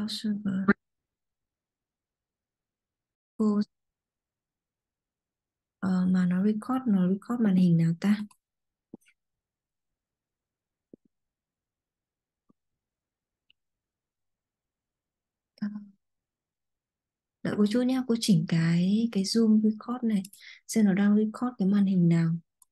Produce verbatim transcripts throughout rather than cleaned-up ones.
Possible. Cô ờ, mà nó record nó record màn hình nào ta? Ờ, Đợi cô chút nhé, cô chỉnh cái cái zoom record này xem nó đang record cái màn hình nào.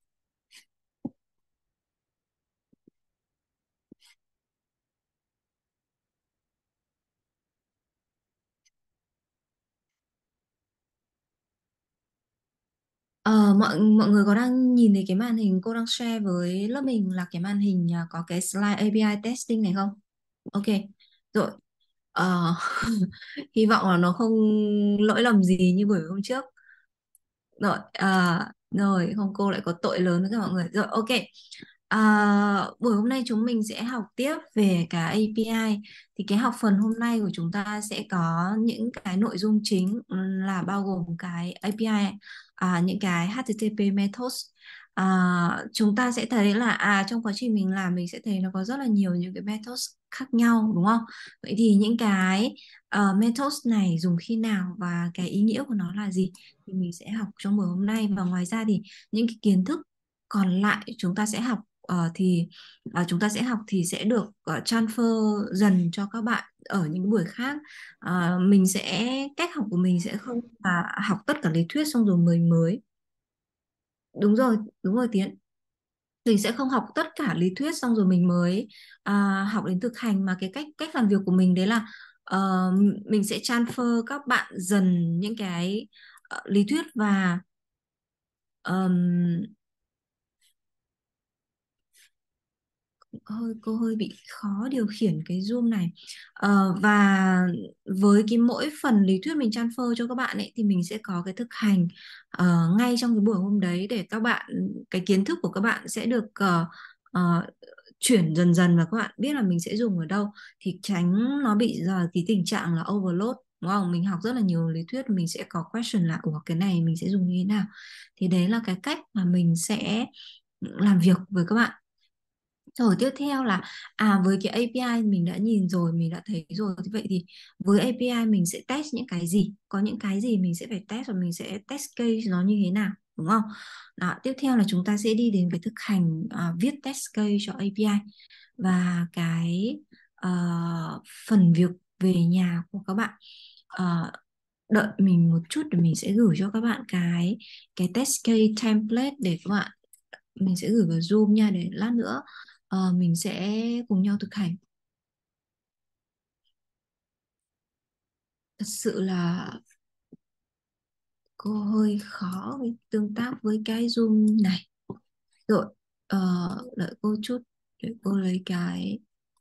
Ờ, mọi mọi người có đang nhìn thấy cái màn hình cô đang share với lớp mình là cái màn hình à, có cái slide a pê i testing này không? Ok. Rồi. Ờ, hy vọng là nó không lỗi lầm gì như buổi hôm trước. Rồi, à, rồi không cô lại có tội lớn với cả mọi người. Rồi, ok. À, buổi hôm nay chúng mình sẽ học tiếp về cả a pê i. Thì cái học phần hôm nay của chúng ta sẽ có những cái nội dung chính là bao gồm cái a pê i, à, những cái hát tê tê pê methods. À, chúng ta sẽ thấy là à trong quá trình mình làm mình sẽ thấy nó có rất là nhiều những cái methods khác nhau đúng không? Vậy thì những cái uh, methods này dùng khi nào và cái ý nghĩa của nó là gì thì mình sẽ học trong buổi hôm nay, và ngoài ra thì những cái kiến thức còn lại chúng ta sẽ học ờ, thì ờ, chúng ta sẽ học thì sẽ được ờ, transfer dần cho các bạn ở những buổi khác. Ờ, mình sẽ cách học của mình sẽ không là học tất cả lý thuyết xong rồi mình mới đúng rồi đúng rồi Tiến, mình sẽ không học tất cả lý thuyết xong rồi mình mới à, học đến thực hành, mà cái cách cách làm việc của mình đấy là ờ, mình sẽ transfer các bạn dần những cái ờ, lý thuyết và ờm, hơi cô hơi bị khó điều khiển cái Zoom này. Ờ, và với cái mỗi phần lý thuyết mình transfer cho các bạn ấy thì mình sẽ có cái thực hành ờ, ngay trong cái buổi hôm đấy để các bạn cái kiến thức của các bạn sẽ được ờ, ờ, chuyển dần dần và các bạn biết là mình sẽ dùng ở đâu, thì tránh nó bị giờ cái tình trạng là overload đúng không? Mình học rất là nhiều lý thuyết mình sẽ có question là ủa cái này mình sẽ dùng như thế nào, thì đấy là cái cách mà mình sẽ làm việc với các bạn. Rồi tiếp theo là à với cái a pê i mình đã nhìn rồi, mình đã thấy rồi. Thế vậy thì với a pê i mình sẽ test những cái gì? Có những cái gì mình sẽ phải test và mình sẽ test case nó như thế nào, đúng không? Đó, tiếp theo là chúng ta sẽ đi đến cái thực hành à, viết test case cho a pê i và cái ờ, phần việc về nhà của các bạn. Ờ, Đợi mình một chút để mình sẽ gửi cho các bạn cái cái test case template để các bạn, mình sẽ gửi vào Zoom nha, để lát nữa ờ, mình sẽ cùng nhau thực hành. Thật sự là cô hơi khó với tương tác với cái Zoom này. Rồi, ờ, đợi cô chút để cô lấy cái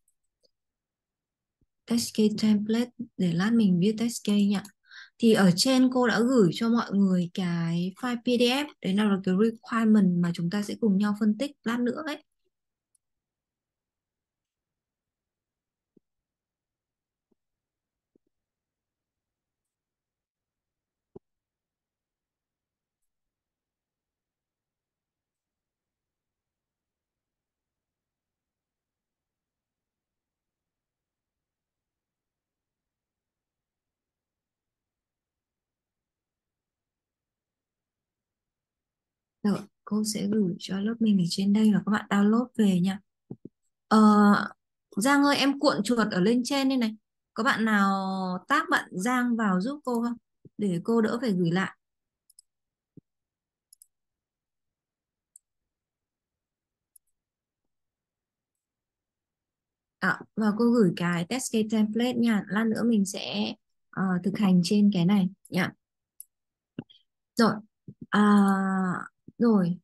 test case template để lát mình viết test case nha. Thì ở trên cô đã gửi cho mọi người cái file pê đê ép, đấy là cái requirement mà chúng ta sẽ cùng nhau phân tích lát nữa ấy. Rồi, cô sẽ gửi cho lớp mình ở trên đây và các bạn download về nha. Ờ, Giang ơi em cuộn chuột ở lên trên đây này. Có bạn nào tác bạn Giang vào giúp cô không? Để cô đỡ phải gửi lại. À, và cô gửi cái test case template nha. Lát nữa mình sẽ ờ, thực hành trên cái này nha. Rồi. À, rồi.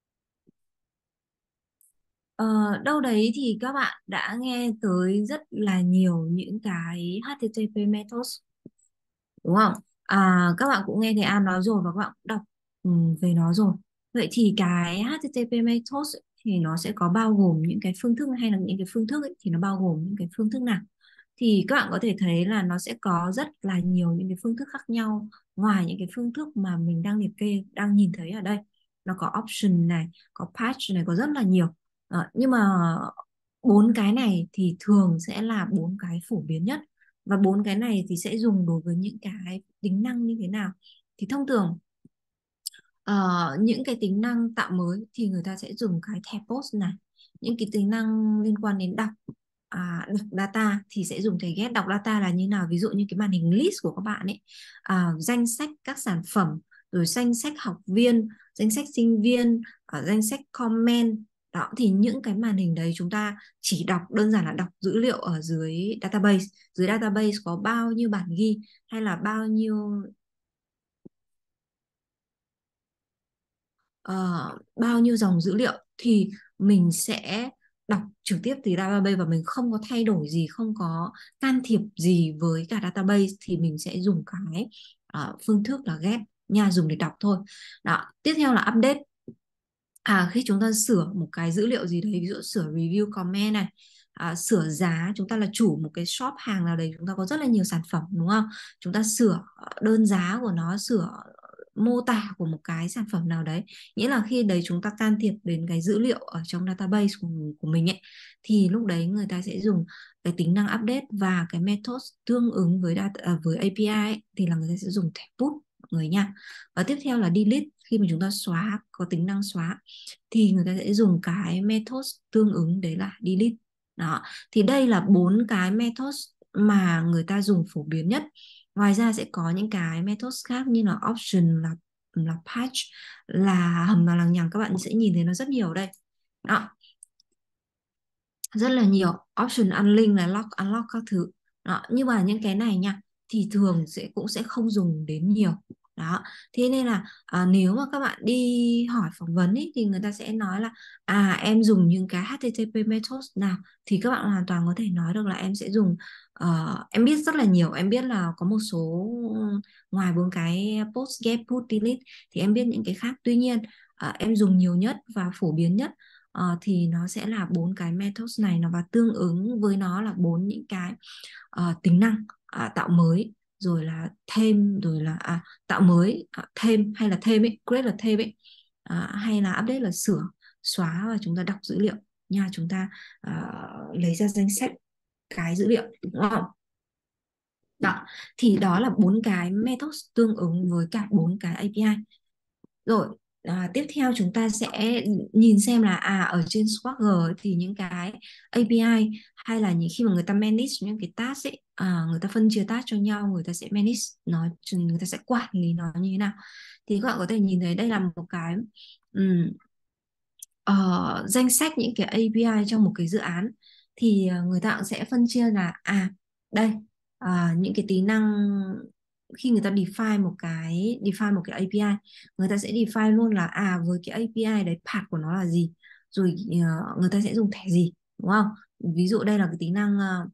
Ờ, đâu đấy thì các bạn đã nghe tới rất là nhiều những cái hát tê tê pê methods đúng không? À, các bạn cũng nghe thầy An nói rồi và các bạn cũng đọc ừ, về nó rồi. Vậy thì cái hát tê tê pê methods ấy, thì nó sẽ có bao gồm những cái phương thức, hay là những cái phương thức ấy, thì nó bao gồm những cái phương thức nào? Thì các bạn có thể thấy là nó sẽ có rất là nhiều những cái phương thức khác nhau ngoài những cái phương thức mà mình đang liệt kê, đang nhìn thấy ở đây. Nó có option này, có patch này, có rất là nhiều. Ờ, nhưng mà bốn cái này thì thường sẽ là bốn cái phổ biến nhất Và bốn cái này thì sẽ dùng đối với những cái tính năng như thế nào? Thì thông thường Ờ, những cái tính năng tạo mới thì người ta sẽ dùng cái thẻ post này. Những cái tính năng liên quan đến đọc à, đọc data thì sẽ dùng thẻ get. Đọc data là như nào? Ví dụ như cái màn hình list của các bạn ấy, à, danh sách các sản phẩm, rồi danh sách học viên, danh sách sinh viên, à, danh sách comment. Đó thì những cái màn hình đấy chúng ta chỉ đọc, đơn giản là đọc dữ liệu ở dưới database. Dưới database có bao nhiêu bản ghi, hay là bao nhiêu ờ, bao nhiêu dòng dữ liệu, thì mình sẽ đọc trực tiếp từ database, và mình không có thay đổi gì, không có can thiệp gì với cả database, thì mình sẽ dùng cái ờ, phương thức là ghép nha, dùng để đọc thôi. Đó, tiếp theo là update. À, khi chúng ta sửa một cái dữ liệu gì đấy, ví dụ sửa review comment này, à, sửa giá, chúng ta là chủ một cái shop hàng nào đấy, chúng ta có rất là nhiều sản phẩm đúng không? Chúng ta sửa ờ, đơn giá của nó, sửa mô tả của một cái sản phẩm nào đấy, nghĩa là khi đấy chúng ta can thiệp đến cái dữ liệu ở trong database của, của mình ấy, thì lúc đấy người ta sẽ dùng cái tính năng update, và cái method tương ứng với data, à, với a pê i ấy, thì là người ta sẽ dùng thẻ put mọi người nha. Và tiếp theo là delete. Khi mà chúng ta xóa, có tính năng xóa, thì người ta sẽ dùng cái method tương ứng, đấy là delete. Đó, thì đây là bốn cái method mà người ta dùng phổ biến nhất. Ngoài ra sẽ có những cái method khác như là option, là là patch, là hầm và lằng nhằng, các bạn sẽ nhìn thấy nó rất nhiều ở đây. Đó, rất là nhiều option, unlink là lock unlock các thứ. Đó, nhưng mà những cái này nha thì thường sẽ cũng sẽ không dùng đến nhiều. Đó, thế nên là à, nếu mà các bạn đi hỏi phỏng vấn ý, thì người ta sẽ nói là à em dùng những cái hát tê tê pê methods nào, thì các bạn hoàn toàn có thể nói được là em sẽ dùng ờ, em biết rất là nhiều, em biết là có một số, ngoài bốn cái post, get, put, delete, thì em biết những cái khác. Tuy nhiên à, em dùng nhiều nhất và phổ biến nhất ờ, thì nó sẽ là bốn cái methods này, nó và tương ứng với nó là bốn những cái ờ, tính năng à, tạo mới, rồi là thêm, rồi là à, tạo mới, à, thêm hay là thêm ấy, create là thêm ấy, à, hay là update là sửa, xóa và chúng ta đọc dữ liệu nha, chúng ta à, lấy ra danh sách cái dữ liệu đúng không? Đó, thì đó là bốn cái method tương ứng với cả bốn cái a pê i. Rồi à, tiếp theo chúng ta sẽ nhìn xem là à ở trên Swagger thì những cái a pê i, hay là những khi mà người ta manage những cái task ấy, à, người ta phân chia task cho nhau, người ta sẽ manage nó, người ta sẽ quản lý nó như thế nào. Thì các bạn có thể nhìn thấy đây là một cái ừm, ờ, danh sách những cái a pê i trong một cái dự án. Thì ờ, người ta cũng sẽ phân chia là à đây, à, những cái tính năng, khi người ta define một cái define một cái a pê i, người ta sẽ define luôn là à với cái a pê i đấy path của nó là gì, rồi ờ, người ta sẽ dùng thẻ gì đúng không? Ví dụ đây là cái tính năng ờ,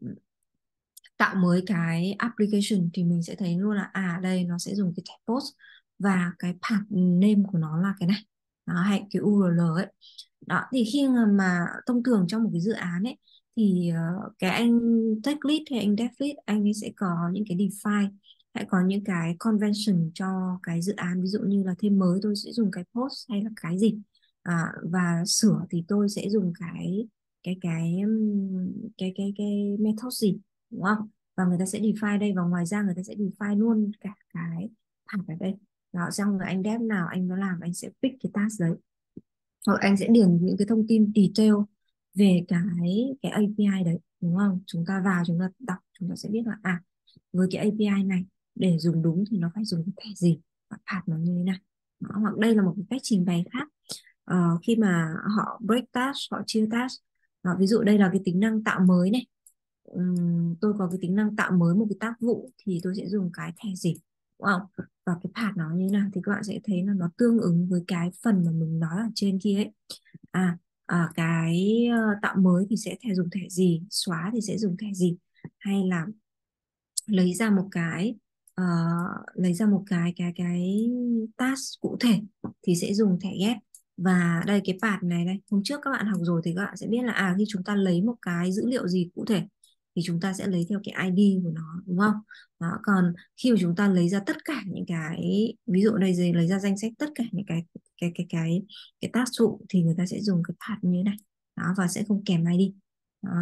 tạo mới cái application, thì mình sẽ thấy luôn là à đây nó sẽ dùng cái thẻ post, và cái path name của nó là cái này. Đó, hay cái u rờ lờ ấy. Đó, thì khi mà, mà thông thường trong một cái dự án ấy, thì ờ, cái anh tech lead hay anh dev lead, anh ấy sẽ có những cái define, hay có những cái convention cho cái dự án, ví dụ như là thêm mới tôi sẽ dùng cái post hay là cái gì, à, và sửa thì tôi sẽ dùng cái cái cái ừm, cái cái cái method gì đúng không? Và người ta sẽ define đây, và ngoài ra người ta sẽ define luôn cả cái thẳng ở đây. Đó, xong rồi anh dev nào anh nó làm, anh sẽ pick cái task đấy, hoặc anh sẽ điền những cái thông tin detail về cái cái a pê i đấy đúng không? Chúng ta vào chúng ta đọc, chúng ta sẽ biết là à với cái a pê i này để dùng đúng thì nó phải dùng cái thẻ gì, và phạt nó như thế nào. Đó, hoặc đây là một cái cách trình bày khác. Ờ, khi mà họ break task, họ chia task. Đó, ví dụ đây là cái tính năng tạo mới này. Ừm, tôi có cái tính năng tạo mới một cái tác vụ, thì tôi sẽ dùng cái thẻ gì đúng không? Và cái path nó như thế nào thì các bạn sẽ thấy là nó tương ứng với cái phần mà mình nói ở trên kia ấy. À, à cái ờ, tạo mới thì sẽ thẻ dùng thẻ gì, xóa thì sẽ dùng thẻ gì, hay là lấy ra một cái ờ, lấy ra một cái cái cái task cụ thể thì sẽ dùng thẻ ghép. Và đây cái path này đây, hôm trước các bạn học rồi thì các bạn sẽ biết là à khi chúng ta lấy một cái dữ liệu gì cụ thể thì chúng ta sẽ lấy theo cái i đê của nó đúng không? Đó, còn khi mà chúng ta lấy ra tất cả những cái, ví dụ đây gì lấy ra danh sách tất cả những cái cái cái cái cái tác vụ, thì người ta sẽ dùng cái path như thế này. Đó, và sẽ không kèm i đê. Đó.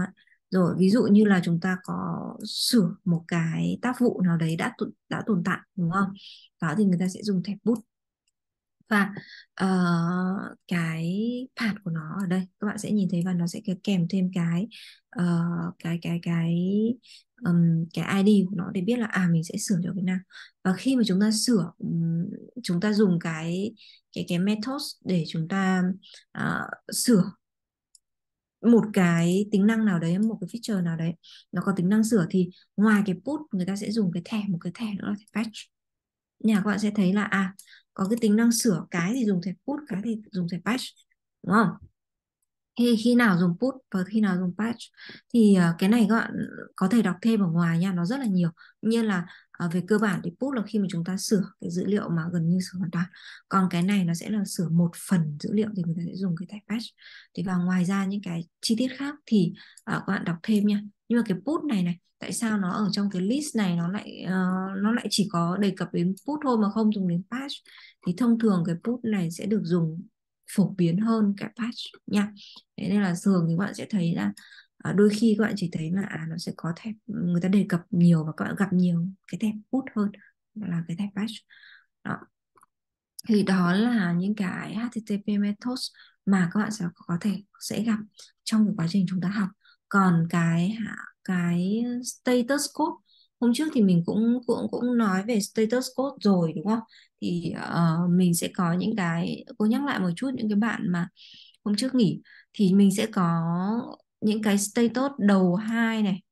Rồi ví dụ như là chúng ta có sửa một cái tác vụ nào đấy đã tụ- đã tồn tại đúng không? Đó thì người ta sẽ dùng thẻ bút. Và ờ, cái path của nó ở đây các bạn sẽ nhìn thấy, và nó sẽ kèm thêm cái ờ, cái cái cái ừm, cái i đê của nó để biết là à mình sẽ sửa cho cái nào. Và khi mà chúng ta sửa, ừm, chúng ta dùng cái cái cái methods để chúng ta ờ, sửa một cái tính năng nào đấy, một cái feature nào đấy nó có tính năng sửa, thì ngoài cái put người ta sẽ dùng cái thẻ, một cái thẻ nữa là thẻ patch. Nhà các bạn sẽ thấy là à có cái tính năng sửa, cái thì dùng thẻ put, cái thì dùng thẻ patch, đúng không? Khi khi nào dùng put và khi nào dùng patch thì à, cái này các bạn có thể đọc thêm ở ngoài nha, nó rất là nhiều. Như là à, về cơ bản thì put là khi mà chúng ta sửa cái dữ liệu mà gần như sửa hoàn toàn, còn cái này nó sẽ là sửa một phần dữ liệu thì người ta sẽ dùng cái tag patch. Thì và ngoài ra những cái chi tiết khác thì à, các bạn đọc thêm nha. Nhưng mà cái put này này, tại sao nó ở trong cái list này nó lại ờ, nó lại chỉ có đề cập đến put thôi mà không dùng đến patch? Thì thông thường cái put này sẽ được dùng phổ biến hơn cái patch nha. Thế nên là thường thì các bạn sẽ thấy là à, đôi khi các bạn chỉ thấy là à, nó sẽ có thẻ, người ta đề cập nhiều và các bạn gặp nhiều cái thẻ put hơn là cái thẻ patch. Đó. Thì đó là những cái hát tê tê pê methods mà các bạn sẽ có thể sẽ gặp trong cái quá trình chúng ta học. Còn cái cái status code, hôm trước thì mình cũng cũng cũng nói về status code rồi đúng không? Thì ờ, mình sẽ có những cái, cô nhắc lại một chút những cái bạn mà hôm trước nghỉ, thì mình sẽ có những cái status đầu hai này,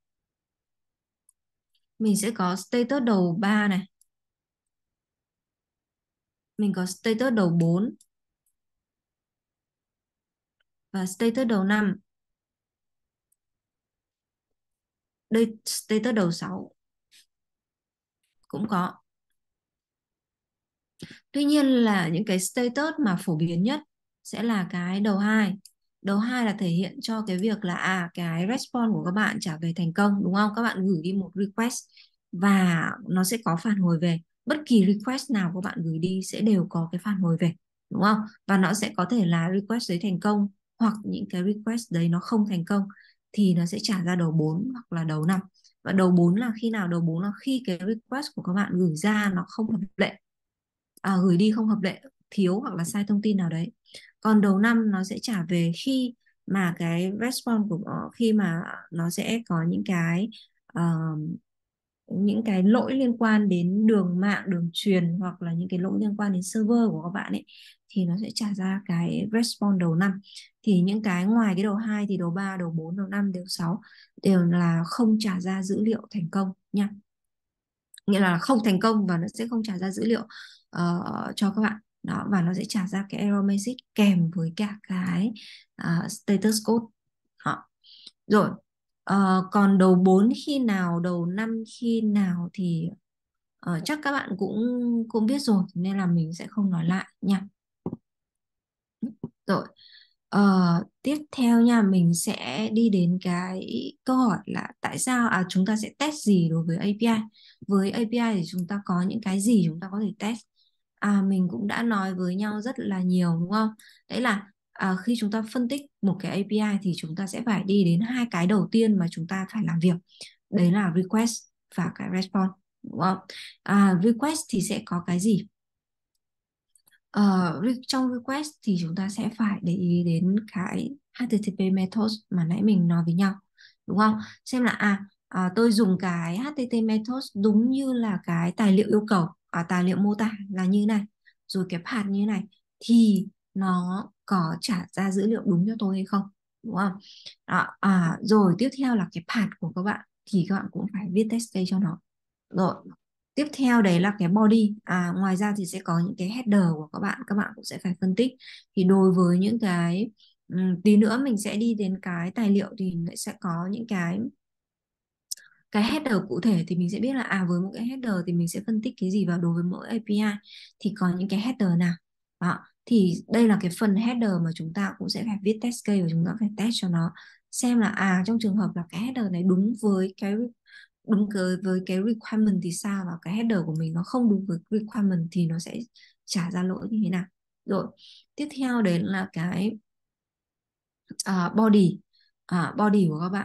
mình sẽ có status đầu ba này, mình có status đầu bốn và status đầu năm, đây status đầu sáu cũng có. Tuy nhiên là những cái status mà phổ biến nhất sẽ là cái đầu hai. Đầu hai là thể hiện cho cái việc là à cái response của các bạn trả về thành công đúng không? Các bạn gửi đi một request và nó sẽ có phản hồi về. Bất kỳ request nào các bạn gửi đi sẽ đều có cái phản hồi về, đúng không? Và nó sẽ có thể là request đấy thành công, hoặc những cái request đấy nó không thành công thì nó sẽ trả ra đầu bốn hoặc là đầu năm. Và đầu bốn là khi nào? Đầu bốn là khi cái request của các bạn gửi ra nó không hợp lệ, à, gửi đi không hợp lệ, thiếu hoặc là sai thông tin nào đấy. Còn đầu năm nó sẽ trả về khi mà cái response của nó, khi mà nó sẽ có những cái ờ, những cái lỗi liên quan đến đường mạng, đường truyền, hoặc là những cái lỗi liên quan đến server của các bạn ấy, thì nó sẽ trả ra cái response đầu năm. Thì những cái ngoài cái đầu hai thì đầu ba, đầu bốn, đầu năm, đầu sáu đều là không trả ra dữ liệu thành công nha, nghĩa là không thành công và nó sẽ không trả ra dữ liệu ờ, cho các bạn. Đó, và nó sẽ trả ra cái error message kèm với cả cái à, status code. Đó. Rồi ờ, còn đầu bốn khi nào, đầu năm khi nào thì ờ, chắc các bạn cũng cũng biết rồi, nên là mình sẽ không nói lại nha. Rồi ờ, tiếp theo nha, mình sẽ đi đến cái câu hỏi là tại sao à, chúng ta sẽ test gì đối với a pê i. Với a pê i thì chúng ta có những cái gì chúng ta có thể test. À, mình cũng đã nói với nhau rất là nhiều đúng không? Đấy là à, khi chúng ta phân tích một cái a pê i thì chúng ta sẽ phải đi đến hai cái đầu tiên mà chúng ta phải làm việc. Đấy là request và cái response, đúng không? À, request thì sẽ có cái gì? Ờ, re- trong request thì chúng ta sẽ phải để ý đến cái hát tê tê pê methods mà nãy mình nói với nhau, đúng không? Xem là à, à tôi dùng cái hát tê tê pê methods đúng như là cái tài liệu yêu cầu, à, tài liệu mô tả là như này, rồi cái path như này, thì nó có trả ra dữ liệu đúng cho tôi hay không, đúng không? Đó, à, rồi tiếp theo là cái path của các bạn thì các bạn cũng phải viết test case cho nó. Rồi tiếp theo đấy là cái body, à, ngoài ra thì sẽ có những cái header của các bạn, các bạn cũng sẽ phải phân tích. Thì đối với những cái ừm, tí nữa mình sẽ đi đến cái tài liệu thì lại sẽ có những cái cái header cụ thể, thì mình sẽ biết là à với một cái header thì mình sẽ phân tích cái gì vào đối với mỗi a pê i, thì có những cái header nào. Đó, thì đây là cái phần header mà chúng ta cũng sẽ phải viết test case và chúng ta phải test cho nó, xem là à trong trường hợp là cái header này đúng với cái đúng cái, với cái requirement thì sao, và cái header của mình nó không đúng với requirement thì nó sẽ trả ra lỗi như thế nào. Rồi tiếp theo đấy là cái à, body, à, body của các bạn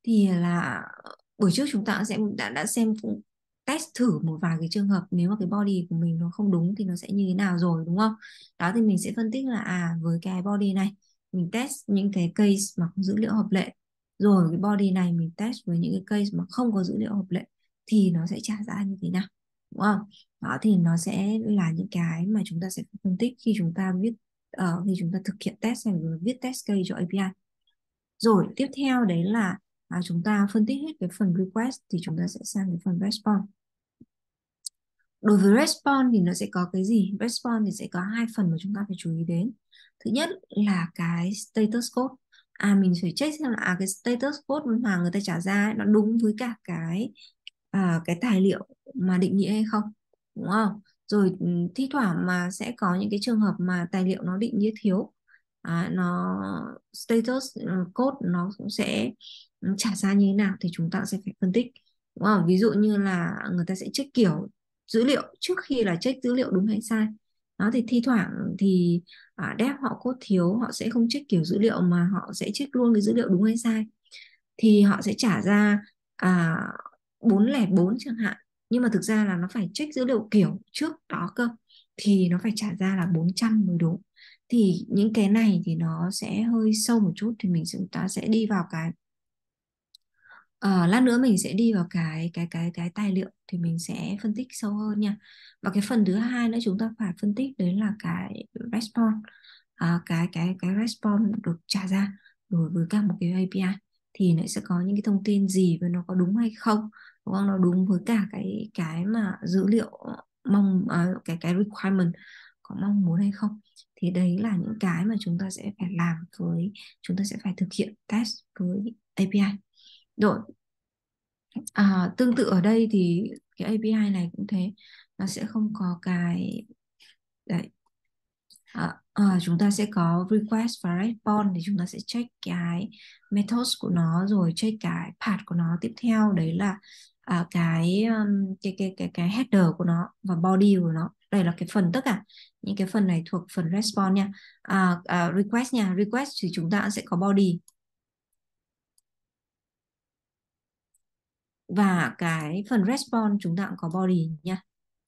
thì là buổi trước chúng ta sẽ đã đã xem phụ- test thử một vài cái trường hợp nếu mà cái body của mình nó không đúng thì nó sẽ như thế nào rồi, đúng không? Đó thì mình sẽ phân tích là à với cái body này mình test những cái case mà có dữ liệu hợp lệ, rồi cái body này mình test với những cái case mà không có dữ liệu hợp lệ thì nó sẽ trả ra như thế nào, đúng không? Đó thì nó sẽ là những cái mà chúng ta sẽ phân tích khi chúng ta viết ờ, khi chúng ta thực hiện test này, rồi viết test case cho a pê i. Rồi tiếp theo đấy là à, chúng ta phân tích hết cái phần request thì chúng ta sẽ sang cái phần response. Đối với response thì nó sẽ có cái gì? Response thì sẽ có hai phần mà chúng ta phải chú ý đến. Thứ nhất là cái status code. À mình phải check xem là à, cái status code mà người ta trả ra ấy, nó đúng với cả cái à, cái tài liệu mà định nghĩa hay không, đúng không? Rồi ừ, thi thoảng mà sẽ có những cái trường hợp mà tài liệu nó định nghĩa thiếu, à, nó status ừ, code nó cũng sẽ ừ, trả ra như thế nào thì chúng ta sẽ phải phân tích, đúng không? Ví dụ như là người ta sẽ check kiểu dữ liệu trước khi là check dữ liệu đúng hay sai. Đó thì thi thoảng thì à, dev họ code thiếu, họ sẽ không check kiểu dữ liệu mà họ sẽ check luôn cái dữ liệu đúng hay sai, thì họ sẽ trả ra à, bốn không bốn chẳng hạn, nhưng mà thực ra là nó phải check dữ liệu kiểu trước đó cơ, thì nó phải trả ra là bốn trăm mới đúng. Thì những cái này thì nó sẽ hơi sâu một chút, thì mình sẽ chúng ta sẽ đi vào cái Ờ, lát nữa mình sẽ đi vào cái cái cái cái tài liệu thì mình sẽ phân tích sâu hơn nha. Và cái phần thứ hai nữa chúng ta phải phân tích đấy là cái response, à, cái cái cái response được trả ra đối với cả một cái a pê i thì nó sẽ có những cái thông tin gì và nó có đúng hay không, đúng không? Nó đúng với cả cái cái mà dữ liệu mong à, cái cái requirement có mong muốn hay không. Thì đấy là những cái mà chúng ta sẽ phải làm với chúng ta sẽ phải thực hiện test với a pê i. Rồi, à, tương tự ở đây thì cái a pê i này cũng thế, nó sẽ không có cái đấy. À, à, chúng ta sẽ có request và response thì chúng ta sẽ check cái methods của nó, rồi check cái path của nó. Tiếp theo đấy là à, cái, um, cái cái cái cái header của nó và body của nó. Đây là cái phần tất cả những cái phần này thuộc phần response nha. À, à, request nha, request thì chúng ta sẽ có body và cái phần response chúng ta cũng có body nha.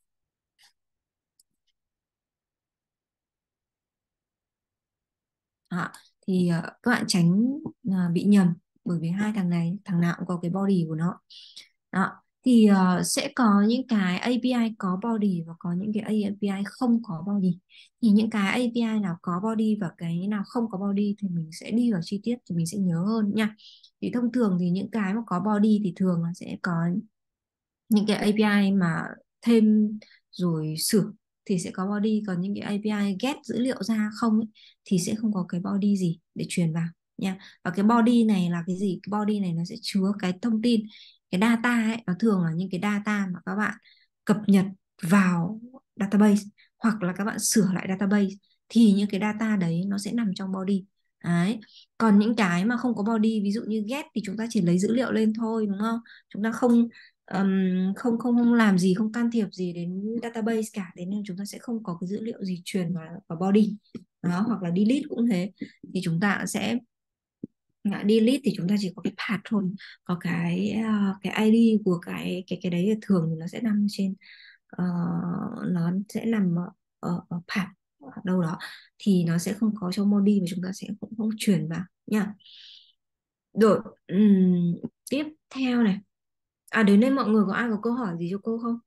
Đó. Thì ờ, các bạn tránh ờ, bị nhầm, bởi vì hai thằng này thằng nào cũng có cái body của nó. Đó. Thì ờ, sẽ có những cái a pê i có body và có những cái a pê i không có body. Thì những cái a pê i nào có body và cái nào không có body thì mình sẽ đi vào chi tiết thì mình sẽ nhớ hơn nha. Thì thông thường thì những cái mà có body thì thường là sẽ có những cái a pê i mà thêm rồi sửa thì sẽ có body, còn những cái a pê i get dữ liệu ra không ấy, thì sẽ không có cái body gì để truyền vào nha. Và cái body này là cái gì? Cái body này nó sẽ chứa cái thông tin, cái data ấy, nó thường là những cái data mà các bạn cập nhật vào database hoặc là các bạn sửa lại database, thì những cái data đấy nó sẽ nằm trong body đấy. Còn những cái mà không có body, ví dụ như get thì chúng ta chỉ lấy dữ liệu lên thôi, đúng không? Chúng ta không ừm, không không không làm gì, không can thiệp gì đến database cả, thế nên chúng ta sẽ không có cái dữ liệu gì truyền vào, vào body đó. Hoặc là delete cũng thế, thì chúng ta sẽ ngã delete thì chúng ta chỉ có cái path thôi, có cái ờ, cái i đê của cái cái cái đấy thì thường thì nó sẽ nằm trên ờ, nó sẽ nằm ở, ở, ở path ở đâu đó, thì nó sẽ không có trong body và chúng ta sẽ cũng không truyền vào nha. Rồi, ừm, tiếp theo này. À đến đây mọi người có ai có câu hỏi gì cho cô không?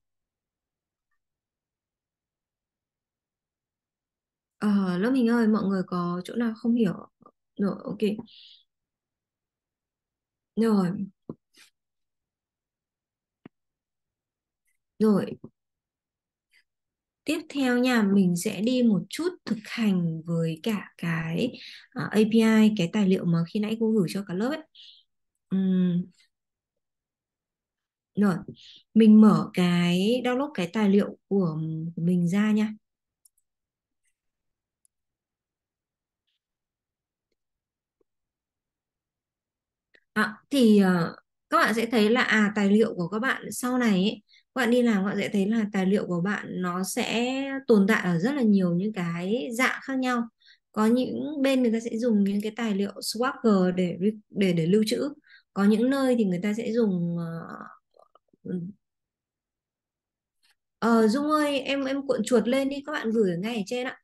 Ờ, lớp mình ơi, mọi người có chỗ nào không hiểu? Rồi, ok. Rồi, rồi. Tiếp theo nha, mình sẽ đi một chút thực hành với cả cái à, a pê i, cái tài liệu mà khi nãy cô gửi cho cả lớp ấy. Ừm, rồi, mình mở cái download cái tài liệu của, của mình ra nha. À, thì ờ, các bạn sẽ thấy là à tài liệu của các bạn sau này ấy, các bạn đi làm các bạn sẽ thấy là tài liệu của bạn nó sẽ tồn tại ở rất là nhiều những cái dạng khác nhau. Có những bên người ta sẽ dùng những cái tài liệu Swagger để để để lưu trữ, Có những nơi thì người ta sẽ dùng uh, ờ, Dung ơi, em em cuộn chuột lên đi, các bạn gửi ở ngay ở trên ạ.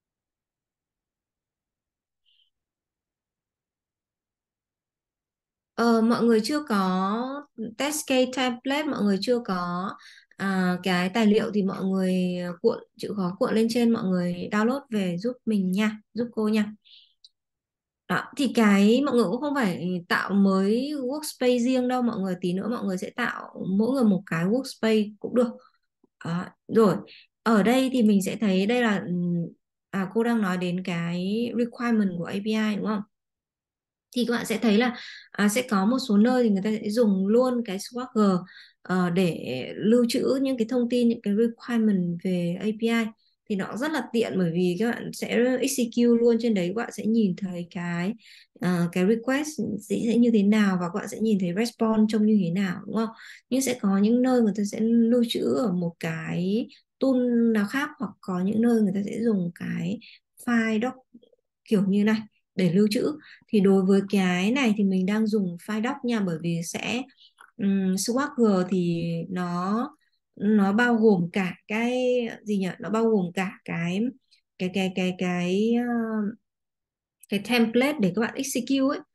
Ờ, mọi người chưa có test case template, mọi người chưa có à, cái tài liệu thì mọi người cuộn, chịu khó cuộn lên trên, mọi người download về giúp mình nha, giúp cô nha. Đó, thì cái mọi người cũng không phải tạo mới workspace riêng đâu, mọi người tí nữa mọi người sẽ tạo mỗi người một cái workspace cũng được. Đó, rồi ở đây thì mình sẽ thấy đây là ừm, à, cô đang nói đến cái requirement của a pê i đúng không? Thì các bạn sẽ thấy là à, sẽ có một số nơi thì người ta sẽ dùng luôn cái Swagger ờ, để lưu trữ những cái thông tin, những cái requirement về a pê i, thì nó rất là tiện, bởi vì các bạn sẽ execute luôn trên đấy, các bạn sẽ nhìn thấy cái ờ, cái request sẽ, sẽ như thế nào, và các bạn sẽ nhìn thấy response trông như thế nào đúng không? Nhưng sẽ có những nơi người ta sẽ lưu trữ ở một cái tool nào khác, hoặc có những nơi người ta sẽ dùng cái file doc kiểu như này để lưu trữ. Thì đối với cái này thì mình đang dùng file doc nha, bởi vì sẽ um, Swagger thì nó nó bao gồm cả cái gì nhỉ, nó bao gồm cả cái cái cái cái cái uh, cái template để các bạn execute ấy.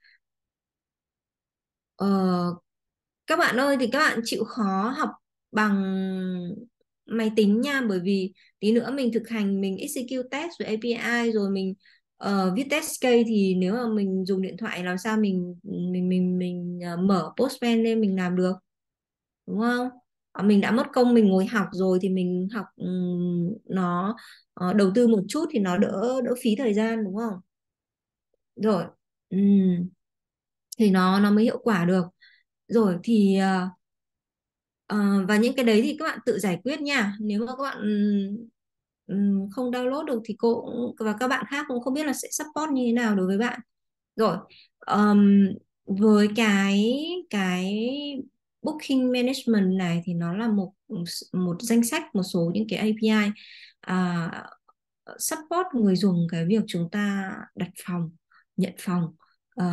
Ờ, các bạn ơi, thì các bạn chịu khó học bằng máy tính nha, bởi vì tí nữa mình thực hành, mình execute test với a pê i rồi mình ờ, viết test case, thì nếu mà mình dùng điện thoại làm sao mình mình mình mình ờ, mở Postman lên mình làm được, đúng không? Ờ, mình đã mất công mình ngồi học rồi thì mình học ừm, nó ờ, đầu tư một chút thì nó đỡ đỡ phí thời gian đúng không? Rồi. Ừm, thì nó nó mới hiệu quả được. Rồi thì ờ, Ờ, và những cái đấy thì các bạn tự giải quyết nha. Nếu mà các bạn ừm, ừm, không download được thì cô cũng, và các bạn khác cũng không biết là sẽ support như thế nào đối với bạn. Rồi, ờm, với cái cái booking management này thì nó là một một danh sách một số những cái a pê i à, support người dùng cái việc chúng ta đặt phòng, nhận phòng, ờ,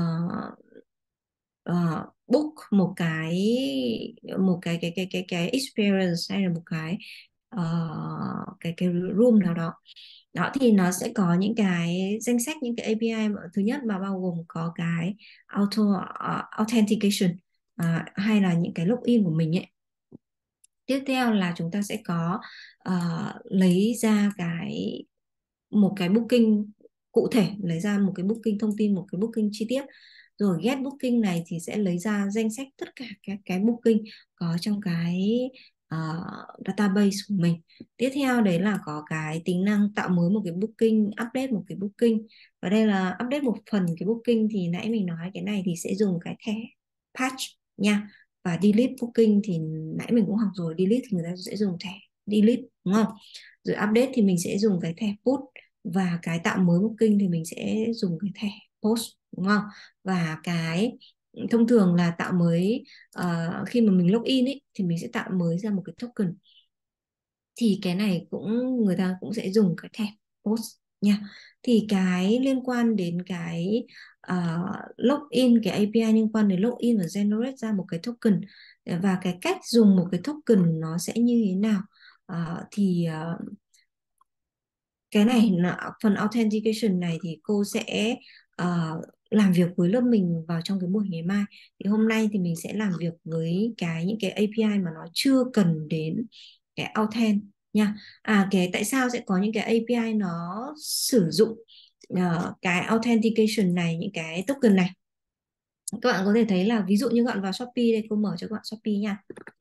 ờ, book một cái một cái cái cái cái cái experience, hay là một cái ờ, cái cái room nào đó. Đó thì nó sẽ có những cái danh sách những cái a pê i mà thứ nhất mà bao gồm có cái auto uh, authentication, à, hay là những cái login của mình ấy. Tiếp theo là chúng ta sẽ có ờ, lấy ra cái một cái booking cụ thể, lấy ra một cái booking thông tin, một cái booking chi tiết. Rồi get booking này thì sẽ lấy ra danh sách tất cả các cái booking có trong cái ờ, database của mình. Tiếp theo đấy là có cái tính năng tạo mới một cái booking, update một cái booking. Và đây là update một phần cái booking, thì nãy mình nói cái này thì sẽ dùng cái thẻ patch nha. Và delete booking thì nãy mình cũng học rồi, delete thì người ta sẽ dùng thẻ delete đúng không? Rồi update thì mình sẽ dùng cái thẻ put, và cái tạo mới booking thì mình sẽ dùng cái thẻ post đúng không? Và cái thông thường là tạo mới ờ, khi mà mình login ấy thì mình sẽ tạo mới ra một cái token, thì cái này cũng người ta cũng sẽ dùng cái thẻ post nha. Thì cái liên quan đến cái uh, login, cái a pê i liên quan đến login và generate ra một cái token, và cái cách dùng một cái token nó sẽ như thế nào. Ờ, thì ờ, cái này là phần authentication này thì cô sẽ ờ, làm việc với lớp mình vào trong cái buổi ngày mai. Thì hôm nay thì mình sẽ làm việc với cái những cái a pê i mà nó chưa cần đến cái authent nha. À, cái tại sao sẽ có những cái a pê i nó sử dụng ờ, cái authentication này, những cái token này. Các bạn có thể thấy là ví dụ như các bạn vào Shopee đây, cô mở cho các bạn Shopee nha.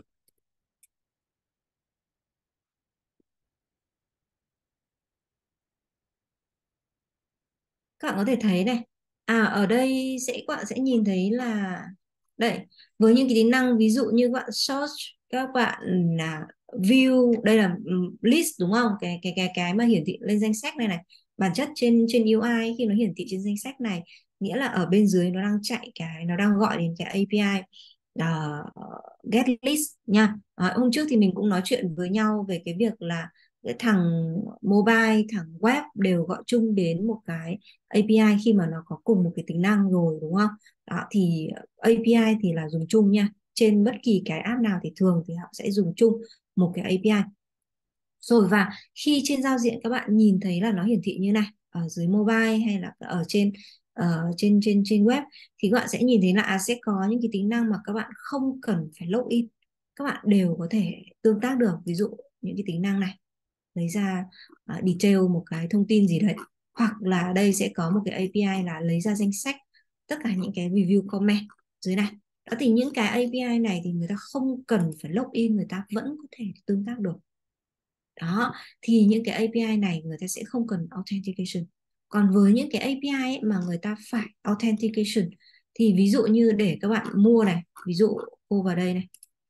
Các bạn có thể thấy này, à ở đây sẽ các bạn sẽ nhìn thấy là đây, với những cái tính năng ví dụ như các bạn search, các bạn là view, đây là ừm, list đúng không, cái cái cái cái mà hiển thị lên danh sách này này. Bản chất trên trên u i khi nó hiển thị trên danh sách này, nghĩa là ở bên dưới nó đang chạy cái, nó đang gọi đến cái a pê i uh, get list nha. À, hôm trước thì mình cũng nói chuyện với nhau về cái việc là cái thằng mobile, thằng web đều gọi chung đến một cái a pê i khi mà nó có cùng một cái tính năng rồi, đúng không? Đó, thì a pê i thì là dùng chung nha, trên bất kỳ cái app nào thì thường thì họ sẽ dùng chung một cái a pê i rồi. Và khi trên giao diện các bạn nhìn thấy là nó hiển thị như này ở dưới mobile hay là ở trên ờ, trên trên trên web, thì các bạn sẽ nhìn thấy là à, sẽ có những cái tính năng mà các bạn không cần phải login, các bạn đều có thể tương tác được. Ví dụ những cái tính năng này, lấy ra uh, detail một cái thông tin gì đấy, hoặc là ở đây sẽ có một cái a pê i là lấy ra danh sách tất cả những cái review comment dưới này. Đó, thì những cái a pê i này thì người ta không cần phải login, người ta vẫn có thể tương tác được. Đó, thì những cái a pê i này người ta sẽ không cần authentication. Còn với những cái a pê i ấy mà người ta phải authentication, thì ví dụ như để các bạn mua này, ví dụ cô vào đây này,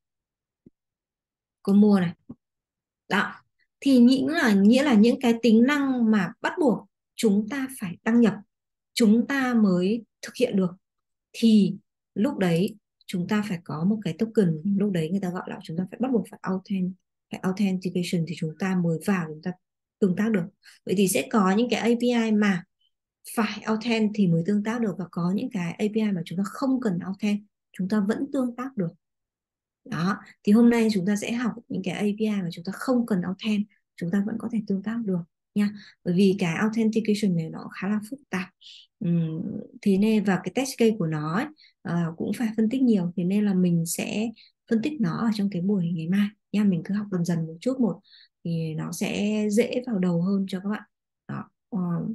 cô mua này. Đó, thì nghĩa là nghĩa là những cái tính năng mà bắt buộc chúng ta phải đăng nhập, chúng ta mới thực hiện được, thì lúc đấy chúng ta phải có một cái token, lúc đấy người ta gọi là chúng ta phải bắt buộc phải authent phải authentication thì chúng ta mới vào, chúng ta tương tác được. Vậy thì sẽ có những cái a pê i mà phải authent thì mới tương tác được, và có những cái a pê i mà chúng ta không cần authent, chúng ta vẫn tương tác được. Đó, thì hôm nay chúng ta sẽ học những cái a pê i mà chúng ta không cần authent, chúng ta vẫn có thể tương tác được nha. Bởi vì cái authentication này nó khá là phức tạp. Ừm, thế nên và cái test case của nó ấy, ờ, cũng phải phân tích nhiều, thế nên là mình sẽ phân tích nó ở trong cái buổi ngày mai nha. Mình cứ học dần dần một chút một thì nó sẽ dễ vào đầu hơn cho các bạn. Đó. Ờ,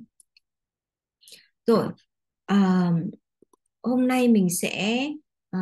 rồi, à, hôm nay mình sẽ à,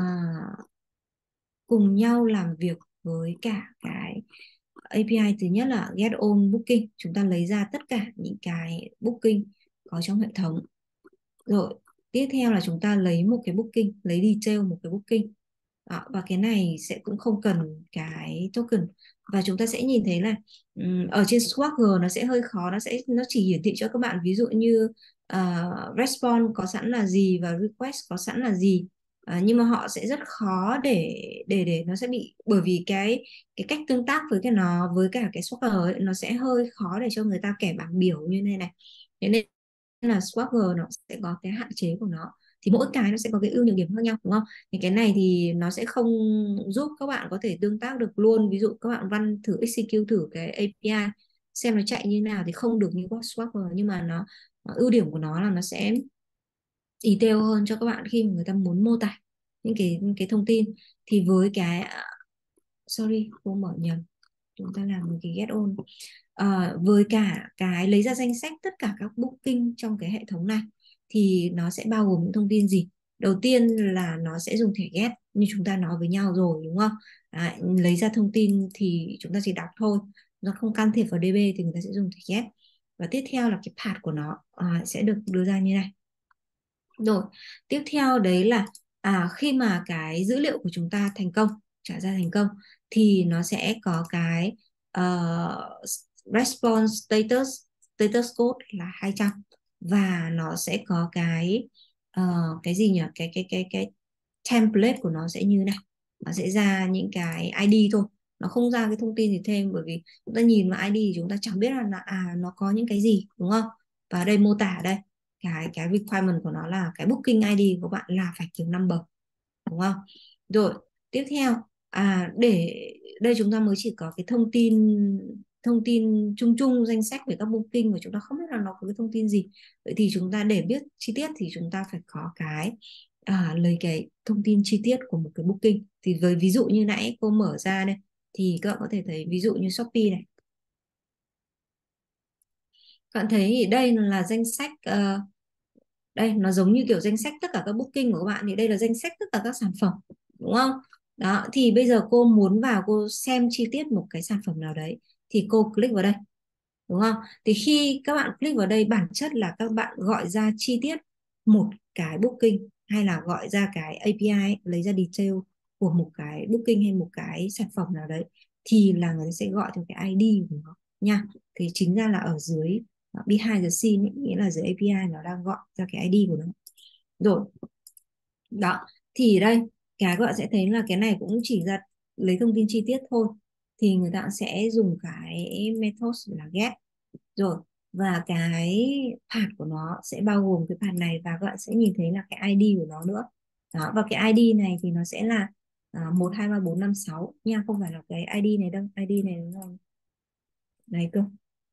cùng nhau làm việc với cả cái a pê i. Thứ nhất là get all booking, chúng ta lấy ra tất cả những cái booking có trong hệ thống. Rồi tiếp theo là chúng ta lấy một cái booking, lấy detail một cái booking. Đó, và cái này sẽ cũng không cần cái token. Và chúng ta sẽ nhìn thấy là um, ở trên Swagger nó sẽ hơi khó, nó sẽ nó chỉ hiển thị cho các bạn ví dụ như uh, response có sẵn là gì và request có sẵn là gì. À, nhưng mà họ sẽ rất khó để để để nó sẽ bị, bởi vì cái cái cách tương tác với cái nó với cả cái Swagger ấy, nó sẽ hơi khó để cho người ta kẻ bảng biểu như này này. Thế nên là Swagger nó sẽ có cái hạn chế của nó, thì mỗi cái nó sẽ có cái ưu nhược điểm khác nhau, đúng không? Thì cái này thì nó sẽ không giúp các bạn có thể tương tác được luôn. Ví dụ các bạn run thử execute thử cái a pê i xem nó chạy như nào thì không được như Swagger, nhưng mà nó ưu điểm của nó là nó sẽ detail hơn cho các bạn khi mà người ta muốn mô tả những cái cái thông tin. Thì với cái sorry cô mở nhầm, chúng ta làm một cái get all. À, với cả cái lấy ra danh sách tất cả các booking trong cái hệ thống này thì nó sẽ bao gồm những thông tin gì? Đầu tiên là nó sẽ dùng thẻ get như chúng ta nói với nhau rồi, đúng không? À, lấy ra thông tin thì chúng ta chỉ đọc thôi, nó không can thiệp vào đê bê thì người ta sẽ dùng thẻ get. Và tiếp theo là cái path của nó à, sẽ được đưa ra như này. Rồi, tiếp theo đấy là à, khi mà cái dữ liệu của chúng ta thành công, trả ra thành công, thì nó sẽ có cái uh, response status, status code là hai trăm, và nó sẽ có cái uh, cái gì nhỉ? Cái cái cái cái template của nó sẽ như này. Nó sẽ ra những cái i đê thôi. Nó không ra cái thông tin gì thêm, bởi vì chúng ta nhìn vào i đê thì chúng ta chẳng biết là, là à nó có những cái gì, đúng không? Và ở đây mô tả đây, cái cái requirement của nó là cái booking i đê của bạn là phải kiểu number, đúng không? Rồi tiếp theo à, để đây chúng ta mới chỉ có cái thông tin thông tin chung chung danh sách về các booking mà chúng ta không biết là nó có cái thông tin gì. Vậy thì chúng ta để biết chi tiết thì chúng ta phải có cái à, lấy cái thông tin chi tiết của một cái booking. Thì với ví dụ như nãy cô mở ra đây thì các bạn có thể thấy ví dụ như Shopee này, các bạn thấy thì đây là danh sách uh, đây nó giống như kiểu danh sách tất cả các booking của các bạn, thì đây là danh sách tất cả các sản phẩm, đúng không? Đó, thì bây giờ cô muốn vào cô xem chi tiết một cái sản phẩm nào đấy thì cô click vào đây, đúng không? Thì khi các bạn click vào đây, bản chất là các bạn gọi ra chi tiết một cái booking, hay là gọi ra cái a pê i ấy, lấy ra detail của một cái booking hay một cái sản phẩm nào đấy, thì là người ta sẽ gọi theo cái i đê của nó nha. Thì chính ra là ở dưới uh, behind the scene ấy, nghĩa là dưới a pê i nó đang gọi ra cái i đê của nó. Rồi, đó, thì đây cái các bạn sẽ thấy là cái này cũng chỉ ra lấy thông tin chi tiết thôi. thì người ta sẽ dùng cái method là get. Rồi, và cái path của nó sẽ bao gồm cái path này, và các bạn sẽ nhìn thấy là cái i đê của nó nữa. Đó, và cái i đê này thì nó sẽ là uh, một hai ba bốn năm sáu nha, không phải là cái i đê này đâu. i đê này nó là này cơ.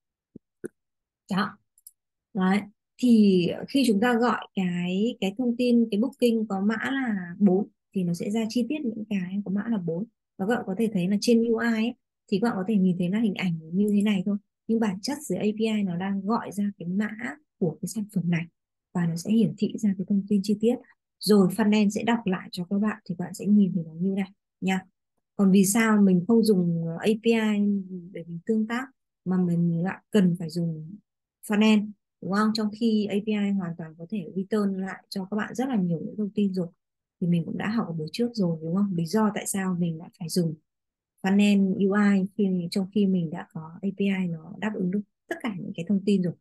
Đó. Đấy. Thì khi chúng ta gọi cái cái thông tin cái booking có mã là bốn thì nó sẽ ra chi tiết những cái có mã là bốn. Và các bạn có thể thấy là trên u i ấy, thì các bạn có thể nhìn thấy là hình ảnh như thế này thôi, nhưng bản chất dưới a pê i nó đang gọi ra cái mã của cái sản phẩm này, và nó sẽ hiển thị ra cái thông tin chi tiết, rồi frontend sẽ đọc lại cho các bạn thì các bạn sẽ nhìn thấy nó như này nha. Còn vì sao mình không dùng a pê i để mình tương tác, mà mình lại cần phải dùng frontend, đúng không? Trong khi a pê i hoàn toàn có thể return lại cho các bạn rất là nhiều những thông tin rồi, thì mình cũng đã học ở buổi trước rồi, đúng không? Lý do tại sao mình lại phải dùng frontend u i khi trong khi mình đã có a pê i nó đáp ứng được tất cả những cái thông tin rồi.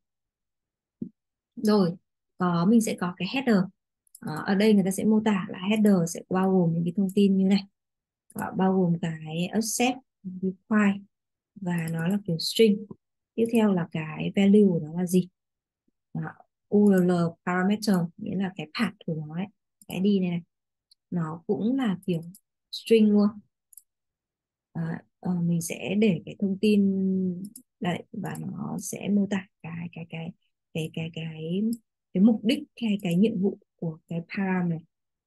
Rồi, có mình sẽ có cái header. Ờ, ở đây người ta sẽ mô tả là header sẽ bao gồm những cái thông tin như này. Ờ, bao gồm cái accept, require, và nó là kiểu string. Tiếp theo là cái value của nó là gì? Đó, u rờ lờ parameter nghĩa là cái path của nó ấy, cái i đê này này nó cũng là kiểu string luôn. À, ờ, mình sẽ để cái thông tin đây, và nó sẽ mô tả cái cái cái cái cái cái cái mục đích hay cái nhiệm vụ của cái param này.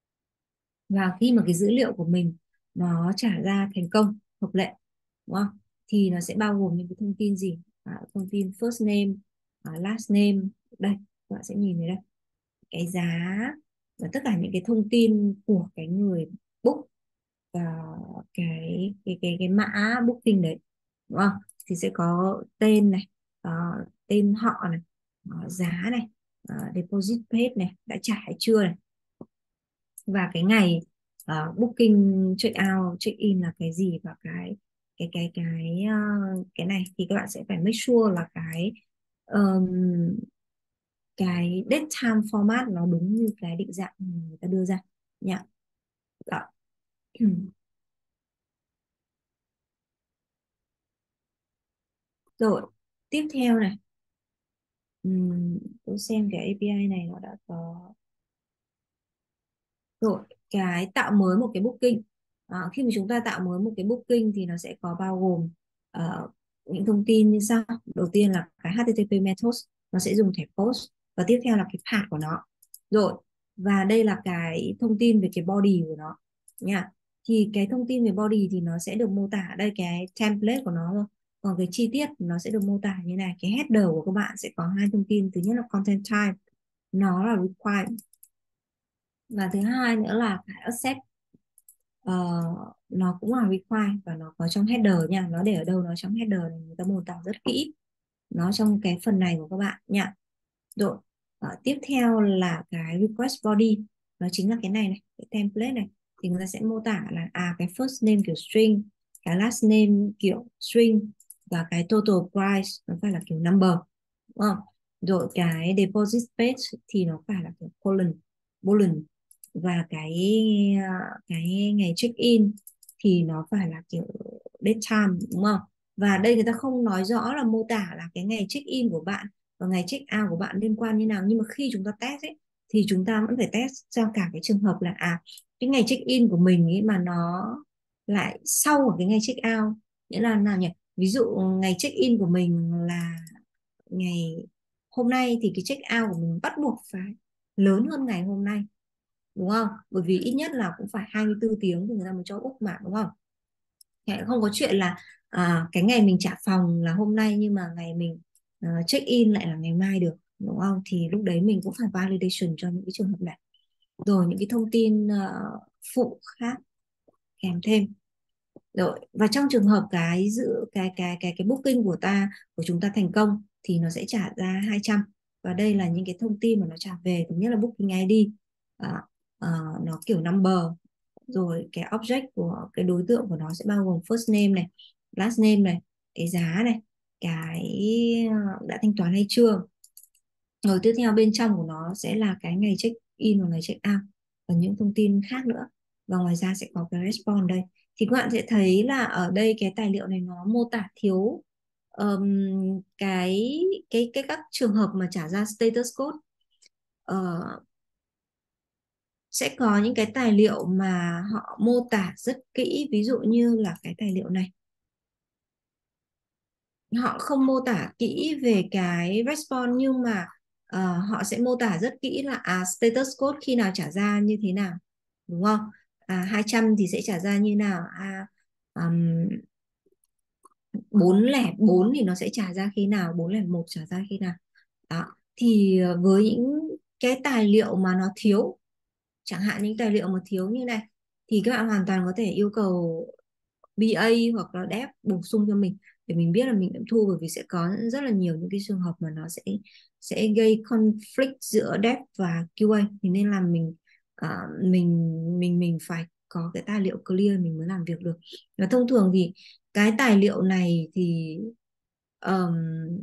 Và khi mà cái dữ liệu của mình nó trả ra thành công hợp lệ, đúng không, thì nó sẽ bao gồm những cái thông tin gì? À, thông tin first name, à, last name. Đây các bạn sẽ nhìn thấy đây, cái giá và tất cả những cái thông tin của cái người book, và cái cái cái cái mã booking đấy, đúng không, thì sẽ có tên này, ờ, tên họ này, ờ, giá này, ờ, deposit paid này, đã trả hay chưa này, và cái ngày ờ, booking check out check in là cái gì, và cái cái cái cái ờ, cái này thì các bạn sẽ phải make sure là cái ờm, cái date time format nó đúng như cái định dạng người ta đưa ra nha. Đó. Rồi, tiếp theo này, Ừm, tôi xem cái a pê i này nó đã có. Rồi, cái tạo mới một cái booking. À, khi mà chúng ta tạo mới một cái booking thì nó sẽ có bao gồm ờ, những thông tin như sau. Đầu tiên là cái hát tê tê pê methods, nó sẽ dùng thẻ post, và tiếp theo là cái path của nó. Rồi, và đây là cái thông tin về cái body của nó nha. Thì cái thông tin về body thì nó sẽ được mô tả ở đây, cái template của nó thôi. Còn cái chi tiết nó sẽ được mô tả như này. Cái header của các bạn sẽ có hai thông tin. Thứ nhất là content type, nó là required, và thứ hai nữa là cái accept. Ờ, nó cũng là require và nó có trong header nha. Nó để ở đâu? Nó trong header này, người ta mô tả rất kỹ, nó trong cái phần này của các bạn nha. Rồi, ờ, tiếp theo là cái request body, nó chính là cái này này, cái template này, thì người ta sẽ mô tả là à cái first name kiểu string, cái last name kiểu string, và cái total price nó phải là kiểu number, đúng không? Rồi cái deposit page thì nó phải là kiểu colon boolean, và cái à, cái ngày check in thì nó phải là kiểu date time, đúng không? Và đây người ta không nói rõ là mô tả là cái ngày check in của bạn và ngày check out của bạn liên quan như nào, nhưng mà khi chúng ta test ấy, thì chúng ta vẫn phải test cho cả cái trường hợp là à cái ngày check in của mình ấy mà nó lại sau ở cái ngày check out, nghĩa là nào nhỉ? Ví dụ ngày check in của mình là ngày hôm nay thì cái check out của mình bắt buộc phải lớn hơn ngày hôm nay, đúng không? Bởi vì ít nhất là cũng phải hai mươi tư tiếng thì người ta mới cho book mà, đúng không? Thì không có chuyện là à, cái ngày mình trả phòng là hôm nay nhưng mà ngày mình à, check in lại là ngày mai được, đúng không? Thì lúc đấy mình cũng phải validation cho những cái trường hợp này. Rồi những cái thông tin uh, phụ khác kèm thêm. Rồi, và trong trường hợp cái dự cái cái cái cái booking của ta của chúng ta thành công thì nó sẽ trả ra hai trăm. Và đây là những cái thông tin mà nó trả về. Thứ nhất là booking i đê, à, à, nó kiểu number. Rồi cái object của cái đối tượng của nó sẽ bao gồm first name này, last name này, cái giá này, cái ờ, đã thanh toán hay chưa. Rồi tiếp theo bên trong của nó sẽ là cái ngày check in và ngày check out và những thông tin khác nữa. Và ngoài ra sẽ có cái response đây. thì các bạn sẽ thấy là ở đây cái tài liệu này nó mô tả thiếu ờm, cái cái cái các trường hợp mà trả ra status code. Ờ, sẽ có những cái tài liệu mà họ mô tả rất kỹ, ví dụ như là cái tài liệu này họ không mô tả kỹ về cái response, nhưng mà ờ, họ sẽ mô tả rất kỹ là à, status code khi nào trả ra như thế nào, đúng không? À, hai trăm thì sẽ trả ra như nào, à, um, bốn không bốn thì nó sẽ trả ra khi nào, bốn không một trả ra khi nào. Đó, thì ờ, với những cái tài liệu mà nó thiếu, chẳng hạn những tài liệu mà thiếu như này, thì các bạn hoàn toàn có thể yêu cầu bê a hoặc là dev bổ sung cho mình để mình biết là mình nghiệm thu, bởi vì sẽ có rất là nhiều những cái trường hợp mà nó sẽ sẽ gây conflict giữa dev và quy a, thì nên là mình à, mình mình mình phải có cái tài liệu clear mình mới làm việc được. Và thông thường thì cái tài liệu này thì um,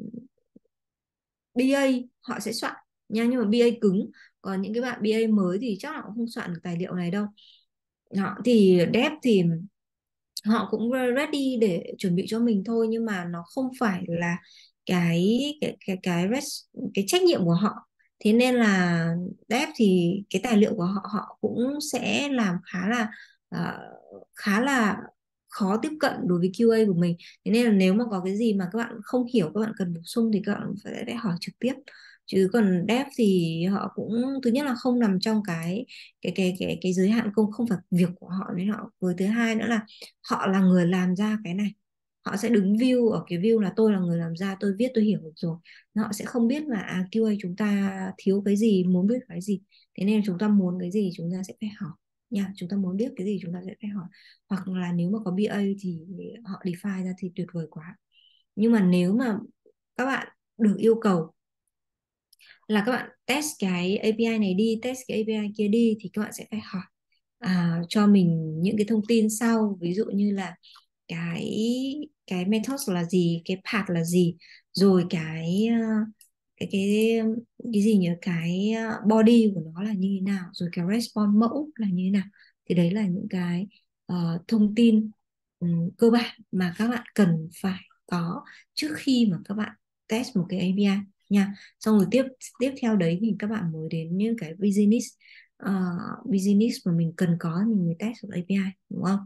bê a họ sẽ soạn nha, nhưng mà bê a cứng, còn những cái bạn bê a mới thì chắc là cũng không soạn được tài liệu này đâu. Họ thì dev thì họ cũng ready để chuẩn bị cho mình thôi, nhưng mà nó không phải là cái cái cái cái res- cái trách nhiệm của họ. Thế nên là dev thì cái tài liệu của họ họ cũng sẽ làm khá là à, khá là khó tiếp cận đối với quy a của mình. Thế nên là nếu mà có cái gì mà các bạn không hiểu, các bạn cần bổ sung thì các bạn phải, phải hỏi trực tiếp. Chứ còn dev thì họ cũng, thứ nhất là không nằm trong cái cái cái cái cái giới hạn công, không phải việc của họ, nên họ, với thứ hai nữa là họ là người làm ra cái này, họ sẽ đứng view ở cái view là tôi là người làm ra, tôi viết tôi hiểu được rồi. Họ sẽ không biết là à, quy a chúng ta thiếu cái gì, muốn biết cái gì. Thế nên chúng ta muốn cái gì chúng ta sẽ phải hỏi nha, chúng ta muốn biết cái gì chúng ta sẽ phải hỏi. Hoặc là nếu mà có bê a thì họ define ra thì tuyệt vời quá. Nhưng mà nếu mà các bạn được yêu cầu là các bạn test cái a pê i này đi, test cái a pê i kia đi, thì các bạn sẽ phải hỏi à, cho mình những cái thông tin sau, ví dụ như là cái cái method là gì, cái path là gì, rồi cái ờ, cái cái cái gì nhỉ, cái ờ, body của nó là như thế nào, rồi cái response mẫu là như thế nào. Thì đấy là những cái ờ, thông tin ừm, cơ bản mà các bạn cần phải có trước khi mà các bạn test một cái a pê i nha. Xong rồi tiếp tiếp theo đấy thì các bạn mới đến những cái business ờ, business mà mình cần có mình mới test một a pê i, đúng không?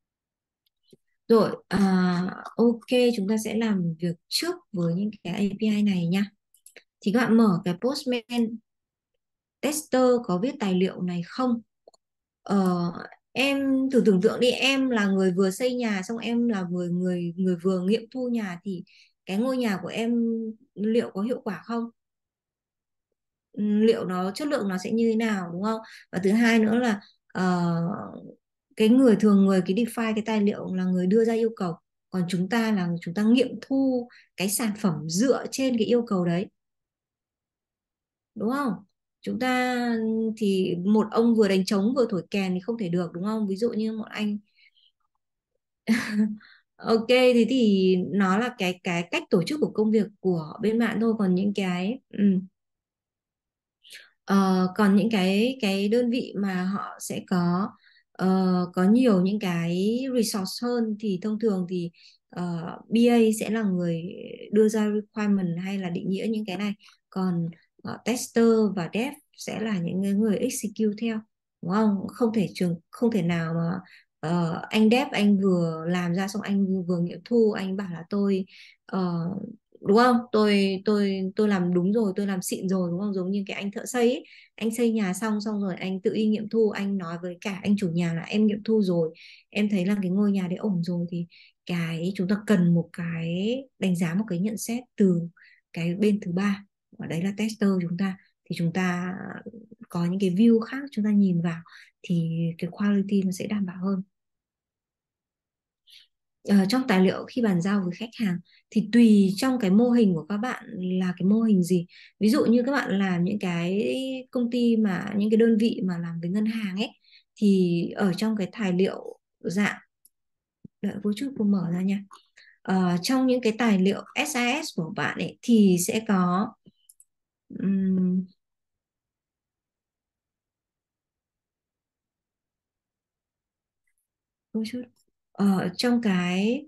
Rồi, à, ok, chúng ta sẽ làm việc trước với những cái a pê i này nha. Thì các bạn mở cái Postman tester có viết tài liệu này không? Ờ, em thử tưởng tượng đi, em là người vừa xây nhà, xong em là người người người vừa nghiệm thu nhà, thì cái ngôi nhà của em liệu có hiệu quả không? Ừ, liệu nó chất lượng nó sẽ như thế nào, đúng không? Và thứ hai nữa là ờ, cái người thường, người cái define cái tài liệu là người đưa ra yêu cầu, còn chúng ta là chúng ta nghiệm thu cái sản phẩm dựa trên cái yêu cầu đấy, đúng không? Chúng ta thì một ông vừa đánh trống vừa thổi kèn thì không thể được, đúng không? Ví dụ như một anh ok, thì thì nó là cái cái cách tổ chức của công việc của bên bạn thôi, còn những cái ừ. Ờ, còn những cái cái đơn vị mà họ sẽ có ờ, có nhiều những cái resource hơn, thì thông thường thì ờ, bê a sẽ là người đưa ra requirement hay là định nghĩa những cái này, còn ờ, tester và dev sẽ là những người người execute theo, đúng không? Không thể trường không thể nào mà ờ, anh dev anh vừa làm ra xong anh vừa, vừa nghiệm thu anh bảo là tôi ờ, đúng không, tôi tôi tôi làm đúng rồi, tôi làm xịn rồi, đúng không? Giống như cái anh thợ xây ấy, anh xây nhà xong xong rồi anh tự đi nghiệm thu, anh nói với cả anh chủ nhà là em nghiệm thu rồi, em thấy là cái ngôi nhà đấy ổn rồi, thì cái chúng ta cần một cái đánh giá, một cái nhận xét từ cái bên thứ ba, và đấy là tester chúng ta. Thì chúng ta có những cái view khác chúng ta nhìn vào thì cái quality nó sẽ đảm bảo hơn. Ờ, trong tài liệu khi bàn giao với khách hàng thì tùy trong cái mô hình của các bạn là cái mô hình gì. Ví dụ như các bạn làm những cái công ty mà những cái đơn vị mà làm với ngân hàng ấy, thì ở trong cái tài liệu dạng, đợi cô chút cô mở ra nha. Ờ, trong những cái tài liệu ét a ét của bạn ấy thì sẽ có um, cô chút Ờ, trong cái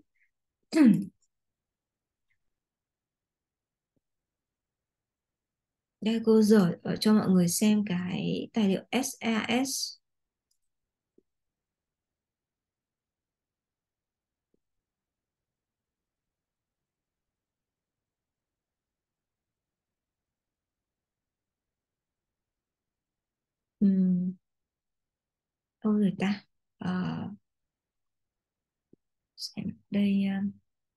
đây cô dở ở cho mọi người xem cái tài liệu ét a ét. um, Đâu rồi ta. Ờ, xem đây. ờ,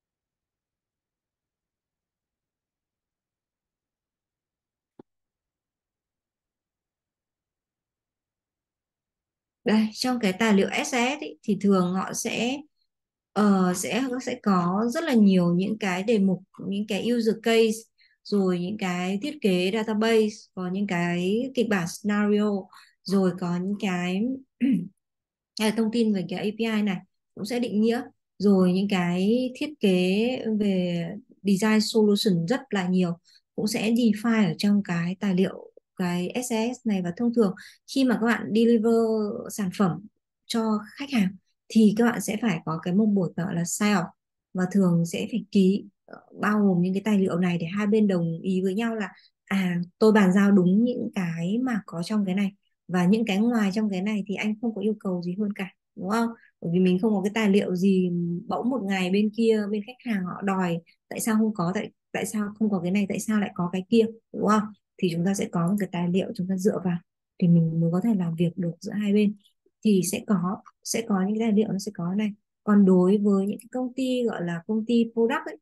Đây trong cái tài liệu ét a ét ý, thì thường họ sẽ ờ, sẽ sẽ có rất là nhiều những cái đề mục, những cái user case, rồi những cái thiết kế database, có những cái kịch bản scenario, rồi có những cái hay là thông tin về cái a pê i này cũng sẽ định nghĩa, rồi những cái thiết kế về design solution rất là nhiều cũng sẽ define ở trong cái tài liệu cái ét a ét này. Và thông thường khi mà các bạn deliver sản phẩm cho khách hàng thì các bạn sẽ phải có cái môn buổi gọi là sign off, và thường sẽ phải ký ờ, bao gồm những cái tài liệu này để hai bên đồng ý với nhau là à tôi bàn giao đúng những cái mà có trong cái này, và những cái ngoài trong cái này thì anh không có yêu cầu gì hơn cả, đúng không? Bởi vì mình không có cái tài liệu gì, bỗng một ngày bên kia bên khách hàng họ đòi tại sao không có, tại tại sao không có cái này, tại sao lại có cái kia, đúng không? Thì chúng ta sẽ có một cái tài liệu chúng ta dựa vào thì mình mới có thể làm việc được giữa hai bên. Thì sẽ có sẽ có những cái tài liệu nó sẽ có này. Còn đối với những cái công ty gọi là công ty product ấy,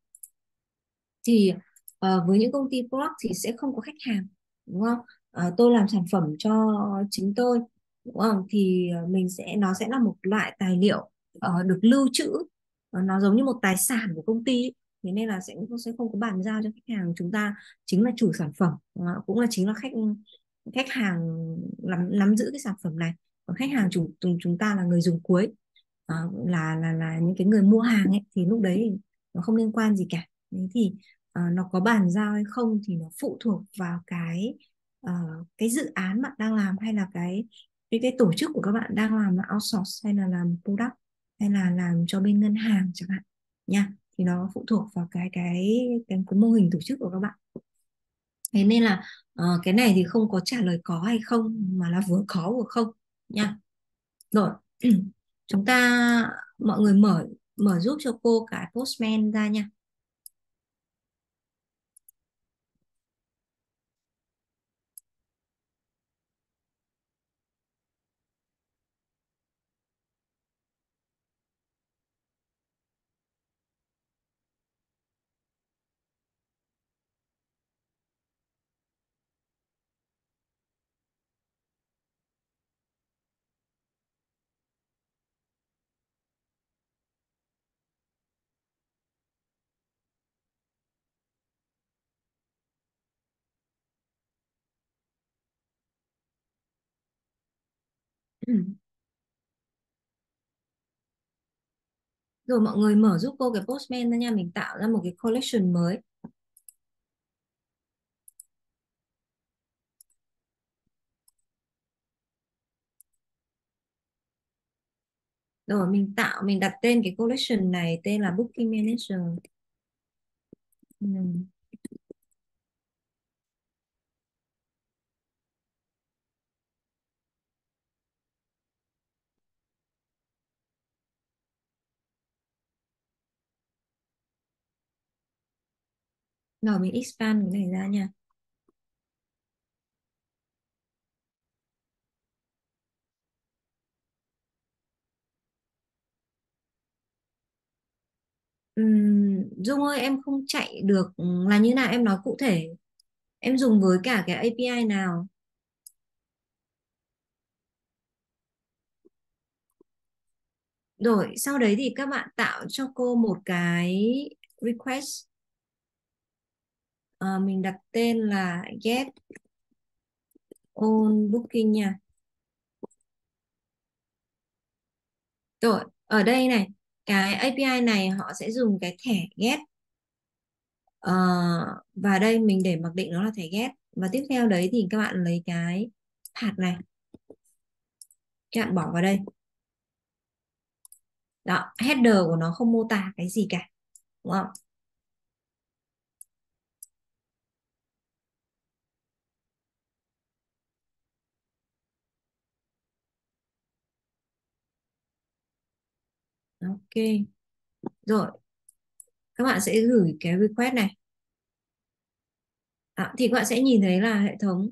thì ờ, với những công ty product thì sẽ không có khách hàng, đúng không? Ờ, tôi làm sản phẩm cho chính tôi, đúng không? Thì ờ, mình sẽ nó sẽ là một loại tài liệu ờ, được lưu trữ. Ờ, nó giống như một tài sản của công ty ấy. Thế nên là sẽ sẽ không có bàn giao cho khách hàng. Chúng ta chính là chủ sản phẩm, ờ, cũng là chính là khách khách hàng nắm nắm giữ cái sản phẩm này. Còn khách hàng chúng chúng chúng ta là người dùng cuối. Ờ, là là là những cái người mua hàng ấy, thì lúc đấy thì nó không liên quan gì cả. Thế thì ờ, nó có bàn giao hay không thì nó phụ thuộc vào cái ờ, cái dự án bạn đang làm, hay là cái cái cái tổ chức của các bạn đang làm là outsource hay là làm product hay là làm cho bên ngân hàng chẳng hạn nha. Thì nó phụ thuộc vào cái cái cái, cái mô hình tổ chức của các bạn. Thế nên là ờ, cái này thì không có trả lời có hay không, mà là vừa có vừa không nha. Rồi. Chúng ta mọi người mở mở giúp cho cô cái Postman ra nha. Rồi mọi người mở giúp cô cái Postman ra nha, mình tạo ra một cái collection mới. Rồi mình tạo mình đặt tên cái collection này tên là Booking Manager. Ừ. Rồi mình expand cái này ra nha. Ừm, Dung ơi em không chạy được là như nào, em nói cụ thể. Em dùng với cả cái a pê i nào? Rồi sau đấy thì các bạn tạo cho cô một cái request. Ờ, mình đặt tên là get on booking nha. Rồi ở đây này, cái a pê i này họ sẽ dùng cái thẻ get. Ờ, và đây mình để mặc định nó là thẻ get, và tiếp theo đấy thì các bạn lấy cái hạt này, các bạn bỏ vào đây. Đó, header của nó không mô tả cái gì cả, đúng không? Ok, rồi các bạn sẽ gửi cái request này. Đó, thì các bạn sẽ nhìn thấy là hệ thống.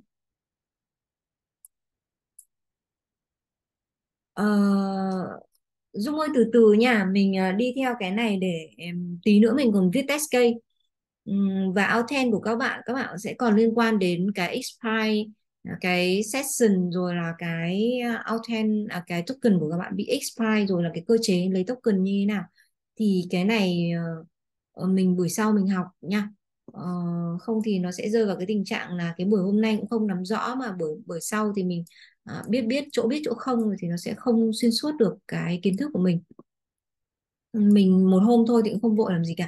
Ờ, Dung ơi, từ từ nha, mình à, đi theo cái này để em, tí nữa mình còn viết test case. Ừm, và outtent của các bạn các bạn sẽ còn liên quan đến cái expire, à, cái session, rồi là cái à, outtent, à, cái token của các bạn bị expire, rồi là cái cơ chế lấy token như thế nào. Thì cái này ờ, ờ, mình buổi sau mình học nha. Ờ, Không thì nó sẽ rơi vào cái tình trạng là cái buổi hôm nay cũng không nắm rõ, mà buổi buổi sau thì mình à, biết biết chỗ biết chỗ không, thì nó sẽ không xuyên suốt được cái kiến thức của mình. Mình một hôm thôi thì cũng không vội làm gì cả.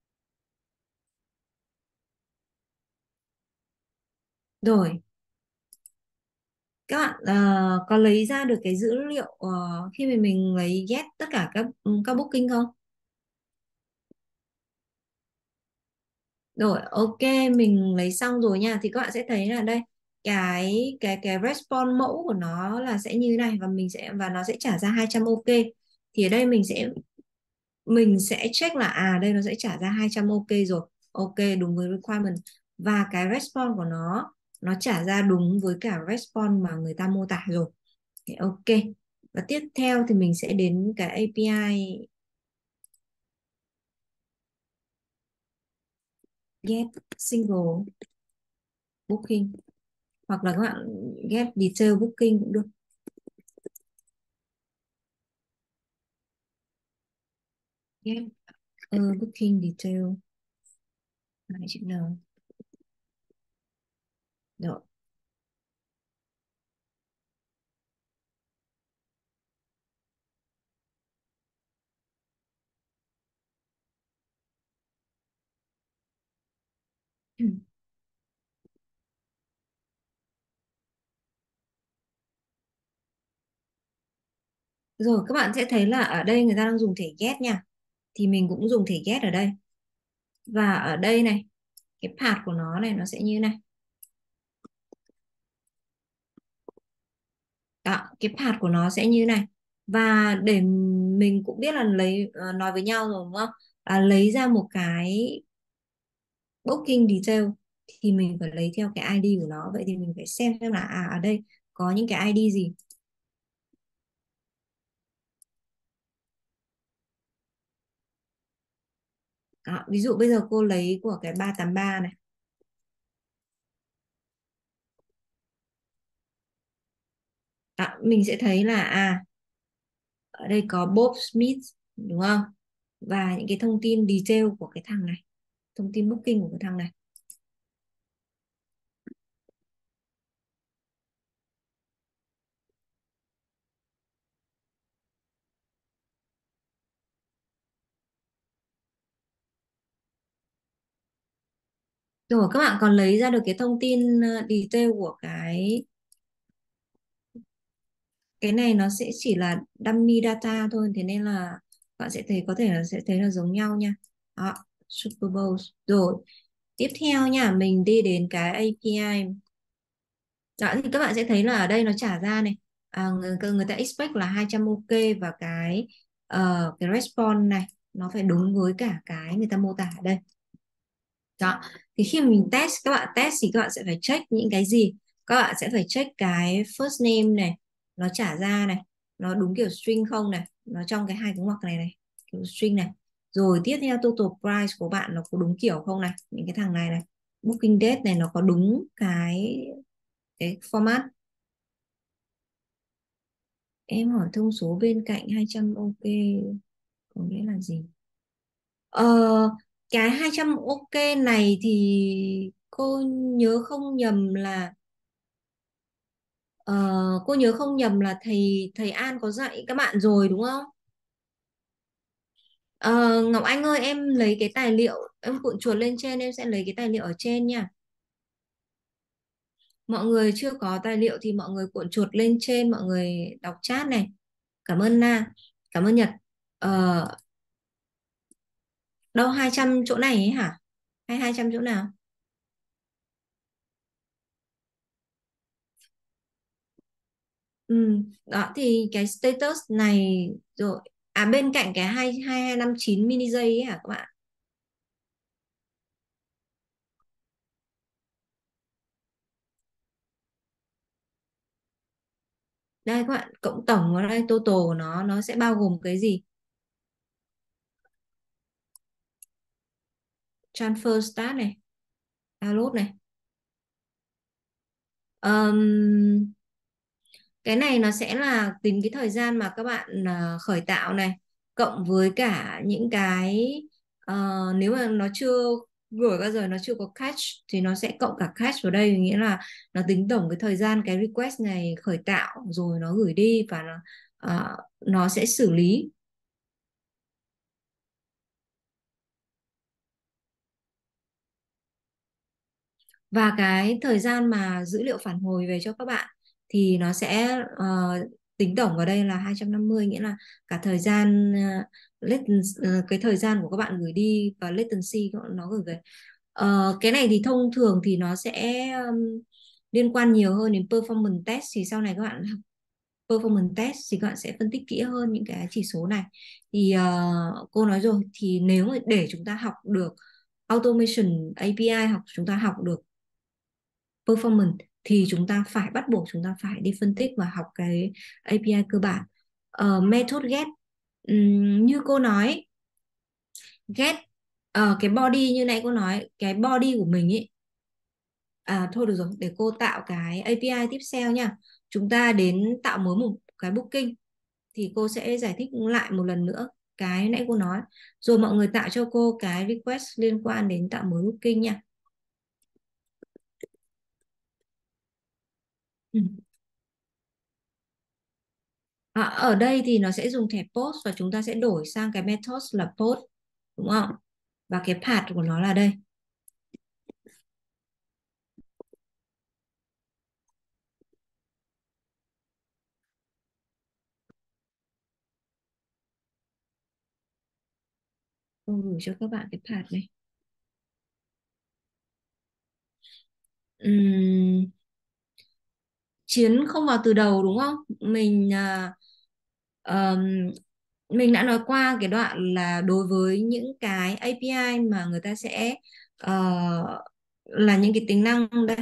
Rồi, các bạn ờ, có lấy ra được cái dữ liệu ờ, khi mà mình lấy get tất cả các các booking không? Rồi, ok, mình lấy xong rồi nha. Thì các bạn sẽ thấy là đây, cái cái cái response mẫu của nó là sẽ như này, và mình sẽ và nó sẽ trả ra hai trăm ok. Thì ở đây mình sẽ mình sẽ check là à đây nó sẽ trả ra hai trăm ok rồi. Ok, đúng với requirement. Và cái response của nó nó trả ra đúng với cả response mà người ta mô tả rồi. Thế ok. Và tiếp theo thì mình sẽ đến cái a pê i get single booking, hoặc là các bạn get detail booking cũng được. Get uh, booking detail, hai chữ N. Rồi. Rồi các bạn sẽ thấy là ở đây người ta đang dùng thẻ get nha. Thì mình cũng dùng thẻ get ở đây. Và ở đây này, cái path của nó này nó sẽ như này. Đó, cái path của nó sẽ như này. Và để mình cũng biết là lấy ờ, nói với nhau rồi đúng không? À, lấy ra một cái booking detail thì mình phải lấy theo cái i đê của nó. Vậy thì mình phải xem xem là à ở đây có những cái i đê gì. Đó, ví dụ bây giờ cô lấy của cái ba tám ba này. Đó, mình sẽ thấy là à ở đây có Bob Smith đúng không? Và những cái thông tin detail của cái thằng này, thông tin booking của cái thằng này. Rồi các bạn còn lấy ra được cái thông tin ờ, detail của cái cái này, nó sẽ chỉ là dummy data thôi, thế nên là bạn sẽ thấy có thể là sẽ thấy là giống nhau nha. Đó, Super Bowl. Rồi, tiếp theo nha, mình đi đến cái a pê i. Đó, thì các bạn sẽ thấy là ở đây nó trả ra này, à, người, người ta expect là hai trăm ok, và cái ờ, cái response này nó phải đúng với cả cái người ta mô tả ở đây. Đó, thì khi mà mình test, các bạn test thì các bạn sẽ phải check những cái gì? Các bạn sẽ phải check cái first name này, nó trả ra này, nó đúng kiểu string không này, nó trong cái hai cái ngoặc này này, kiểu string này. Rồi tiếp theo total price của bạn nó có đúng kiểu không này, những cái thằng này này, booking date này nó có đúng cái cái format. Em hỏi thông số bên cạnh hai trăm ok có nghĩa là gì? Ờ, cái hai trăm ok này thì cô nhớ không nhầm là ờ, cô nhớ không nhầm là thầy thầy An có dạy các bạn rồi đúng không? Ờ, Ngọc Anh ơi, em lấy cái tài liệu, em cuộn chuột lên trên, em sẽ lấy cái tài liệu ở trên nha. Mọi người chưa có tài liệu thì mọi người cuộn chuột lên trên, mọi người đọc chat này. Cảm ơn Na, cảm ơn Nhật. Ờ, đâu hai trăm chỗ này ấy hả? Hay hai trăm chỗ nào? Ừ, đó thì cái status này rồi. À, bên cạnh cái hai hai hai năm chín mini giây ấy hả các bạn? Đây các bạn, cộng tổng ở đây total của nó nó sẽ bao gồm cái gì? Transfer start này, download này. Ờm, cái này nó sẽ là tính cái thời gian mà các bạn à, khởi tạo này, cộng với cả những cái ờ, nếu mà nó chưa gửi bao giờ, nó chưa có catch thì nó sẽ cộng cả catch vào đây, nghĩa là nó tính tổng cái thời gian cái request này khởi tạo rồi nó gửi đi, và nó ờ, nó sẽ xử lý. Và cái thời gian mà dữ liệu phản hồi về cho các bạn thì nó sẽ ờ, tính tổng ở đây là hai trăm năm mươi, nghĩa là cả thời gian uh, latency, ờ, cái thời gian của các bạn gửi đi và latency của nó gửi về. Ờ, cái này thì thông thường thì nó sẽ um, liên quan nhiều hơn đến performance test, thì sau này các bạn học performance test thì các bạn sẽ phân tích kỹ hơn những cái chỉ số này. Thì ờ, cô nói rồi, thì nếu mà để chúng ta học được automation a pê i, hoặc chúng ta học được performance, thì chúng ta phải bắt buộc chúng ta phải đi phân tích và học cái a pê i cơ bản. Ờ, method get, ừm, như cô nói, get ờ, cái body như nãy cô nói, cái body của mình ấy. À thôi được rồi, để cô tạo cái a pê i tiếp theo nha. Chúng ta đến tạo mới một cái booking, thì cô sẽ giải thích lại một lần nữa cái nãy cô nói. Rồi mọi người tạo cho cô cái request liên quan đến tạo mới booking nha. Ừ. À, ở đây thì nó sẽ dùng thẻ post và chúng ta sẽ đổi sang cái method là post, đúng không? Và cái path của nó là đây. Tôi gửi cho các bạn cái path này. Ừm, Chiến không vào từ đầu đúng không? Mình à, ờm, mình đã nói qua cái đoạn là đối với những cái a pê i mà người ta sẽ ờ, là những cái tính năng đây.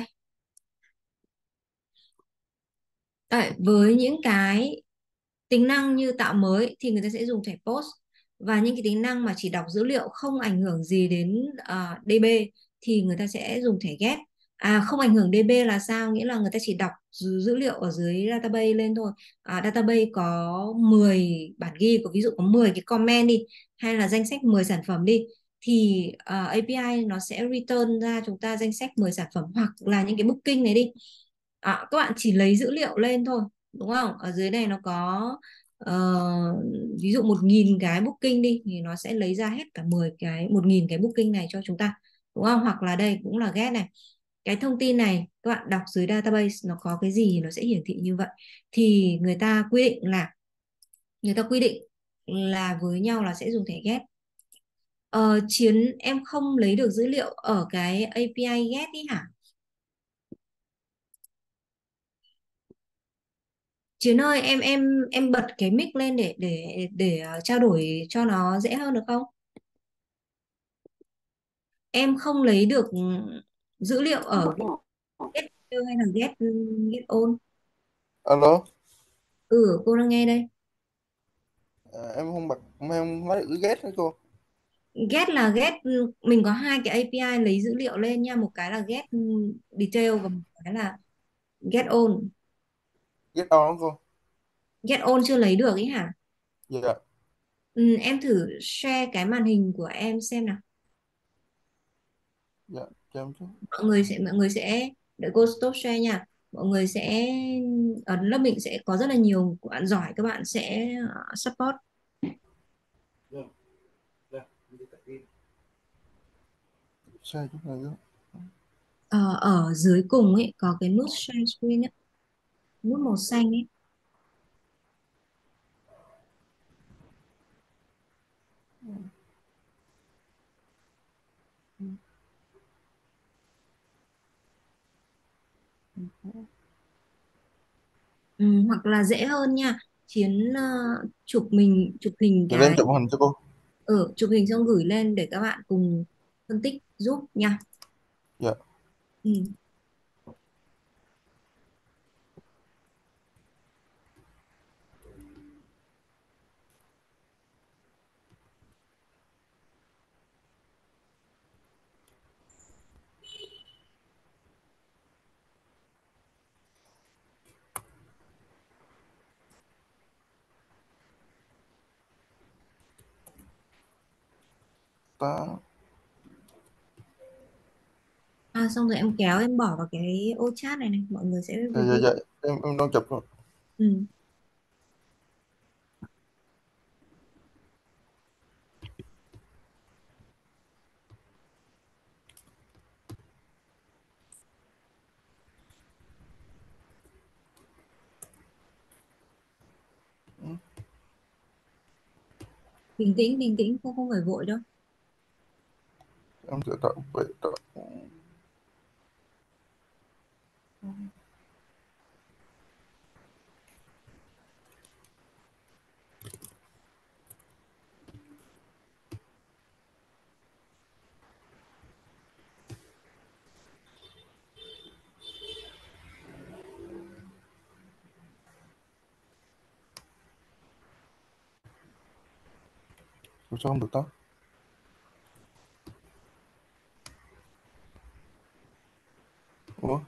Đấy, với những cái tính năng như tạo mới thì người ta sẽ dùng thẻ post, và những cái tính năng mà chỉ đọc dữ liệu không ảnh hưởng gì đến uh, đê bê thì người ta sẽ dùng thẻ get. À, không ảnh hưởng đê bê là sao? Nghĩa là người ta chỉ đọc dữ, dữ liệu ở dưới database lên thôi. À, database có mười bản ghi, có ví dụ có mười cái comment đi, hay là danh sách mười sản phẩm đi, thì uh, a pê i nó sẽ return ra chúng ta danh sách mười sản phẩm, hoặc là những cái booking này đi. À, các bạn chỉ lấy dữ liệu lên thôi, đúng không? Ở dưới này nó có ờ, ví dụ một nghìn cái booking đi, thì nó sẽ lấy ra hết cả mười cái, một nghìn cái booking này cho chúng ta, đúng không? Hoặc là đây cũng là get này, cái thông tin này các bạn đọc dưới database nó có cái gì thì nó sẽ hiển thị như vậy. Thì người ta quy định là người ta quy định là với nhau là sẽ dùng thẻ get. Ờ, Chiến em không lấy được dữ liệu ở cái a pê i get ý hả? Chiến ơi, em em em bật cái mic lên để để để ờ, trao đổi cho nó dễ hơn được không? Em không lấy được dữ liệu ở get hay là get get on. Alo, Ừ, cô đang nghe đây. à, em không bật, em không nói được ghét đấy cô. Get là get, mình có hai cái a pê i lấy dữ liệu lên nha, một cái là get detail và một cái là get on. Ghét on cô. Get on chưa lấy được ý hả? Dạ, Ừ, em thử share cái màn hình của em xem nào. dạ, cho em chút. Mọi người sẽ mọi người sẽ đợi cô stop share nha. Mọi người sẽ ở lớp mình sẽ có rất là nhiều bạn giỏi, các bạn sẽ uh, support. Sai chút này đó. Ờ, ở dưới cùng ấy có cái nút share screen ấy, nút màu xanh ấy. Ừ, hoặc là dễ hơn nha, Chiến ờ, chụp mình chụp hình Để lên cái chụp hình cho cô. ở chụp hình xong gửi lên để các bạn cùng phân tích giúp nha. Dạ. Ừ. Ta. À, xong rồi em kéo em bỏ vào cái ô chat này này, mọi người sẽ Dạ dạ review. dạ, em em đang chụp rồi. Ừ. Bình tĩnh bình tĩnh, không không phải vội đâu. Em sẽ tạo vậy tạo. Ủa sao không được ta? Ủa.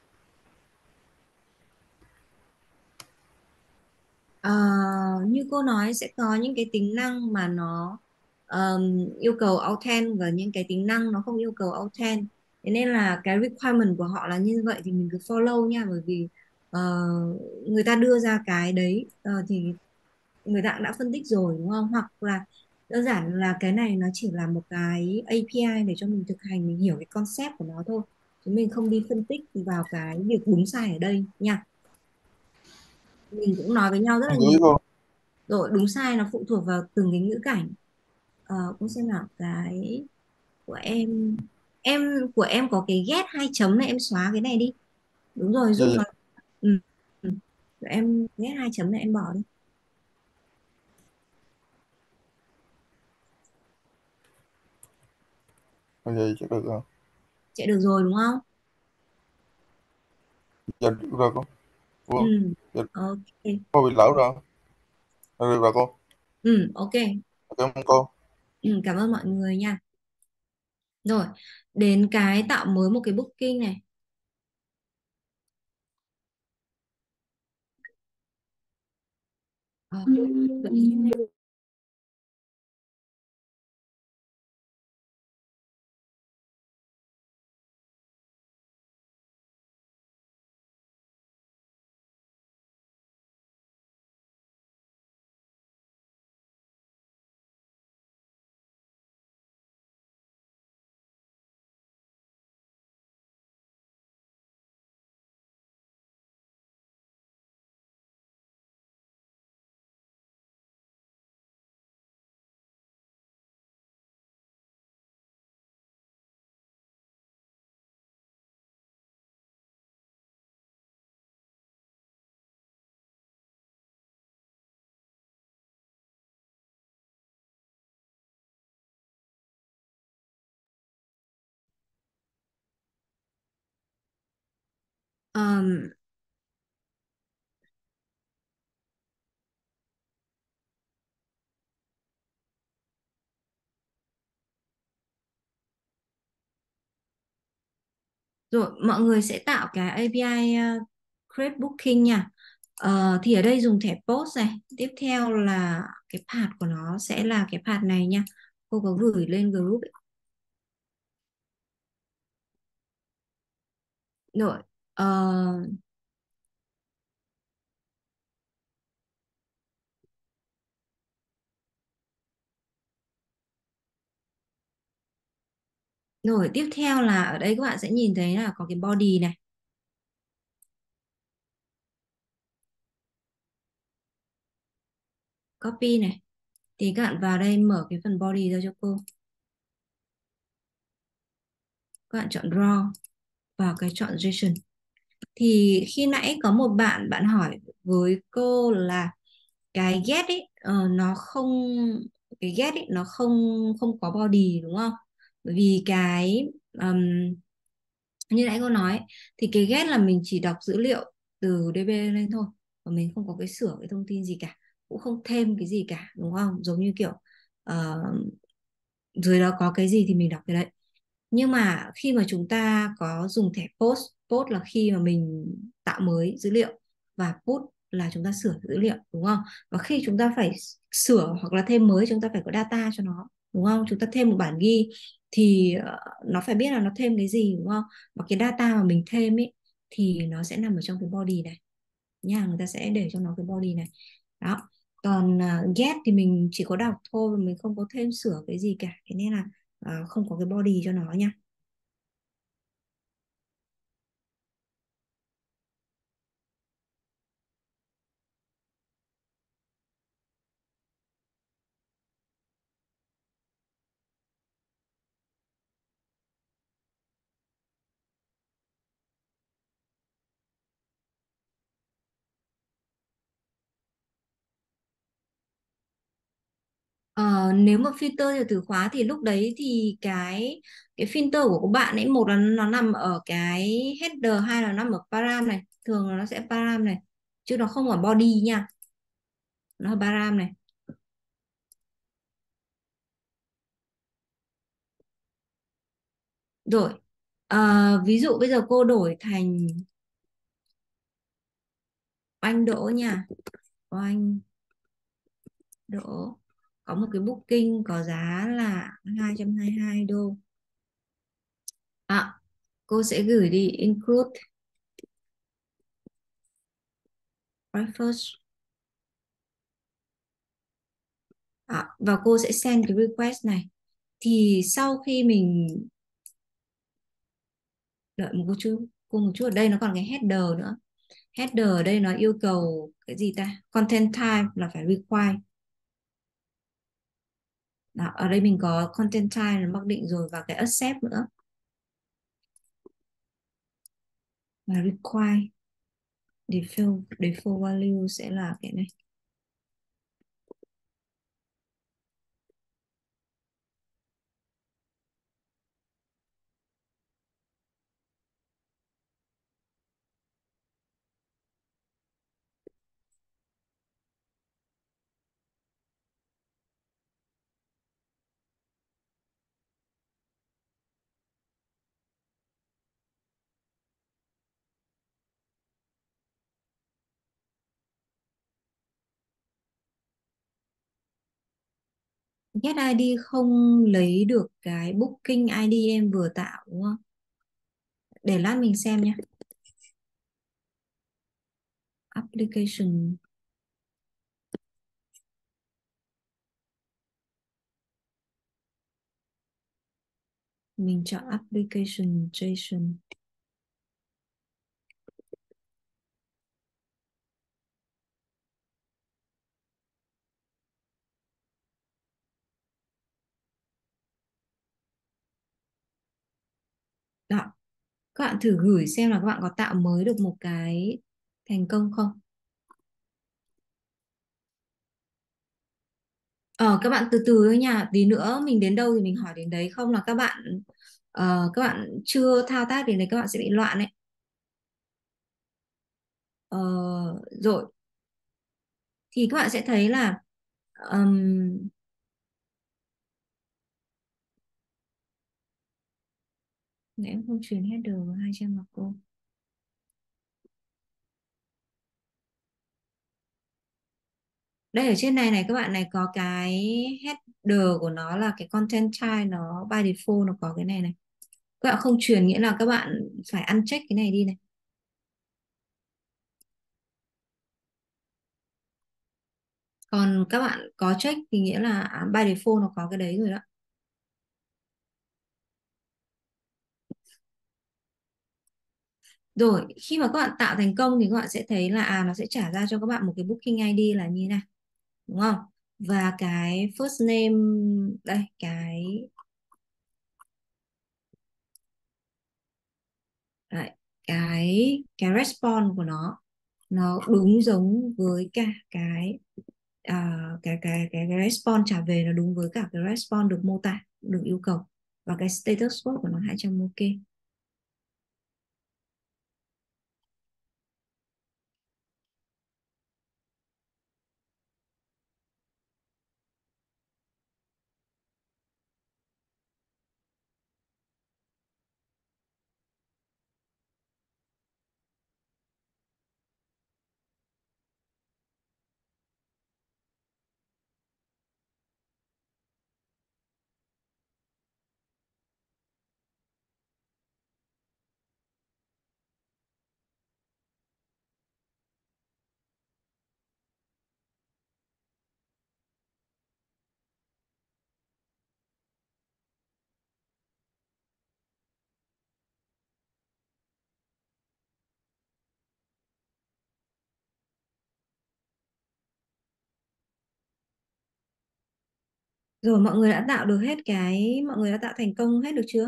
Ờ, như cô nói sẽ có những cái tính năng mà nó ờm, yêu cầu authent và những cái tính năng nó không yêu cầu authent. Thế nên là cái requirement của họ là như vậy thì mình cứ follow nha, bởi vì ờ, người ta đưa ra cái đấy ờ, thì người ta cũng đã phân tích rồi đúng không? Hoặc là đơn giản là cái này nó chỉ là một cái a pê i để cho mình thực hành, mình hiểu cái concept của nó thôi. Chứ mình không đi phân tích vào cái việc đúng sai ở đây nha. Mình cũng nói với nhau rất là Em nhiều gửi cô. rồi, đúng sai nó phụ thuộc vào từng cái ngữ cảnh. Ờ, cũng xem nào cái của em em của em có cái ghét hai chấm này, em xóa cái này đi. Đúng rồi, Dạ giúp dạ. nó. Ừ. Ừ. Của em ghét hai chấm này em bỏ đi. Dạ dạ chắc được rồi. Chạy được rồi đúng không? Dạ được rồi cô. Ừ. Ủa. Dạ. Ok. Cô bị lỡ rồi. Dạ, được rồi cô. Ừ. Ok. Cảm ơn cô. Ừ. Cảm ơn mọi người nha. Rồi, đến cái tạo mới một cái booking này. Ờ, gợi ý cho em. Ờm, Rồi, mọi người sẽ tạo cái a pê i uh, create booking nha. Ờ, thì ở đây dùng thẻ post này. Tiếp theo là cái path của nó sẽ là cái path này nha. Cô có gửi lên group ấy. Rồi, ờ, rồi tiếp theo là ở đây các bạn sẽ nhìn thấy là có cái body này, copy này. Thì các bạn vào đây mở cái phần body ra cho cô. các bạn chọn raw vào cái chọn JSON. Thì khi nãy có một bạn bạn hỏi với cô là cái get ấy ờ, nó không, cái get ấy nó không không có body đúng không? Bởi vì cái ừm, như nãy cô nói ấy, thì cái get là mình chỉ đọc dữ liệu từ đê bê lên thôi, và mình không có cái sửa cái thông tin gì cả, cũng không thêm cái gì cả đúng không? Giống như kiểu ờ, dưới đó có cái gì thì mình đọc cái đấy. Nhưng mà khi mà chúng ta có dùng thẻ post, post là khi mà mình tạo mới dữ liệu, và put là chúng ta sửa dữ liệu đúng không? Và khi chúng ta phải sửa hoặc là thêm mới, chúng ta phải có data cho nó đúng không? Chúng ta thêm một bản ghi thì ờ, nó phải biết là nó thêm cái gì đúng không? Và cái data mà mình thêm ấy thì nó sẽ nằm ở trong cái body này nha, người ta sẽ để cho nó cái body này đó. Còn uh, get thì mình chỉ có đọc thôi, và mình không có thêm sửa cái gì cả, thế nên là ờ, không có cái body cho nó nha. Ờ, nếu mà filter theo từ khóa thì lúc đấy thì cái cái filter của các bạn ấy, một là nó nằm ở cái header, hai là nằm ở param này, thường là nó sẽ param này, chứ nó không ở body nha, nó ở param này. Rồi ờ, ví dụ bây giờ cô đổi thành oanh đỗ nha, oanh đỗ có một cái booking có giá là hai trăm hai mươi hai đô. À, cô sẽ gửi đi include breakfast. À, và cô sẽ send cái request này. Thì sau khi mình đợi một chút, cô một chút, ở đây nó còn cái header nữa. Header ở đây nó yêu cầu cái gì ta? Content type là phải require. Đó, ở đây mình có content type là mặc định rồi, và cái accept nữa là require. Default default value sẽ là cái này. Get i đê không lấy được cái booking i đê em vừa tạo đúng không? Để lát mình xem nhé. Application, mình chọn application JSON. Đó, các bạn thử gửi xem là các bạn có tạo mới được một cái thành công không. Ờ, các bạn từ từ thôi nha, tí nữa mình đến đâu thì mình hỏi đến đấy, không là các bạn ờ, các bạn chưa thao tác đến đấy các bạn sẽ bị loạn đấy. Ờ, rồi thì các bạn sẽ thấy là ừm, em không truyền header vào hai trang mặc cô. Đây ở trên này này các bạn này, có cái header của nó là cái content type, nó by default nó có cái này này. Các bạn không truyền nghĩa là các bạn phải uncheck cái này đi này. Còn các bạn có check thì nghĩa là à, by default nó có cái đấy rồi đó. Rồi khi mà các bạn tạo thành công thì các bạn sẽ thấy là à nó sẽ trả ra cho các bạn một cái booking i đê là như thế này đúng không? Và cái first name đây, cái cái cái response của nó nó đúng giống với cả cái à, cái, cái cái cái response trả về nó đúng với cả cái response được mô tả, được yêu cầu, và cái status code của nó hai trăm ok. Rồi mọi người đã tạo được hết cái mọi người đã tạo thành công hết được chưa?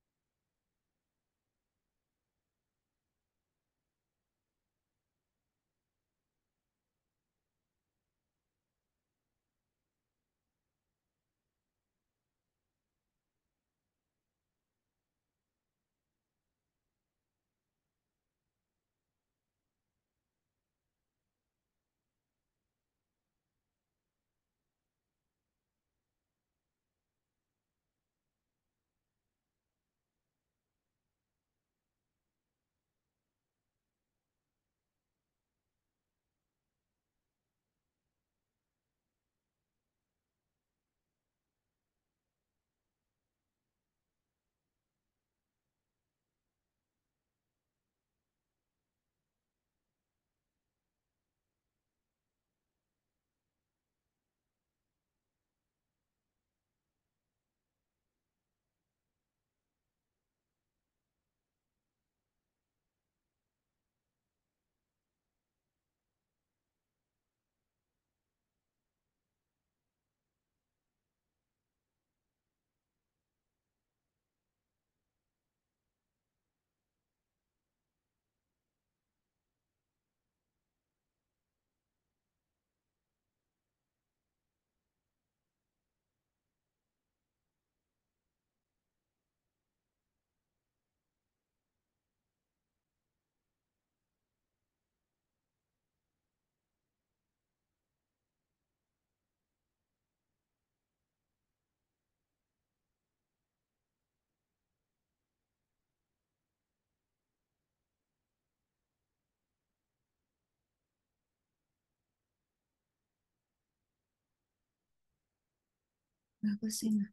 Để tôi xem nào.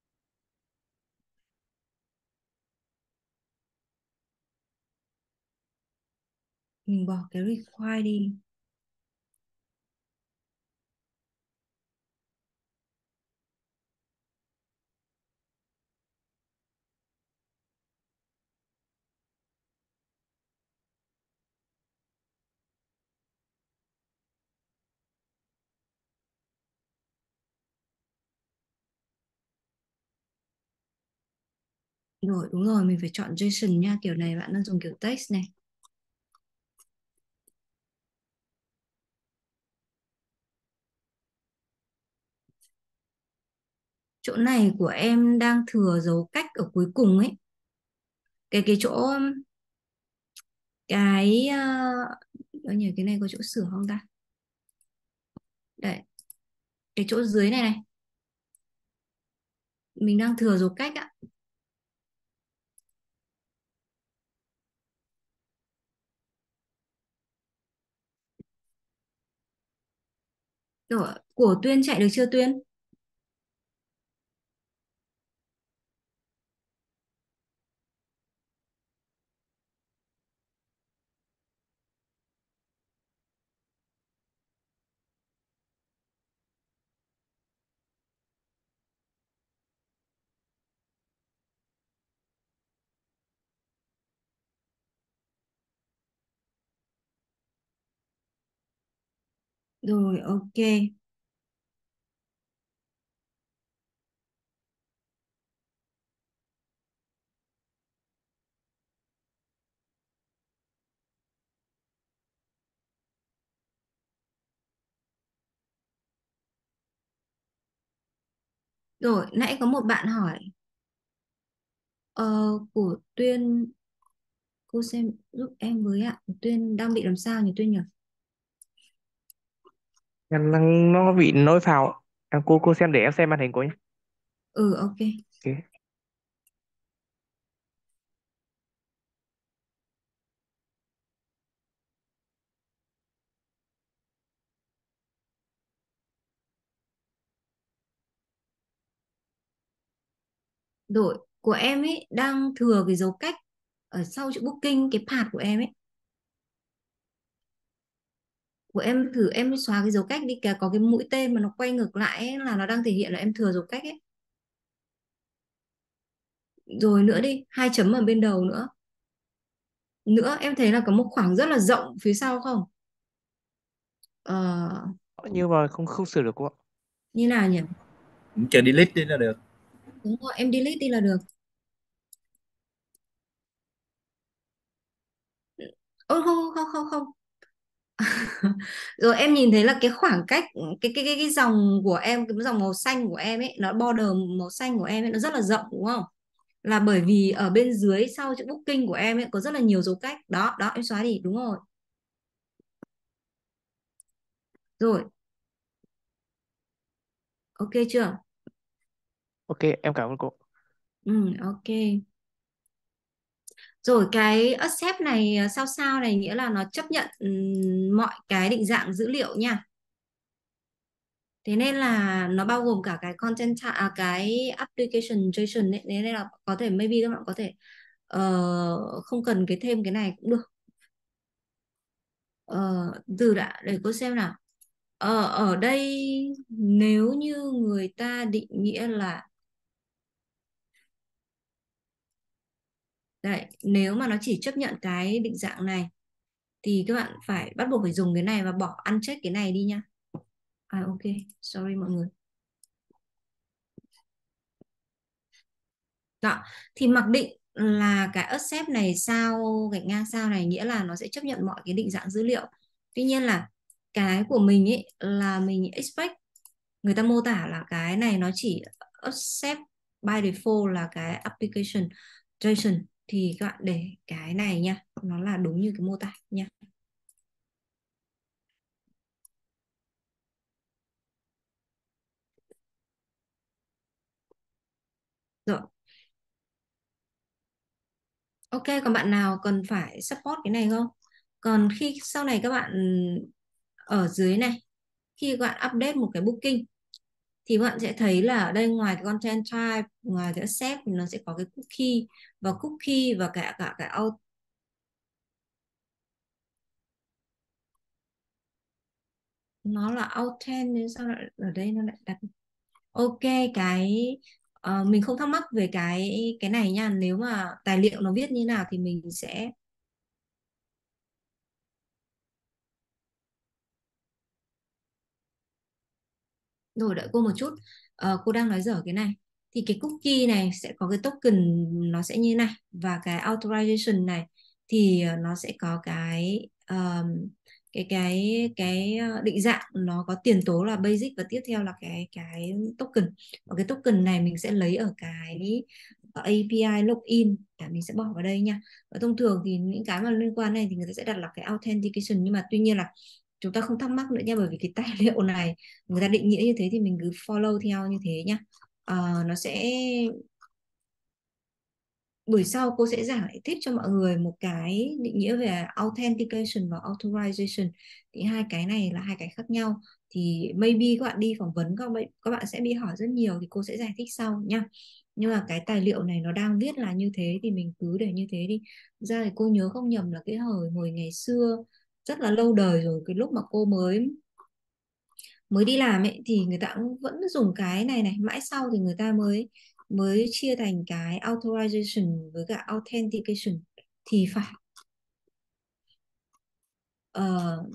Mình bỏ cái require đi. Rồi đúng rồi, mình phải chọn JSON nha, kiểu này bạn đang dùng kiểu text này. Chỗ này của em đang thừa dấu cách ở cuối cùng ấy. Cái cái chỗ um, cái uh, nhờ cái này có chỗ sửa không ta? Đấy, cái chỗ dưới này này, mình đang thừa dấu cách ạ. Rồi, của Tuyên chạy được chưa Tuyên? Rồi, ok. Rồi, nãy có một bạn hỏi ờ, của Tuyên, cô xem giúp em với ạ. Tuyên đang bị làm sao nhỉ Tuyên nhỉ? Em đang nó bị nỗi phào ạ. À, cô cô xem để em xem màn hình của nhé. Ừ, ok. Ok. Rồi, của em ấy đang thừa cái dấu cách ở sau chữ booking, cái pad của em ấy. Của em thử em xóa cái dấu cách đi, kìa có cái mũi tên mà nó quay ngược lại ấy, là nó đang thể hiện là em thừa dấu cách ấy. Rồi nữa đi, hai chấm ở bên đầu nữa. Nữa em thấy là có một khoảng rất là rộng phía sau không? Ờ, Nhưng mà không không sửa được cô ạ. như nào nhỉ? Cũng chờ delete đi là được. Đúng rồi, em delete đi là được. Ôi không không không không. Rồi em nhìn thấy là cái khoảng cách, cái cái cái cái dòng của em, cái dòng màu xanh của em ấy, nó border màu xanh của em ấy nó rất là rộng đúng không? Là bởi vì ở bên dưới sau chữ booking của em ấy có rất là nhiều dấu cách. Đó, đó em xóa đi, đúng rồi. Rồi, ok chưa? Ok, em cảm ơn cô. Ừ, ok. Rồi cái accept này à, sao sao này nghĩa là nó chấp nhận ừm, mọi cái định dạng dữ liệu nha. Thế nên là nó bao gồm cả cái content type- à, cái application JSON ấy. Thế nên là có thể maybe các bạn có thể ờ, không cần cái thêm cái này cũng được. Ờ, từ đã để cô xem nào. Ờ, ở đây nếu như người ta định nghĩa là đấy, nếu mà nó chỉ chấp nhận cái định dạng này thì các bạn phải bắt buộc phải dùng cái này và bỏ uncheck cái này đi nha. À ok, sorry mọi người. Đó, thì mặc định là cái accept này sao gạch ngang sao này nghĩa là nó sẽ chấp nhận mọi cái định dạng dữ liệu. Tuy nhiên là cái của mình ấy là mình expect người ta mô tả là cái này nó chỉ accept by default là cái application JSON, thì các bạn để cái này nha, nó là đúng như cái mô tả nha. Rồi, ok, còn bạn nào cần phải support cái này không? Còn khi sau này các bạn ở dưới này, khi các bạn update một cái booking thì các bạn sẽ thấy là ở đây ngoài cái content type, ngoài cái accept thì nó sẽ có cái cookie, và cookie và cả cả cái out, nó là authent nên sao lại ở đây nó lại đặt ok cái ờ, mình không thắc mắc về cái cái này nha, nếu mà tài liệu nó viết như nào thì mình sẽ rồi đợi cô một chút. Ờ, cô đang nói dở cái này. Thì cái cookie này sẽ có cái token, nó sẽ như này, và cái authorization này thì ờ, nó sẽ có cái um, cái cái cái ờ, định dạng, nó có tiền tố là basic và tiếp theo là cái cái token. Và cái token này mình sẽ lấy ở cái ở a pê i login, để mình sẽ bỏ vào đây nha. Và thông thường thì những cái mà liên quan này thì người ta sẽ đặt là cái authentication, nhưng mà tuy nhiên là chúng ta không thắc mắc nữa nha, bởi vì cái tài liệu này người ta định nghĩa như thế thì mình cứ follow theo như thế nhá. Ờ, nó sẽ buổi sau cô sẽ giải thích cho mọi người một cái định nghĩa về authentication và authorization, thì hai cái này là hai cái khác nhau. Thì maybe các bạn đi phỏng vấn các bạn các bạn sẽ bị hỏi rất nhiều thì cô sẽ giải thích sau nha. Nhưng mà cái tài liệu này nó đang viết là như thế thì mình cứ để như thế đi. Thực ra thì cô nhớ không nhầm là cái hồi hồi ngày xưa rất là lâu đời rồi, cái lúc mà cô mới mới đi làm ấy thì người ta cũng vẫn dùng cái này này, mãi sau thì người ta mới mới chia thành cái authorization với cả authentication thì phải. Ờ,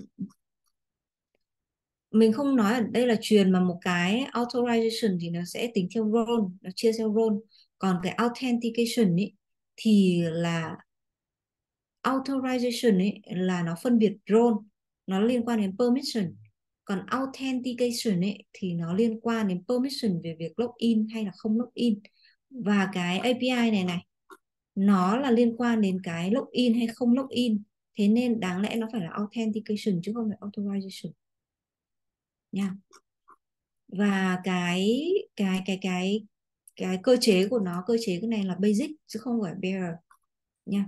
mình không nói ở đây là truyền, mà một cái authorization thì nó sẽ tính theo role, nó chia theo role. Còn cái authentication ấy thì là authorization ấy là nó phân biệt role, nó liên quan đến permission. Còn authentication ấy thì nó liên quan đến permission về việc login hay là không login. Và cái a pê i này này nó là liên quan đến cái login hay không login. Thế nên đáng lẽ nó phải là authentication chứ không phải authorization nha. Và cái cái cái cái cái cơ chế của nó, cơ chế cái này là basic chứ không phải bearer nha.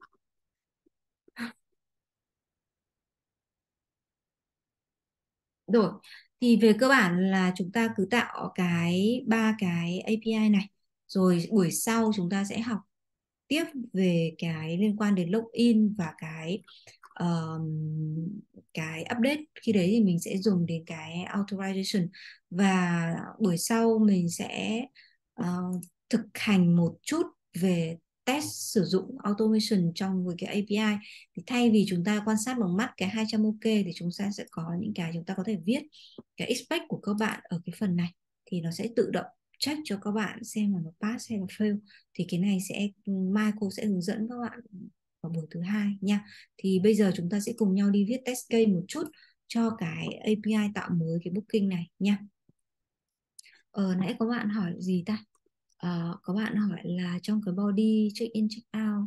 Rồi, thì về cơ bản là chúng ta cứ tạo cái ba cái a pê i này, rồi buổi sau chúng ta sẽ học tiếp về cái liên quan đến login và cái um, cái update. Khi đấy thì mình sẽ dùng đến cái authorization, và buổi sau mình sẽ ờ, thực hành một chút về test sử dụng automation trong với cái a pê i. Thì thay vì chúng ta quan sát bằng mắt cái hai trăm ok thì chúng ta sẽ có những cái chúng ta có thể viết cái expect của các bạn ở cái phần này, thì nó sẽ tự động check cho các bạn xem là nó pass hay là fail. Thì cái này sẽ mai cô sẽ hướng dẫn các bạn vào buổi thứ hai nha. Thì bây giờ chúng ta sẽ cùng nhau đi viết test case một chút cho cái a pê i tạo mới cái booking này nha. Ờ, nãy có bạn hỏi gì ta? Ờ, có bạn hỏi là trong cái body check in check out.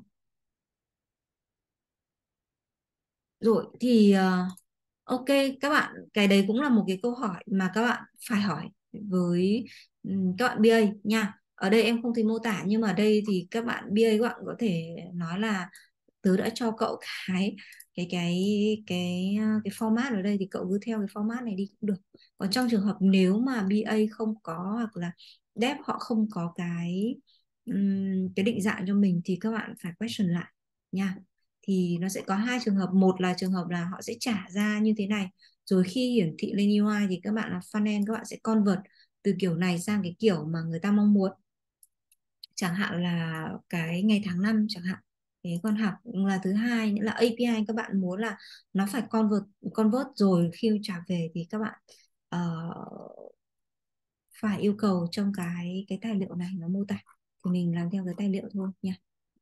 Rồi thì ờ, ok các bạn, cái đấy cũng là một cái câu hỏi mà các bạn phải hỏi với ừm, các bạn bê a nha. Ở đây em không thấy mô tả, nhưng mà ở đây thì các bạn bê a các bạn có thể nói là tớ đã cho cậu cái cái cái cái ờ, cái format ở đây thì cậu cứ theo cái format này đi cũng được. Còn trong trường hợp nếu mà bê a không có, hoặc là dev họ không có cái ừm, cái định dạng cho mình, thì các bạn phải question lại nha. Thì nó sẽ có hai trường hợp. Một là trường hợp là họ sẽ trả ra như thế này, rồi khi hiển thị lên u i thì các bạn là frontend, các bạn sẽ convert từ kiểu này sang cái kiểu mà người ta mong muốn, chẳng hạn là cái ngày tháng năm chẳng hạn. Thế còn học là thứ hai nữa là a pê i các bạn muốn là nó phải convert convert rồi khi trả về thì các bạn ờ, phải yêu cầu trong cái cái tài liệu này nó mô tả, thì mình làm theo cái tài liệu thôi nha.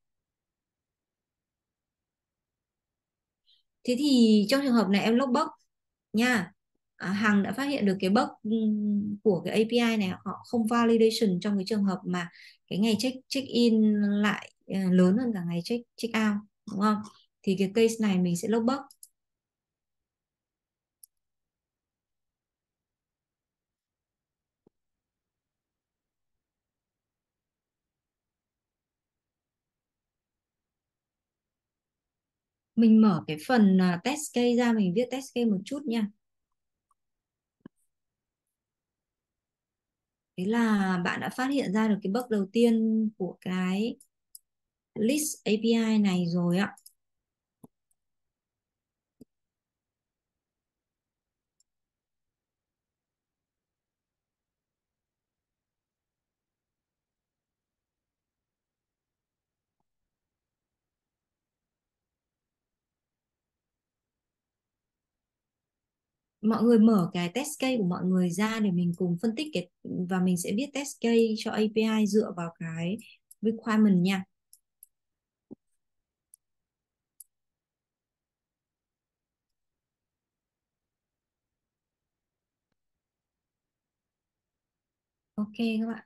Thế thì trong trường hợp này em logbox nha. À, Hằng đã phát hiện được cái bug ừm, của cái a pê i này họ không validation trong cái trường hợp mà cái ngày check check in lại ờ, lớn hơn cả ngày check check out, đúng không? Thì cái case này mình sẽ logbox. Mình mở cái phần à, test case ra, mình viết test case một chút nha. Thế là bạn đã phát hiện ra được cái bug đầu tiên của cái list a pê i này rồi ạ. Mọi người mở cái test case của mọi người ra để mình cùng phân tích cái, và mình sẽ viết test case cho a pê i dựa vào cái requirement nha. Ok các bạn.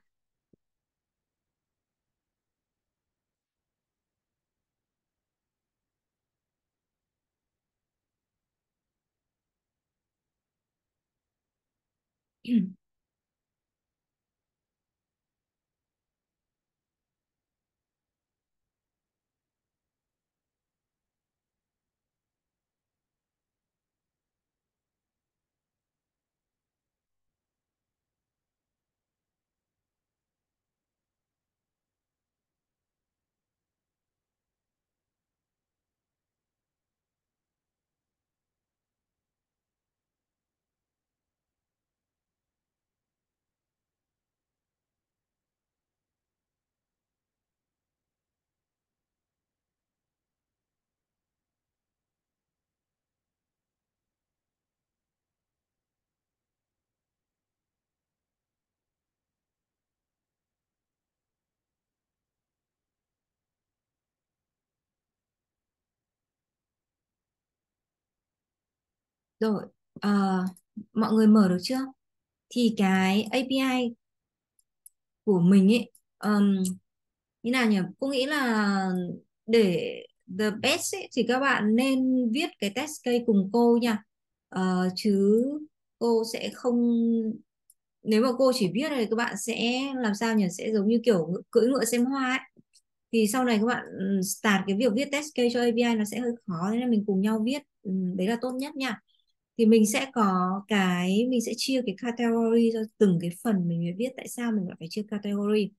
Rồi, ờ, mọi người mở được chưa? Thì cái a pê i của mình ấy, um, như nào nhỉ? Cô nghĩ là để the best ấy, thì các bạn nên viết cái test case cùng cô nha. Ờ, chứ cô sẽ không, nếu mà cô chỉ viết thì các bạn sẽ làm sao nhỉ, sẽ giống như kiểu ngựa- cưỡi ngựa xem hoa ấy. Thì sau này các bạn ừ, start cái việc viết test case cho a pê i nó sẽ hơi khó, nên là mình cùng nhau viết. Ừ, đấy là tốt nhất nha. Thì mình sẽ có cái, mình sẽ chia cái category cho từng cái phần mình phải viết. Tại sao mình lại phải chia category?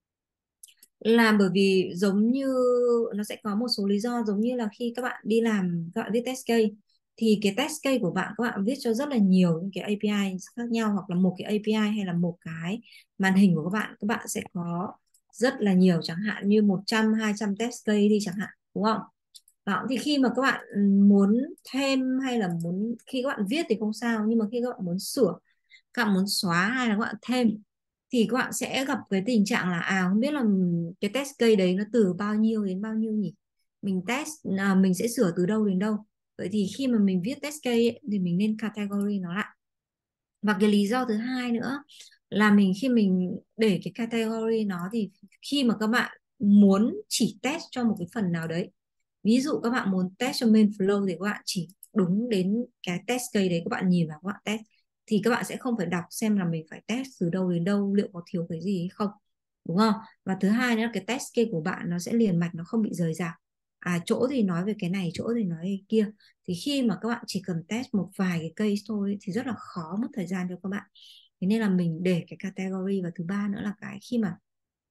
Làm bởi vì giống như nó sẽ có một số lý do, giống như là khi các bạn đi làm, các bạn viết test case thì cái test case của bạn các bạn viết cho rất là nhiều những cái a pê i khác nhau, hoặc là một cái a pê i hay là một cái màn hình của các bạn các bạn sẽ có rất là nhiều, chẳng hạn như một trăm hai trăm test case đi chẳng hạn, đúng không? Đó, thì khi mà các bạn muốn thêm hay là muốn, khi các bạn viết thì không sao, nhưng mà khi các bạn muốn sửa, các bạn muốn xóa hay là các bạn thêm, thì các bạn sẽ gặp cái tình trạng là à không biết là cái test case đấy nó từ bao nhiêu đến bao nhiêu nhỉ, mình test à, mình sẽ sửa từ đâu đến đâu. Vậy thì khi mà mình viết test case ấy, thì mình nên category nó lại. Và cái lý do thứ hai nữa là mình, khi mình để cái category nó, thì khi mà các bạn muốn chỉ test cho một cái phần nào đấy, ví dụ các bạn muốn test cho main flow, thì các bạn chỉ đúng đến cái test case đấy, các bạn nhìn vào các bạn test, thì các bạn sẽ không phải đọc xem là mình phải test từ đâu đến đâu, liệu có thiếu cái gì hay không, đúng không? Và thứ hai nữa là cái test case của bạn nó sẽ liền mạch, nó không bị rời rạc, à chỗ thì nói về cái này, chỗ thì nói về kia. Thì khi mà các bạn chỉ cần test một vài cái case thôi thì rất là khó, mất thời gian cho các bạn. Thế nên là mình để cái category. Và thứ ba nữa là cái khi mà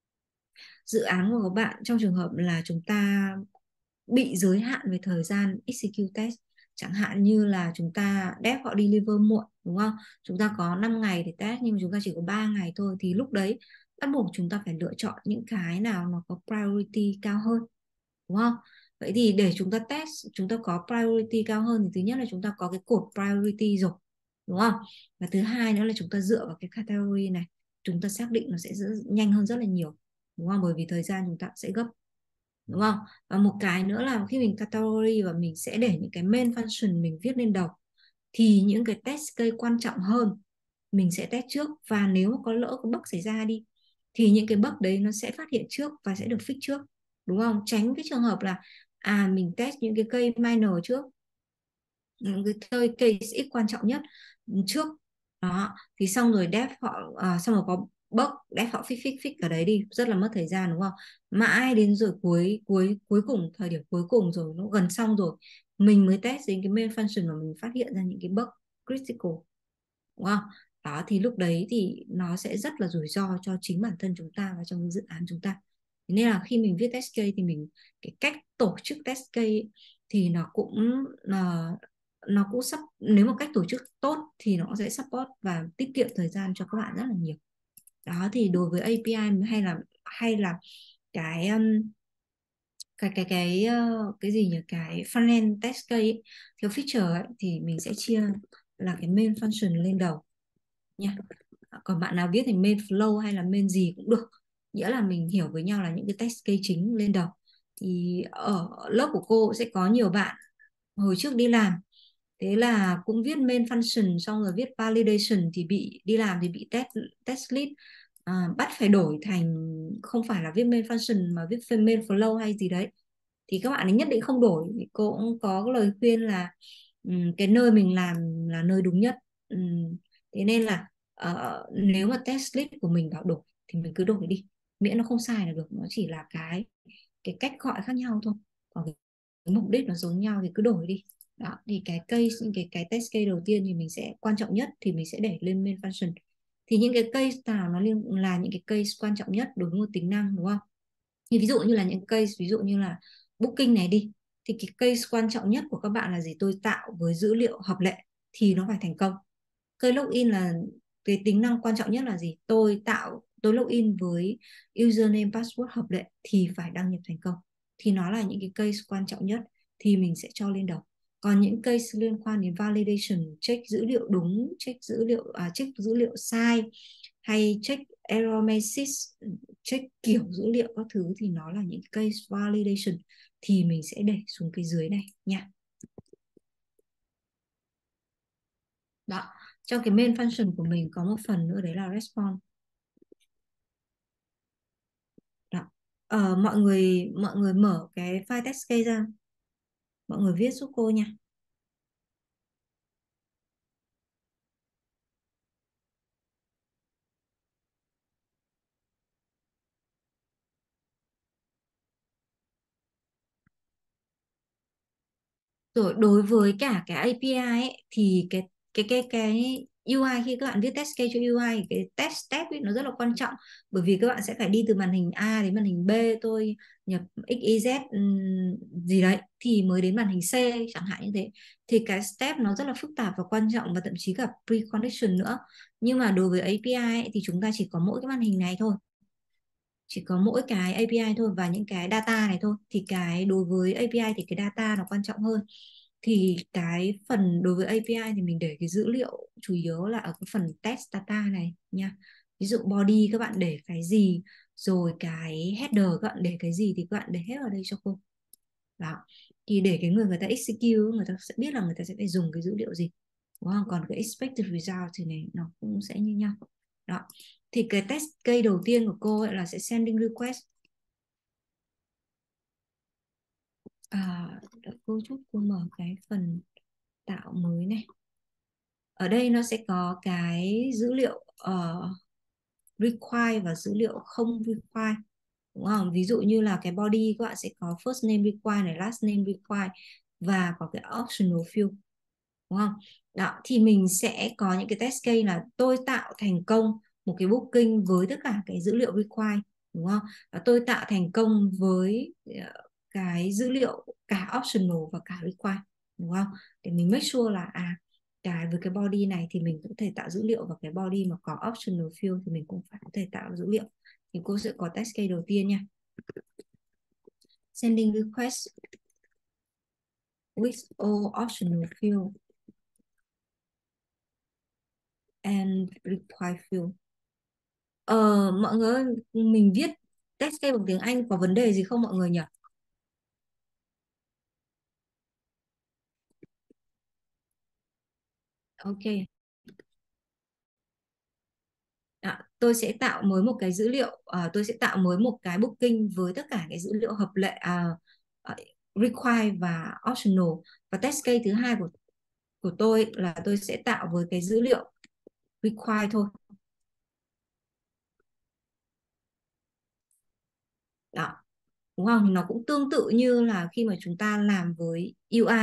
dự án của các bạn, trong trường hợp là chúng ta bị giới hạn về thời gian execute test, chẳng hạn như là chúng ta dev họ deliver muộn, đúng không? Chúng ta có năm ngày để test nhưng mà chúng ta chỉ có ba ngày thôi, thì lúc đấy bắt buộc chúng ta phải lựa chọn những cái nào nó có priority cao hơn, đúng không? Vậy thì để chúng ta test, chúng ta có priority cao hơn, thì thứ nhất là chúng ta có cái cột priority rồi, đúng không? Và thứ hai nữa là chúng ta dựa vào cái category này, chúng ta xác định nó sẽ nhanh hơn rất là nhiều, đúng không? Bởi vì thời gian chúng ta sẽ gấp, đúng không? Và một cái nữa là khi mình category và mình sẽ để những cái main function mình viết lên đầu, thì những cái test case quan trọng hơn mình sẽ test trước. Và nếu mà có lỡ có bug xảy ra đi, thì những cái bug đấy nó sẽ phát hiện trước và sẽ được fix trước, đúng không? Tránh cái trường hợp là à mình test những cái case minor trước, những cái case ít quan trọng nhất trước, đó thì xong rồi dev họ à, xong rồi có bug, dev họ fix fix fix cả đấy đi, rất là mất thời gian, đúng không? Mãi đến rồi cuối cuối cuối cùng, thời điểm cuối cùng rồi, nó gần xong rồi, mình mới test đến cái main function mà mình phát hiện ra những cái bug critical, đúng không? Đó thì lúc đấy thì nó sẽ rất là rủi ro cho chính bản thân chúng ta và trong cái dự án chúng ta. Thế nên là khi mình viết test case thì mình, cái cách tổ chức test case ấy, thì nó cũng là nó cũng sắp, nếu mà cách tổ chức tốt thì nó sẽ support và tiết kiệm thời gian cho các bạn rất là nhiều. Đó thì đối với a pê i hay là hay là cái um, cái cái cái ờ, cái gì nhỉ, cái frontend test case ấy, theo feature ấy, thì mình sẽ chia là cái main function lên đầu nha. Còn bạn nào viết thành main flow hay là main gì cũng được, nghĩa là mình hiểu với nhau là những cái test case chính lên đầu. Thì ở lớp của cô sẽ có nhiều bạn hồi trước đi làm, thế là cũng viết main function xong rồi viết validation, thì bị đi làm thì bị test test lead à, bắt phải đổi thành, không phải là viết main function mà viết main flow hay gì đấy, thì các bạn ấy nhất định không đổi. Thì cô cũng có cái lời khuyên là ừm, cái nơi mình làm là nơi đúng nhất. Ừm, thế nên là ờ, nếu mà test lead của mình bảo đổi thì mình cứ đổi đi, miễn nó không sai là được, nó chỉ là cái cái cách gọi khác nhau thôi, còn cái, cái mục đích nó giống nhau thì cứ đổi đi. Đó thì cái case, những cái cái test case đầu tiên thì mình sẽ quan trọng nhất thì mình sẽ để lên main function. Thì những cái case nào nó liên là những cái case quan trọng nhất đối với một tính năng, đúng không? Thì ví dụ như là những case, ví dụ như là booking này đi, thì cái case quan trọng nhất của các bạn là gì? Tôi tạo với dữ liệu hợp lệ thì nó phải thành công. Case login là cái tính năng quan trọng nhất là gì? Tôi tạo, tôi login với username password hợp lệ thì phải đăng nhập thành công. Thì nó là những cái case quan trọng nhất thì mình sẽ cho lên đầu. Còn những case liên quan đến validation, check dữ liệu đúng, check dữ liệu à, check dữ liệu sai, hay check error message, check kiểu dữ liệu các thứ, thì nó là những case validation, thì mình sẽ để xuống cái dưới này nha. Đó, trong cái main function của mình có một phần nữa đấy là response. Đó. Ờ, mọi người mọi người mở cái file test case ra, mọi người viết giúp cô nha. Rồi đối với cả cái a pê i ấy, thì cái cái cái cái u i, khi các bạn viết test case cho u i, cái test step ấy, nó rất là quan trọng, bởi vì các bạn sẽ phải đi từ màn hình A đến màn hình B, tôi nhập ích y dét ừm, gì đấy thì mới đến màn hình C chẳng hạn như thế. Thì cái step nó rất là phức tạp và quan trọng, và thậm chí cả precondition nữa. Nhưng mà đối với a pê i ấy, thì chúng ta chỉ có mỗi cái màn hình này thôi, chỉ có mỗi cái a pê i thôi và những cái data này thôi. Thì cái đối với a pê i thì cái data nó quan trọng hơn. Thì cái phần đối với a pê i thì mình để cái dữ liệu chủ yếu là ở cái phần test data này nha. Ví dụ body các bạn để cái gì, rồi cái header các bạn để cái gì thì các bạn để hết vào đây cho cô. Đó. Thì để cái người người ta execute, người ta sẽ biết là người ta sẽ phải dùng cái dữ liệu gì, đúng không? Còn cái expected result thì này nó cũng sẽ như nhau. Đó. Thì cái test case đầu tiên của cô ấy là sẽ sending request. À, đợi cô chút, cô mở cái phần tạo mới này. Ở đây nó sẽ có cái dữ liệu uh, require và dữ liệu không require, đúng không? Ví dụ như là cái body các bạn sẽ có first name require này, last name require, và có cái optional field, đúng không? Đó, thì mình sẽ có những cái test case là tôi tạo thành công một cái booking với tất cả cái dữ liệu require, đúng không? Và tôi tạo thành công với ờ, cái dữ liệu cả optional và cả require, đúng không? Để mình make sure là à cái với cái body này thì mình cũng thể tạo dữ liệu, và cái body mà có optional field thì mình cũng phải có thể tạo dữ liệu. Thì cô sẽ có test case đầu tiên nha. Sending request with all optional field and required field. Ờ, mọi người ơi, mình viết test case bằng tiếng Anh có vấn đề gì không mọi người nhỉ? Ok. À, tôi sẽ tạo mới một cái dữ liệu, à, tôi sẽ tạo mới một cái booking với tất cả cái dữ liệu hợp lệ, à, à, require và optional. Và test case thứ hai của của tôi là tôi sẽ tạo với cái dữ liệu require thôi. Đó, đúng không? Nó cũng tương tự như là khi mà chúng ta làm với u i.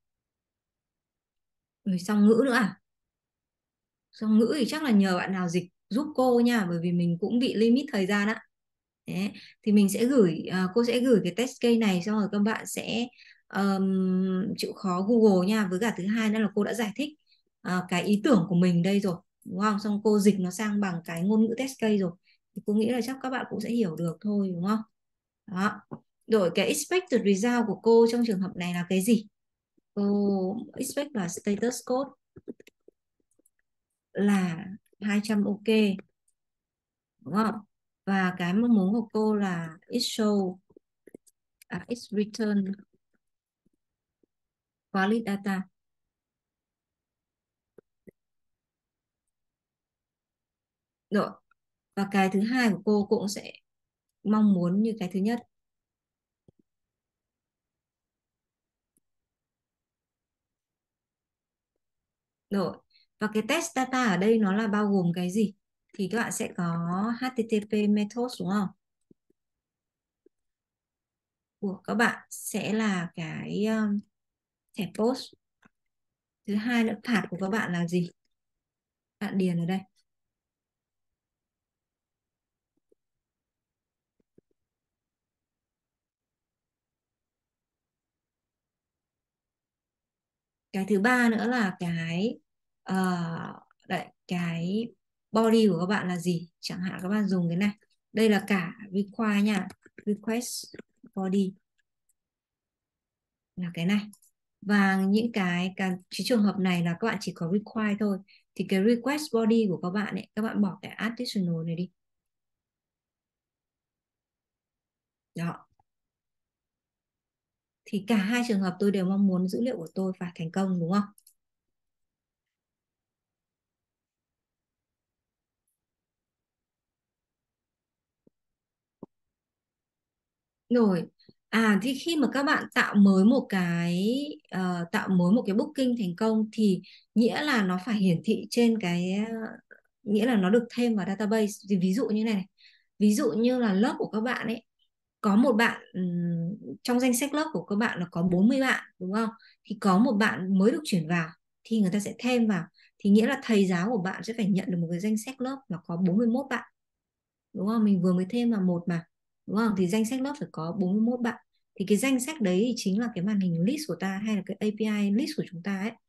Rồi song ngữ nữa à? Song ngữ thì chắc là nhờ bạn nào dịch giúp cô nha, bởi vì mình cũng bị limit thời gian á. Thế, thì mình sẽ gửi à, cô sẽ gửi cái test case này, xong rồi các bạn sẽ um, chịu khó Google nha. Với cả thứ hai nữa là cô đã giải thích à, cái ý tưởng của mình đây rồi, đúng không? Xong cô dịch nó sang bằng cái ngôn ngữ test case rồi, thì cô nghĩ là chắc các bạn cũng sẽ hiểu được thôi, đúng không? Đó. Rồi cái expected result của cô trong trường hợp này là cái gì? Cô expect là status code là hai trăm ok, đúng không? Và cái mong muốn của cô là it show, à, it return valid data. Rồi. Và cái thứ hai của cô cũng sẽ mong muốn như cái thứ nhất. Rồi. Và cái test data ở đây nó là bao gồm cái gì? Thì các bạn sẽ có hát tê tê pê methods, đúng không? Của các bạn sẽ là cái um, thẻ post. Thứ hai nữa, phạt của các bạn là gì? Bạn điền ở đây. Cái thứ ba nữa là cái uh, đấy, cái body của các bạn là gì? Chẳng hạn các bạn dùng cái này. Đây là cả require nha. Request body là cái này. Và những cái, cái, cái trường hợp này là các bạn chỉ có require thôi. Thì cái request body của các bạn ấy, các bạn bỏ cái additional này đi. Đó. Thì cả hai trường hợp tôi đều mong muốn dữ liệu của tôi phải thành công, đúng không? Rồi. À thì khi mà các bạn tạo mới một cái ờ, tạo mới một cái booking thành công thì nghĩa là nó phải hiển thị trên cái ờ, nghĩa là nó được thêm vào database. Thì ví dụ như này, này. Ví dụ như là lớp của các bạn ấy có một bạn ừm, trong danh sách lớp của các bạn là có bốn mươi bạn đúng không? Thì có một bạn mới được chuyển vào thì người ta sẽ thêm vào, thì nghĩa là thầy giáo của bạn sẽ phải nhận được một cái danh sách lớp là có bốn mươi mốt bạn đúng không? Mình vừa mới thêm vào một mà đúng không? Thì danh sách lớp phải có bốn mươi mốt bạn. Thì cái danh sách đấy thì chính là cái màn hình list của ta hay là cái a pê i list của chúng ta ấy.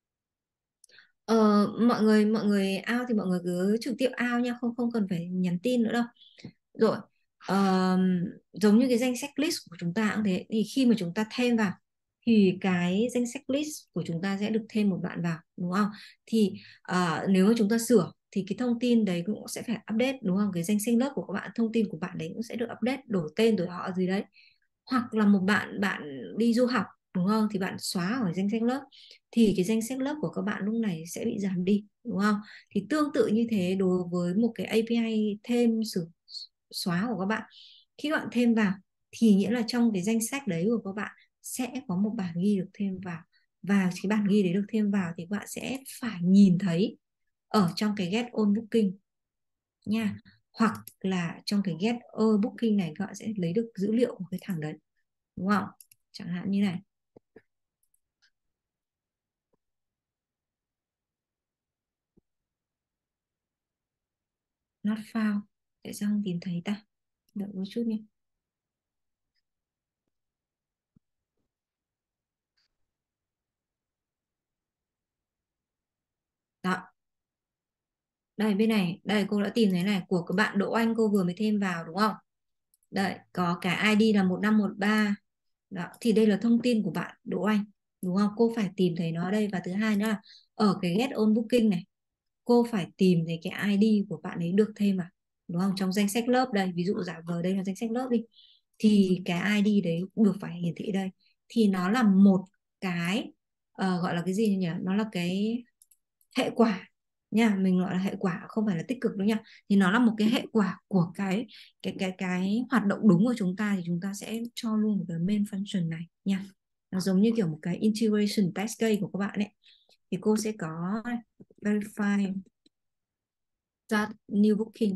Ờ, mọi người mọi người out thì mọi người cứ trực tiếp out nha, không không cần phải nhắn tin nữa đâu. Rồi, ờm, giống như cái danh sách list của chúng ta cũng thế, thì khi mà chúng ta thêm vào thì cái danh sách list của chúng ta sẽ được thêm một bạn vào đúng không? Thì ờ, nếu mà chúng ta sửa thì cái thông tin đấy cũng sẽ phải update đúng không? Cái danh sách lớp của các bạn, thông tin của bạn đấy cũng sẽ được update, đổi tên đổi họ gì đấy. Hoặc là một bạn bạn đi du học đúng không, thì bạn xóa ở danh sách lớp thì cái danh sách lớp của các bạn lúc này sẽ bị giảm đi đúng không? Thì tương tự như thế đối với một cái a pê i thêm sửa xóa của các bạn, khi các bạn thêm vào thì nghĩa là trong cái danh sách đấy của các bạn sẽ có một bản ghi được thêm vào, và cái bản ghi đấy được thêm vào thì các bạn sẽ phải nhìn thấy ở trong cái get on booking nha, hoặc là trong cái get all booking này các bạn sẽ lấy được dữ liệu của cái thằng đấy đúng không? Chẳng hạn như này, not found, tại sao không tìm thấy ta, đợi một chút nhé. Đó, đây bên này, đây cô đã tìm thấy này, của các bạn Đỗ Anh cô vừa mới thêm vào đúng không? Đây có cả i đê là một năm một ba. Đó, thì đây là thông tin của bạn Đỗ Anh đúng không? Cô phải tìm thấy nó ở đây, và thứ hai nữa là ở cái get on booking này cô phải tìm thấy cái i đê của bạn ấy được thêm vào đúng không? Trong danh sách lớp đây, ví dụ giả vờ đây là danh sách lớp đi, thì cái i đê đấy được phải hiển thị đây, thì nó là một cái ờ, gọi là cái gì nhỉ? Nó là cái hệ quả nha, mình gọi là hệ quả không phải là tích cực đâu nha, thì nó là một cái hệ quả của cái cái cái cái hoạt động đúng của chúng ta, thì chúng ta sẽ cho luôn một cái main function này nha. Nó giống như kiểu một cái integration test case của các bạn ấy, thì cô sẽ có verify that new booking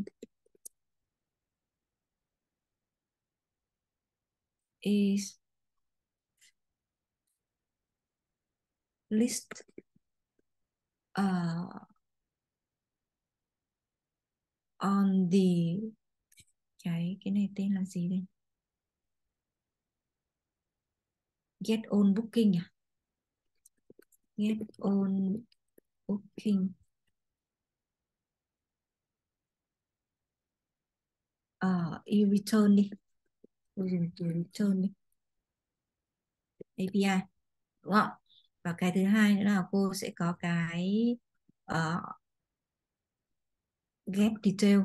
is list uh, on the cái cái này tên là gì đây, get on booking à, get on booking uh, e-return đi, tôi dùng từ return đi, a pê i đúng không? Và cái thứ hai nữa là cô sẽ có cái uh, get detail.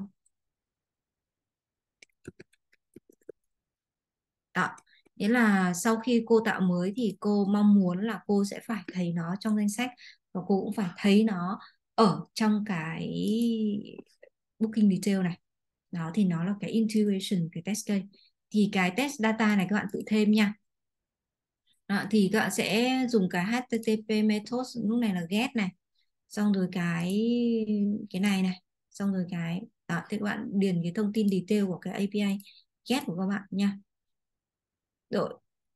Đó, nghĩa là sau khi cô tạo mới thì cô mong muốn là cô sẽ phải thấy nó trong danh sách, và cô cũng phải thấy nó ở trong cái booking detail này. Đó thì nó là cái integration, cái test case. Thì cái test data này các bạn tự thêm nha. Đó, thì các bạn sẽ dùng cái hát tê tê pê method, lúc này là get này, xong rồi cái cái này này, xong rồi cái đó, thì các bạn điền cái thông tin detail của cái a pê i get của các bạn nha. Rồi,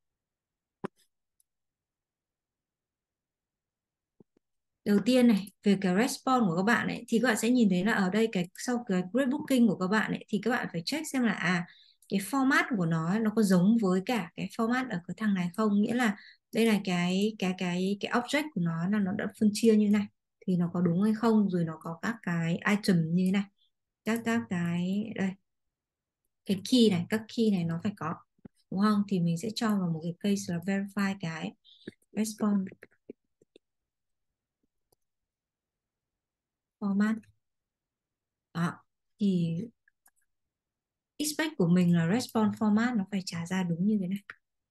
đầu tiên này về cái response của các bạn ấy thì các bạn sẽ nhìn thấy là ở đây cái sau cái group booking của các bạn ấy thì các bạn phải check xem là à cái format của nó nó có giống với cả cái format ở cái thằng này không, nghĩa là đây là cái cái cái cái object của nó là nó đã phân chia như này, thì nó có đúng hay không, rồi nó có các cái item như thế này, các các cái đây, cái key này, các key này nó phải có đúng không, thì mình sẽ cho vào một cái case là verify cái response format. Đó thì expect của mình là response format nó phải trả ra đúng như thế này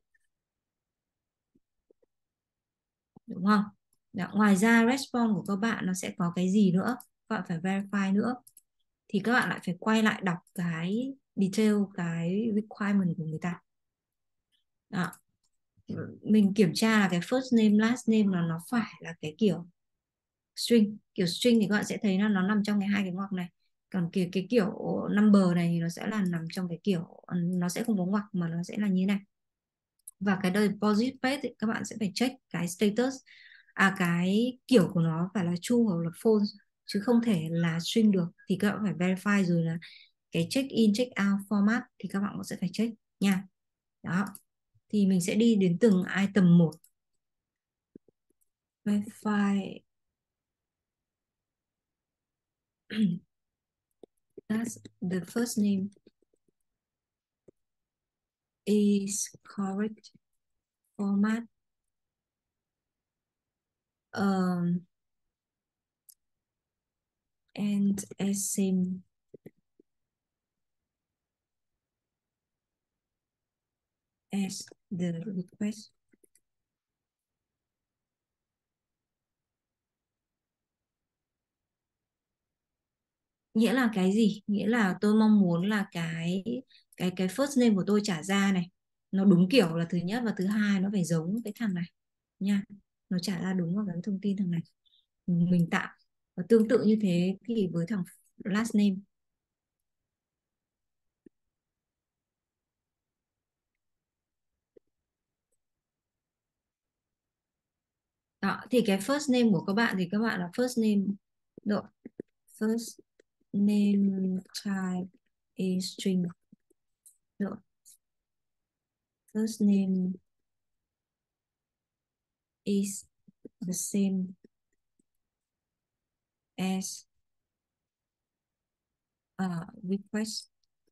đúng không? Đó, ngoài ra response của các bạn nó sẽ có cái gì nữa, các bạn phải verify nữa, thì các bạn lại phải quay lại đọc cái detail, cái requirement của người ta Đó. Mình kiểm tra là cái first name last name là nó phải là cái kiểu string. Kiểu string thì các bạn sẽ thấy là nó nằm trong cái hai cái ngoặc này, còn cái cái kiểu number này thì nó sẽ là nằm trong cái kiểu nó sẽ không có ngoặc mà nó sẽ là như này. Và cái deposit page thì các bạn sẽ phải check cái status, à cái kiểu của nó phải là true hoặc là false, chứ không thể là string được, thì các bạn phải verify. Rồi là cái check in check out format thì các bạn cũng sẽ phải check nha. Đó, thì mình sẽ đi đến từng item một. Verify. That's the first name is correct format, um, and as same as the request. Nghĩa là cái gì? Nghĩa là tôi mong muốn là cái cái cái first name của tôi trả ra này nó đúng kiểu là thứ nhất, và thứ hai nó phải giống cái thằng này nha, nó trả ra đúng vào cái thông tin thằng này mình tạo. Và tương tự như thế thì với thằng last name. Đó, thì cái first name của các bạn thì các bạn là first name độ first name type is string. Độ first name is the same as uh, request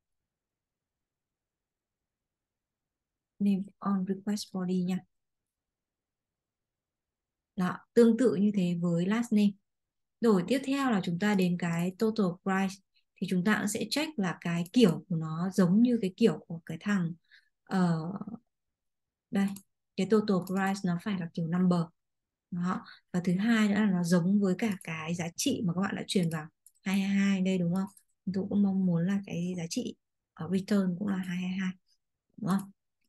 name on request body nha. Đó, tương tự như thế với last name. Rồi tiếp theo là chúng ta đến cái total price, thì chúng ta cũng sẽ check là cái kiểu của nó giống như cái kiểu của cái thằng uh, đây, cái total price nó phải là kiểu number. Đó. Và thứ hai nữa là nó giống với cả cái giá trị mà các bạn đã truyền vào hai hai hai đây đúng không? Tôi cũng mong muốn là cái giá trị ở return cũng là hai hai hai đúng không?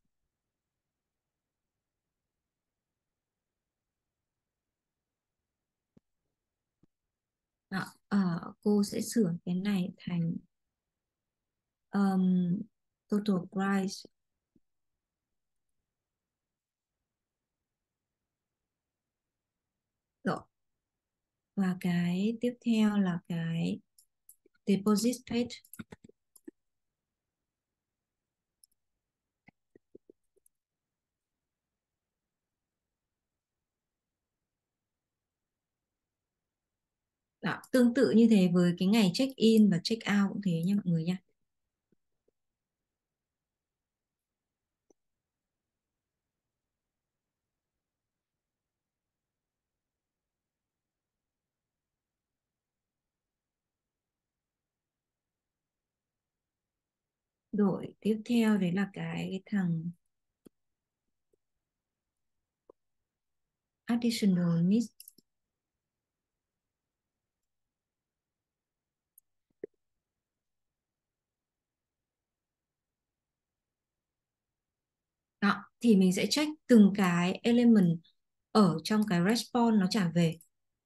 Đó. Ờ, cô sẽ sửa cái này thành um, total price. Rồi. Và cái tiếp theo là cái deposit page. Đó, tương tự như thế với cái ngày check in và check out cũng thế nha mọi người nha. Rồi tiếp theo đấy là cái, cái thằng additional miss. Đó, thì mình sẽ check từng cái element ở trong cái response nó trả về.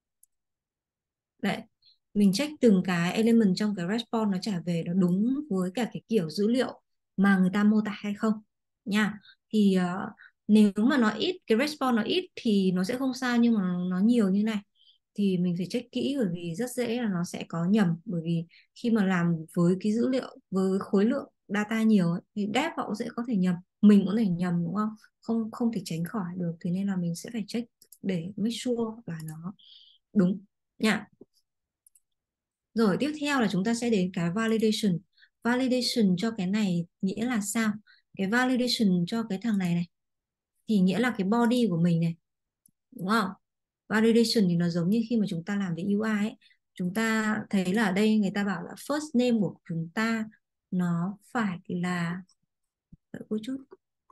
Đấy, mình check từng cái element trong cái response nó trả về nó đúng với cả cái kiểu dữ liệu mà người ta mô tả hay không nha. Thì uh, nếu mà nó ít, cái response nó ít thì nó sẽ không sao, nhưng mà nó nhiều như này thì mình phải check kỹ, bởi vì rất dễ là nó sẽ có nhầm. Bởi vì khi mà làm với cái dữ liệu với khối lượng data nhiều ấy, thì dev họ cũng sẽ có thể nhầm, mình cũng thể nhầm đúng không, không không thể tránh khỏi được. Thế nên là mình sẽ phải check để make sure là nó đúng nha. Rồi tiếp theo là chúng ta sẽ đến cái validation. Validation cho cái này nghĩa là sao? Cái validation cho cái thằng này này thì nghĩa là cái body của mình này, đúng không? Validation thì nó giống như khi mà chúng ta làm với u i ấy, chúng ta thấy là ở đây người ta bảo là first name của chúng ta nó phải là, đợi cô chút,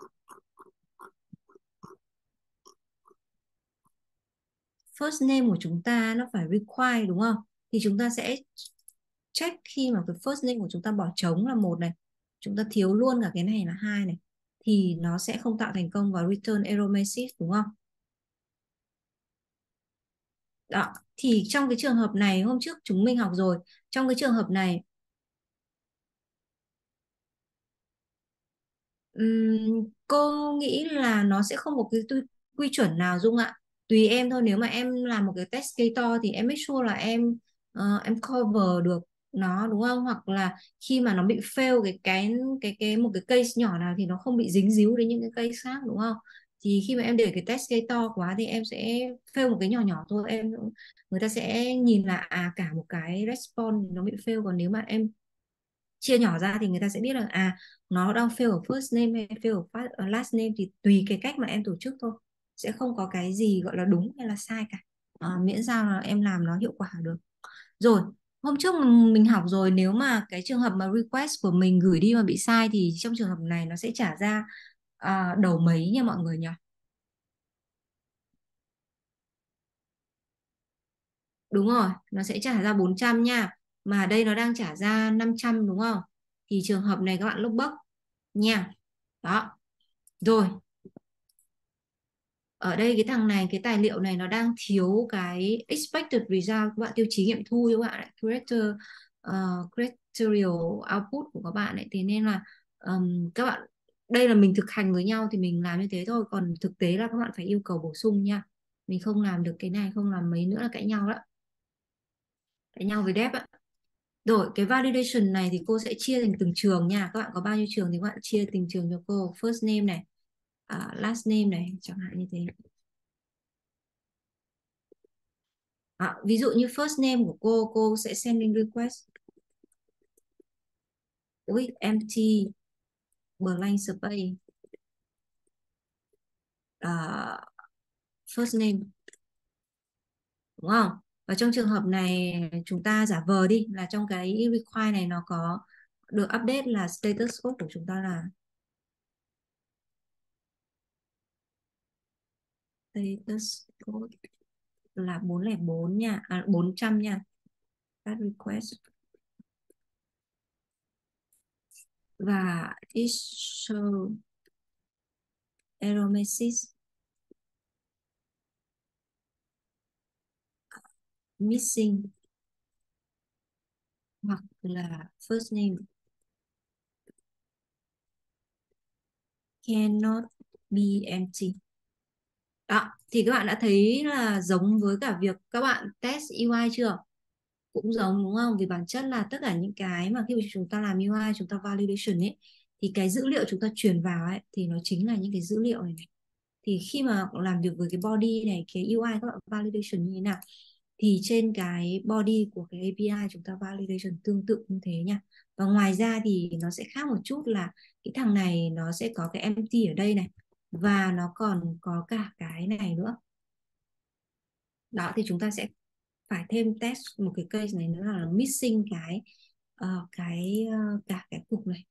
first name của chúng ta nó phải require đúng không? Thì chúng ta sẽ check khi mà cái first name của chúng ta bỏ trống là một này, chúng ta thiếu luôn cả cái này là hai này, thì nó sẽ không tạo thành công và return error message đúng không? Đó, thì trong cái trường hợp này hôm trước chúng mình học rồi, trong cái trường hợp này ừm, cô nghĩ là nó sẽ không có cái quy, quy chuẩn nào Dung ạ. Tùy em thôi, nếu mà em làm một cái test case to thì em make sure là em ờ, em cover được nó đúng không? Hoặc là khi mà nó bị fail cái cái cái cái một cái case nhỏ nào thì nó không bị dính díu đến những cái case khác đúng không? Thì khi mà em để cái test case to quá thì em sẽ fail một cái nhỏ nhỏ thôi, em người ta sẽ nhìn là à cả một cái response nó bị fail, còn nếu mà em chia nhỏ ra thì người ta sẽ biết là à nó đang fail ở first name hay fail ở fa- ở last name, thì tùy cái cách mà em tổ chức thôi, sẽ không có cái gì gọi là đúng hay là sai cả. À, miễn sao là em làm nó hiệu quả được. Rồi, hôm trước mình học rồi, nếu mà cái trường hợp mà request của mình gửi đi mà bị sai thì trong trường hợp này nó sẽ trả ra à, đầu mấy nha mọi người nhỉ? Đúng rồi, nó sẽ trả ra bốn trăm nha. Mà đây nó đang trả ra năm trăm đúng không? Thì trường hợp này các bạn lốc bốc nha. Đó. Rồi, ở đây cái thằng này, cái tài liệu này nó đang thiếu cái expected result, các bạn tiêu chí nghiệm thu các bạn ạ, character uh, criteria output của các bạn ấy, thế nên là ừm, các bạn, đây là mình thực hành với nhau thì mình làm như thế thôi, còn thực tế là các bạn phải yêu cầu bổ sung nha. Mình không làm được cái này, không làm mấy nữa là cãi nhau đó, cãi nhau với dev ạ. Rồi cái validation này thì cô sẽ chia thành từng trường nha, các bạn có bao nhiêu trường thì các bạn chia từng trường cho cô, first name này, à, last name này chẳng hạn như thế. À, ví dụ như first name của cô cô sẽ sending request with empty blank space, à, first name đúng không? Và trong trường hợp này chúng ta giả vờ đi là trong cái require này nó có được update là status code của chúng ta là status code là bốn không bốn nha, à, bốn trăm nha, that request, và issue error message missing hoặc là first name cannot be empty. Đó, thì các bạn đã thấy là giống với cả việc các bạn test u i chưa? Cũng giống đúng không? Vì bản chất là tất cả những cái mà khi mà chúng ta làm u i, chúng ta validation ấy, thì cái dữ liệu chúng ta truyền vào ấy thì nó chính là những cái dữ liệu này, này. Thì khi mà làm việc với cái body này, cái u i các bạn validation như thế nào? Thì trên cái body của cái a pê i chúng ta validation tương tự như thế nha. Và ngoài ra thì nó sẽ khác một chút là cái thằng này nó sẽ có cái empty ở đây này, và nó còn có cả cái này nữa. Đó thì chúng ta sẽ phải thêm test một cái case này nữa là missing cái ờ, cái ờ, cả cái cục này,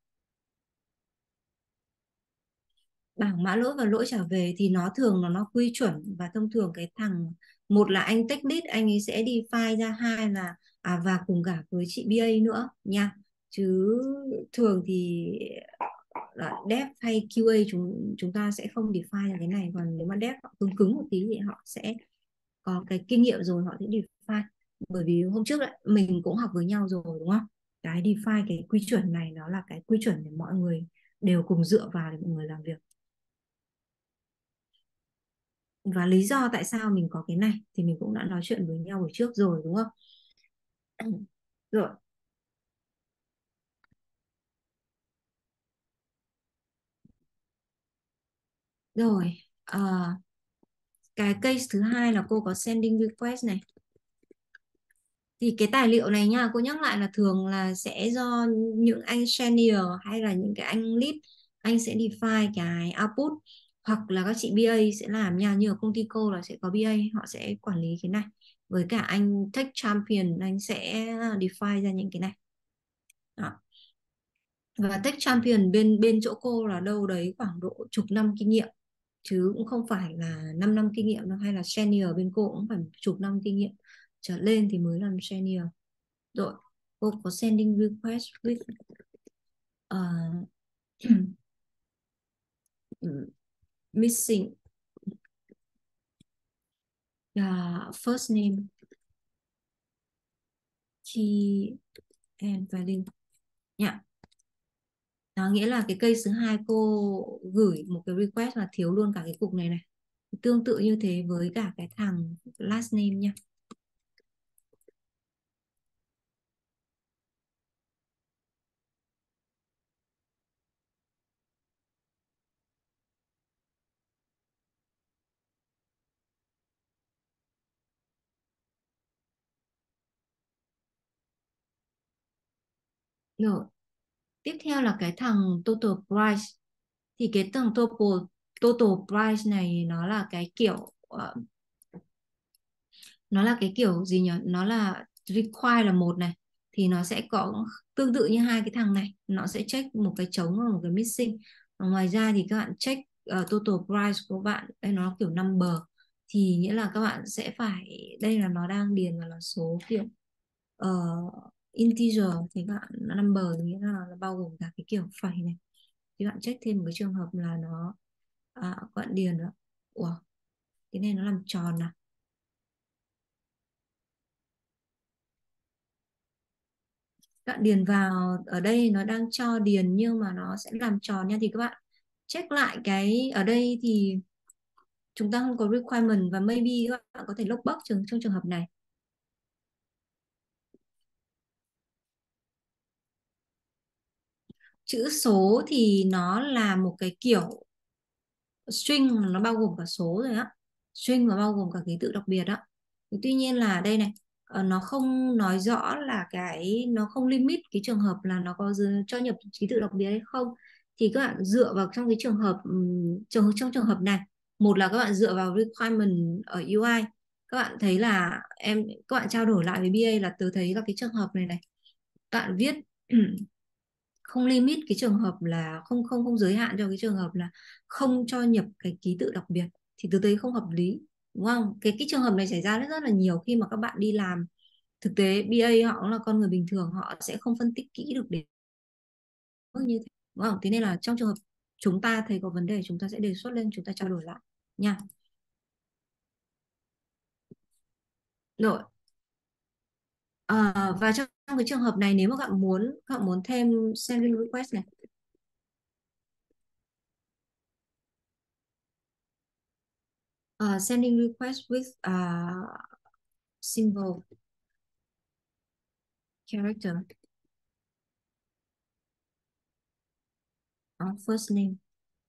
bảng mã lỗi và lỗi trả về thì nó thường là nó quy chuẩn, và thông thường cái thằng, một là anh tech lead anh ấy sẽ đi file ra, hai là à và cùng cả với chị bê a nữa nha, chứ thường thì là dev hay quy a chúng chúng ta sẽ không define ra cái này, còn nếu mà dev họ cứng cứng một tí thì họ sẽ có cái kinh nghiệm rồi họ sẽ define. Bởi vì hôm trước lại mình cũng học với nhau rồi đúng không, cái define cái quy chuẩn này nó là cái quy chuẩn để mọi người đều cùng dựa vào để mọi người làm việc. Và lý do tại sao mình có cái này thì mình cũng đã nói chuyện với nhau buổi trước rồi đúng không? Rồi, rồi. Ờ, cái case thứ hai là cô có sending request này. Thì cái tài liệu này nha, cô nhắc lại là thường là sẽ do những anh senior hay là những cái anh lead, anh sẽ define cái output, hoặc là các chị bê a sẽ làm nha, như ở công ty cô là sẽ có bê a, họ sẽ quản lý cái này, với cả anh tech champion anh sẽ define ra những cái này. Đó. Và tech champion bên bên chỗ cô là đâu đấy khoảng độ chục năm kinh nghiệm, chứ cũng không phải là 5 năm kinh nghiệm đâu, hay là senior bên cô cũng phải chục năm kinh nghiệm trở lên thì mới làm senior. Rồi, cô có sending request with uh, ừm, missing uh, first name, key and value nha. Đó nghĩa là cái case thứ hai cô gửi một cái request và thiếu luôn cả cái cục này này. Tương tự như thế với cả cái thằng last name nha. Rồi, tiếp theo là cái thằng total price. Thì cái thằng total total price này nó là cái kiểu ờ, nó là cái kiểu gì nhỉ? Nó là require là một này, thì nó sẽ có tương tự như hai cái thằng này, nó sẽ check một cái trống và một cái missing. Và ngoài ra thì các bạn check uh, total price của bạn, đây nó kiểu number, thì nghĩa là các bạn sẽ phải, đây là nó đang điền vào là số kiểu uh, integer, thì các bạn number nghĩa là nó bao gồm cả cái kiểu phẩy này. Thì bạn check thêm một cái trường hợp là nó à, các bạn điền nữa. Ủa, cái này nó làm tròn à? Các bạn điền vào ở đây nó đang cho điền nhưng mà nó sẽ làm tròn nha, thì các bạn check lại cái ở đây thì chúng ta không có requirement và maybe các bạn có thể logbox trong trong trường hợp này. Chữ số thì nó là một cái kiểu string mà nó bao gồm cả số rồi á, string và bao gồm cả ký tự đặc biệt đó. Tuy nhiên là đây này, ờ, nó không nói rõ là cái, nó không limit cái trường hợp là nó có dư- cho nhập ký tự đặc biệt hay không. Thì các bạn dựa vào trong cái trường hợp ừm, trường trong trường hợp này, một là các bạn dựa vào requirement ở u i, các bạn thấy là em các bạn trao đổi lại với bê a là tớ thấy là cái trường hợp này này, các bạn viết không limit cái trường hợp là không không không giới hạn cho cái trường hợp là không cho nhập cái ký tự đặc biệt, thì tôi thấy không hợp lý, đúng không? Cái cái trường hợp này xảy ra rất rất là nhiều khi mà các bạn đi làm thực tế. bê a họ cũng là con người bình thường, họ sẽ không phân tích kỹ được để như thế, đúng không? Thế nên là trong trường hợp chúng ta thấy có vấn đề, chúng ta sẽ đề xuất lên, chúng ta trao đổi lại nha. Rồi. À, và trong, trong cái trường hợp này nếu mà các bạn muốn các bạn muốn thêm sending request này, uh, sending request with uh, symbol character uh, first name.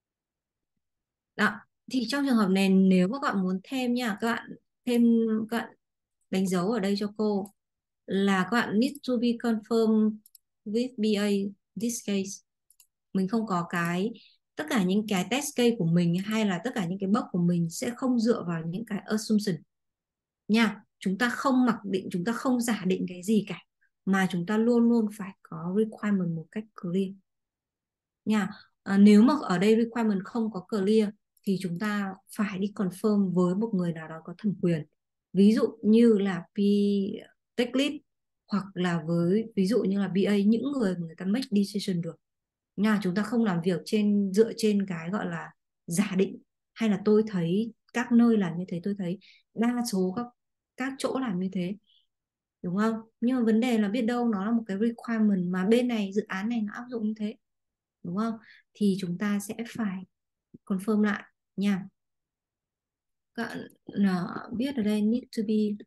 Đó. Thì trong trường hợp này nếu mà các bạn muốn thêm nha, các bạn thêm, các bạn đánh dấu ở đây cho cô là các bạn need to be confirmed with bê a this case. Mình không có cái, tất cả những cái test case của mình hay là tất cả những cái box của mình sẽ không dựa vào những cái assumption nha. Chúng ta không mặc định, chúng ta không giả định cái gì cả, mà chúng ta luôn luôn phải có requirement một cách clear nha. À, nếu mà ở đây requirement không có clear thì chúng ta phải đi confirm với một người nào đó có thẩm quyền, ví dụ như là P tech lead, hoặc là với ví dụ như là bê a, những người mà người ta make decision được nha. Chúng ta không làm việc trên dựa trên cái gọi là giả định, hay là tôi thấy các nơi làm như thế, tôi thấy đa số các các chỗ làm như thế, đúng không? Nhưng mà vấn đề là biết đâu nó là một cái requirement mà bên này dự án này nó áp dụng như thế, đúng không? Thì chúng ta sẽ phải confirm lại nha. Các bạn là biết ở đây need to be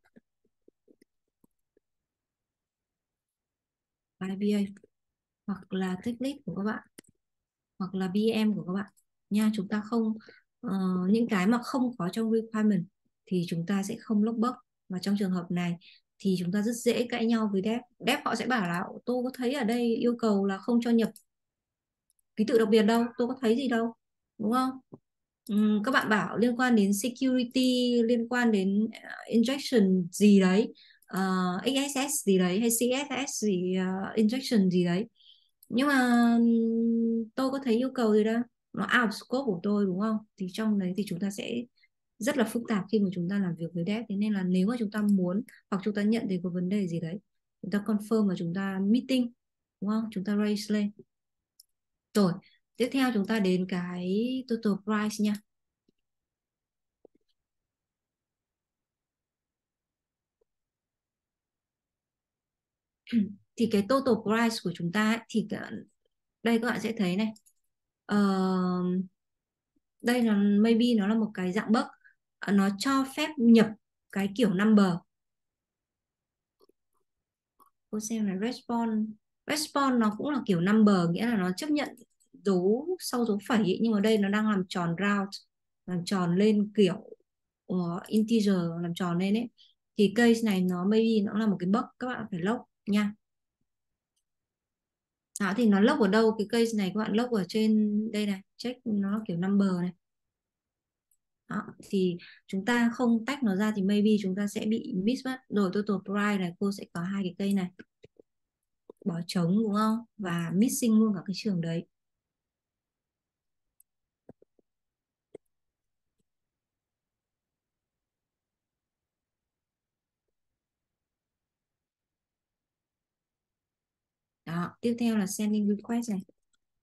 by bê a, hoặc là tech lead của các bạn, hoặc là bê em của các bạn nha. Chúng ta không ờ, những cái mà không có trong requirement thì chúng ta sẽ không logbox. Và trong trường hợp này thì chúng ta rất dễ cãi nhau với dev. Dev họ sẽ bảo là tôi có thấy ở đây yêu cầu là không cho nhập ký tự đặc biệt đâu, tôi có thấy gì đâu, đúng không? Ừm, các bạn bảo liên quan đến security, liên quan đến uh, injection gì đấy, uh, ích ét ét gì đấy hay xê ét ét gì, uh, injection gì đấy, nhưng mà ừm, tôi có thấy yêu cầu gì đâu, nó out of scope của tôi, đúng không? Thì trong đấy thì chúng ta sẽ rất là phức tạp khi mà chúng ta làm việc với dev. Thế nên là nếu mà chúng ta muốn, hoặc chúng ta nhận thấy có vấn đề gì đấy, chúng ta confirm và chúng ta meeting, đúng không? Chúng ta raise lên. Rồi, Tiếp theo chúng ta đến cái total price nha. Thì cái total price của chúng ta ấy, thì cả, đây các bạn sẽ thấy này. Ờ, đây là maybe nó là một cái dạng bug. Ờ, nó cho phép nhập cái kiểu number. Cô xem là response. Response nó cũng là kiểu number, nghĩa là nó chấp nhận dấu sau dấu phẩy ấy, nhưng mà đây nó đang làm tròn round, làm tròn lên kiểu uh, integer, làm tròn lên ấy. Thì case này nó maybe nó là một cái bug, các bạn phải log nha. Đó, thì nó log ở đâu? Cái case này các bạn log ở trên đây này, check nó là kiểu number này. Đó, thì chúng ta không tách nó ra thì maybe chúng ta sẽ bị miss mất. Rồi total price này cô sẽ có hai cái cây này bỏ trống đúng không? Và missing luôn cả cái trường đấy. Đó, tiếp theo là sending request này.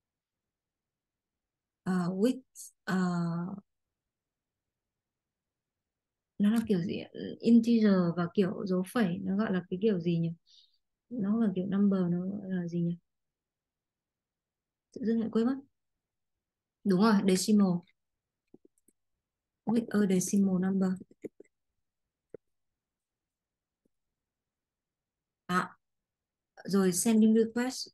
Uh, with uh, nó là kiểu gì ạ? Integer và kiểu dấu phẩy, nó gọi là cái kiểu gì nhỉ? Nó là kiểu number, nó gọi là gì nhỉ? Tự dưng lại quên mất. Đúng rồi, decimal. With a decimal number. Đó. Rồi sending request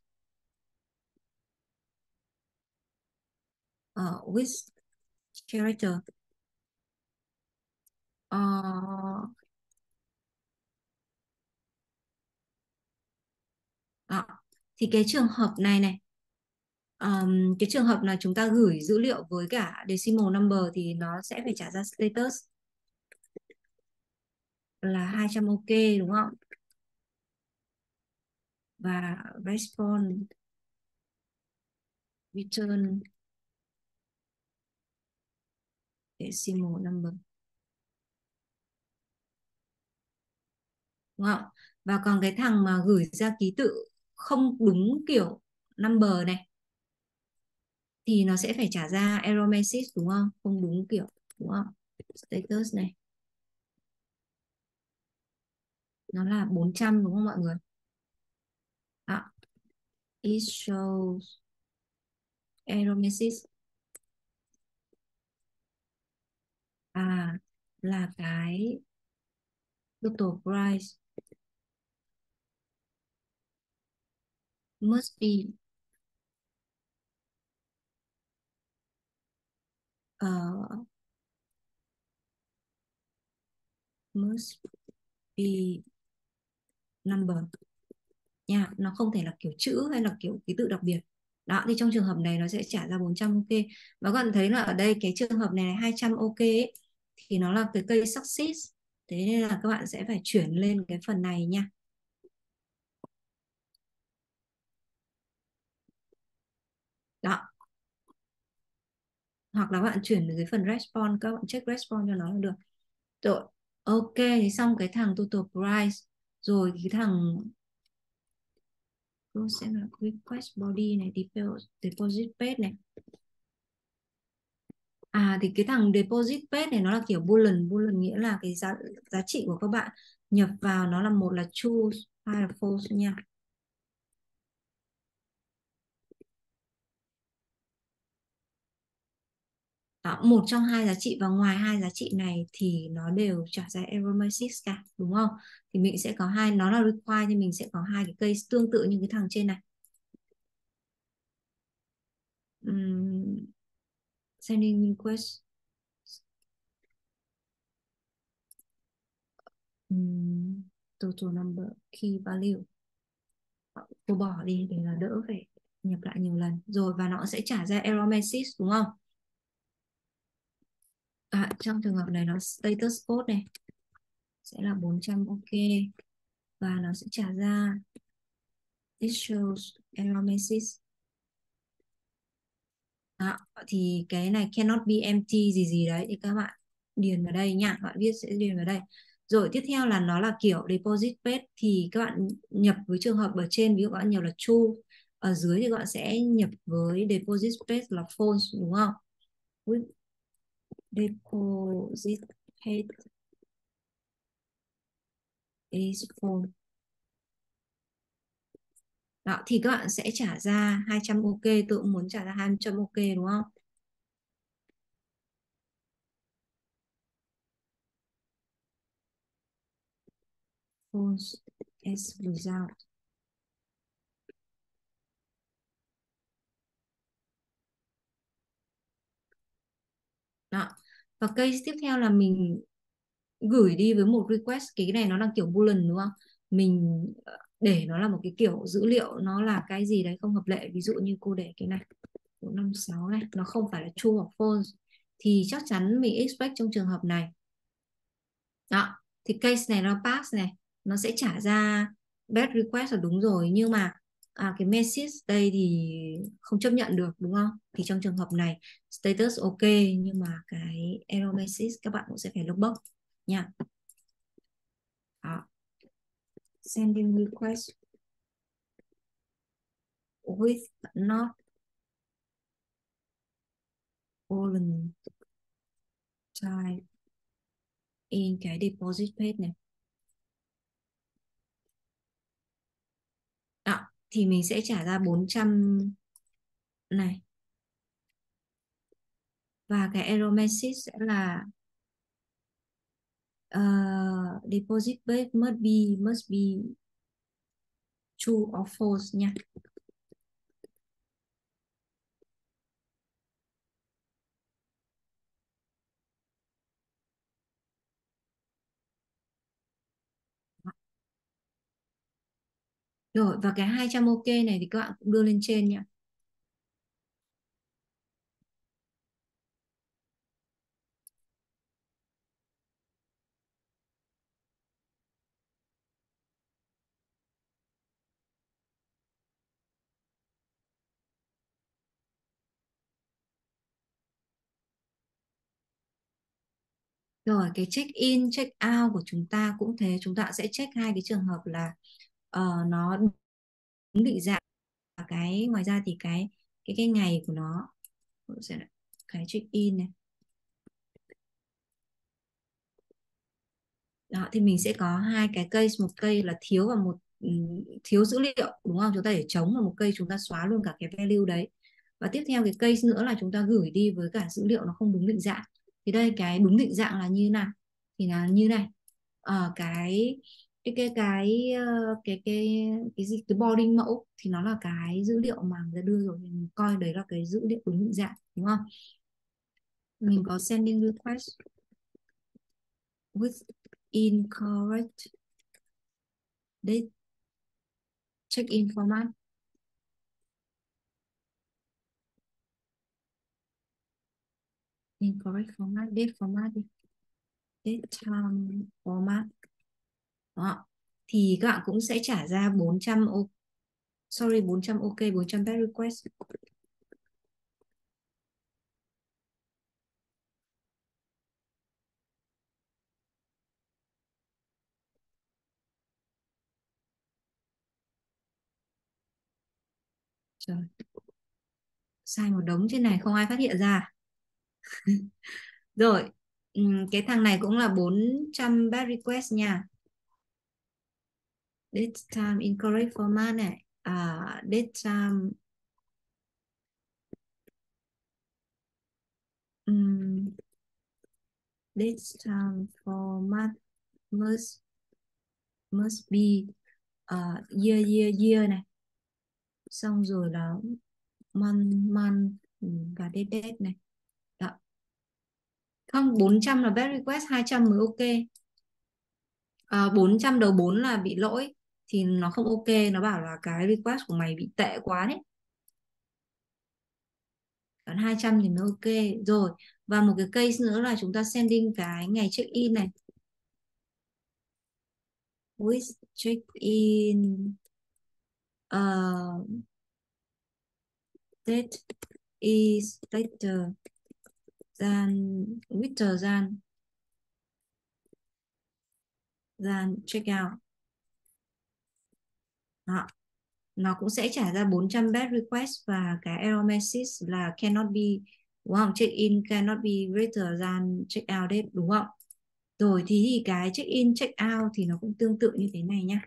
uh, with character. Uh, đó. Thì cái trường hợp này này, um, cái trường hợp là chúng ta gửi dữ liệu với cả decimal number thì nó sẽ phải trả ra status là hai trăm ok đúng không? Và response return decimal number đúng không? Và còn cái thằng mà gửi ra ký tự không đúng kiểu number này thì nó sẽ phải trả ra error message đúng không? Không đúng kiểu đúng không? Status này nó là bốn trăm đúng không mọi người? Đó. It shows error message à là cái total price must be uh, must be number nha, nó không thể là kiểu chữ hay là kiểu ký tự đặc biệt. Đó, thì trong trường hợp này nó sẽ trả ra bốn trăm ok. Và các bạn thấy là ở đây cái trường hợp này là hai trăm ok ấy, thì nó là cái cây success, thế nên là các bạn sẽ phải chuyển lên cái phần này nha. Đó, hoặc là các bạn chuyển từ cái phần response, các bạn check response cho nó là được. Rồi, ok, thì xong cái thằng total price. Rồi cái thằng tôi sẽ là request body này, deposit page này. À thì cái thằng deposit page này nó là kiểu boolean, boolean nghĩa là cái giá giá trị của các bạn nhập vào nó là một là true hai là false nha. Đó, một trong hai giá trị và ngoài hai giá trị này thì nó đều trả ra error message cả đúng không? Thì mình sẽ có hai, nó là require thì mình sẽ có hai cái case tương tự như cái thằng trên này. Uhm, sending request. Uhm, total number key value. Cô bỏ đi để là đỡ phải nhập lại nhiều lần. Rồi và nó sẽ trả ra error message đúng không? À, trong trường hợp này nó status code này sẽ là bốn trăm ok và nó sẽ trả ra it shows error message. Đó, thì cái này cannot be empty gì gì đấy thì các bạn điền vào đây nha, các bạn viết sẽ điền vào đây. Rồi tiếp theo là nó là kiểu deposit page thì các bạn nhập với trường hợp ở trên, ví dụ các bạn nhập là true, ở dưới thì các bạn sẽ nhập với deposit rate là false đúng không? With deposit rate is false. Đó, thì các bạn sẽ trả ra hai trăm ok, tôi cũng muốn trả ra hai trăm ok đúng không? False as result. Đó. Và case tiếp theo là mình gửi đi với một request, cái này nó là kiểu boolean đúng không? Mình ờ, để nó là một cái kiểu dữ liệu, nó là cái gì đấy không hợp lệ, ví dụ như cô để cái này bốn năm sáu này, nó không phải là true hoặc false, thì chắc chắn mình expect trong trường hợp này. Đó, thì case này nó pass này, nó sẽ trả ra bad request là đúng rồi, nhưng mà à, cái message đây thì không chấp nhận được đúng không? Thì trong trường hợp này status ok, nhưng mà cái error message các bạn cũng sẽ phải logbook nha. Đó. Sending request with not colon type in cái deposit page này. Đó, thì mình sẽ trả ra bốn trăm này, và cái error message sẽ là uh, deposit page must be must be true or false nha. Rồi, và cái hai trăm ok này thì các bạn cũng đưa lên trên nha. Rồi cái check in check out của chúng ta cũng thế, chúng ta sẽ check hai cái trường hợp là ờ, nó đúng định dạng, và cái ngoài ra thì cái cái cái ngày của nó sẽ là cái check in này. Đó, thì mình sẽ có hai cái case, một case là thiếu và một ừm, thiếu dữ liệu đúng không? Chúng ta để trống, và một case chúng ta xóa luôn cả cái value đấy. Và tiếp theo cái case nữa là chúng ta gửi đi với cả dữ liệu nó không đúng định dạng. Thì đây cái đúng định dạng là như nào? Thì là như này. Ờ, cái cái cái cái ờ, cái cái cái gì cái boarding mẫu thì nó là cái dữ liệu mà người ta đưa rồi, mình coi đấy là cái dữ liệu đúng định dạng đúng không? Mình có sending request with incorrect date check-in format. Incorrect format, date format đi, date time format. Đó, thì các bạn cũng sẽ trả ra bốn trăm o- sorry bốn trăm ok, bốn trăm bad request. Trời, sai một đống trên này không ai phát hiện ra. Rồi, ừm, cái thằng này cũng là bốn trăm bad request nha. Date time incorrect format này, à, date time um, date time format must must be uh, year year year này, xong rồi là month month và date date này. Đó. Không, bốn trăm là bad request, hai trăm mới ok. À, bốn trăm đầu bốn là bị lỗi, thì nó không ok, nó bảo là cái request của mày bị tệ quá đấy. Còn hai trăm thì mới ok. Rồi, và một cái case nữa là chúng ta sending cái ngày check in này, with check in uh, date is later than later than than check out. Đó. nó cũng sẽ trả ra bốn trăm batch request, và cái error message là cannot be, đúng không? Check in cannot be greater than check out date, đúng không? Rồi thì, thì cái check in check out thì nó cũng tương tự như thế này nhá.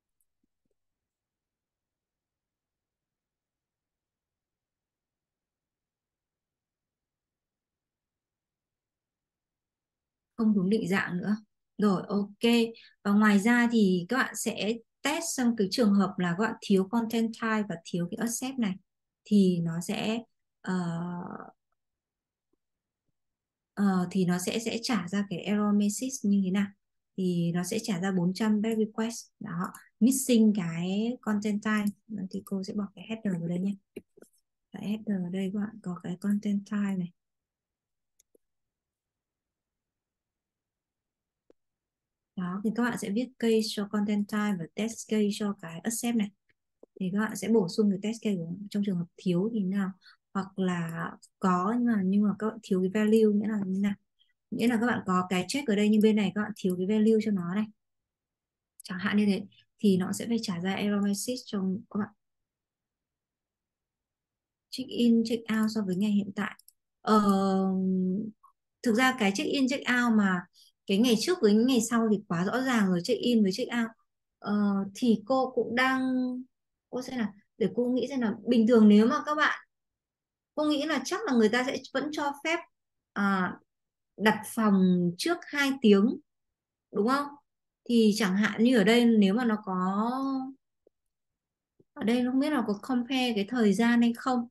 Không đúng định dạng nữa. Rồi, ok. Và ngoài ra thì các bạn sẽ test sang cái trường hợp là các bạn thiếu content type và thiếu cái accept này, thì nó sẽ ờ, ờ, thì nó sẽ sẽ trả ra cái error message như thế nào. Thì nó sẽ trả ra bốn trăm batch request đó, missing cái content type. Đó, thì cô sẽ bỏ cái header vào đây nhé. Cái header ở đây các bạn có cái content type này. Đó, thì các bạn sẽ viết case cho content type và test case cho cái accept này. Thì các bạn sẽ bổ sung cái test case của, trong trường hợp thiếu thì nào, hoặc là có nhưng mà nhưng mà các bạn thiếu cái value, nghĩa là như nào, nghĩa là các bạn có cái check ở đây nhưng bên này các bạn thiếu cái value cho nó này, chẳng hạn như thế, thì nó sẽ phải trả ra error message cho các bạn. Check in check out so với ngày hiện tại. ờ, Thực ra cái check in check out mà cái ngày trước với ngày sau thì quá rõ ràng rồi, check in với check out. ờ, thì cô cũng đang, cô sẽ là để cô nghĩ xem là bình thường nếu mà các bạn, cô nghĩ là chắc là người ta sẽ vẫn cho phép à, đặt phòng trước hai tiếng, đúng không? Thì chẳng hạn như ở đây nếu mà nó có, ở đây không biết là có compare cái thời gian hay không,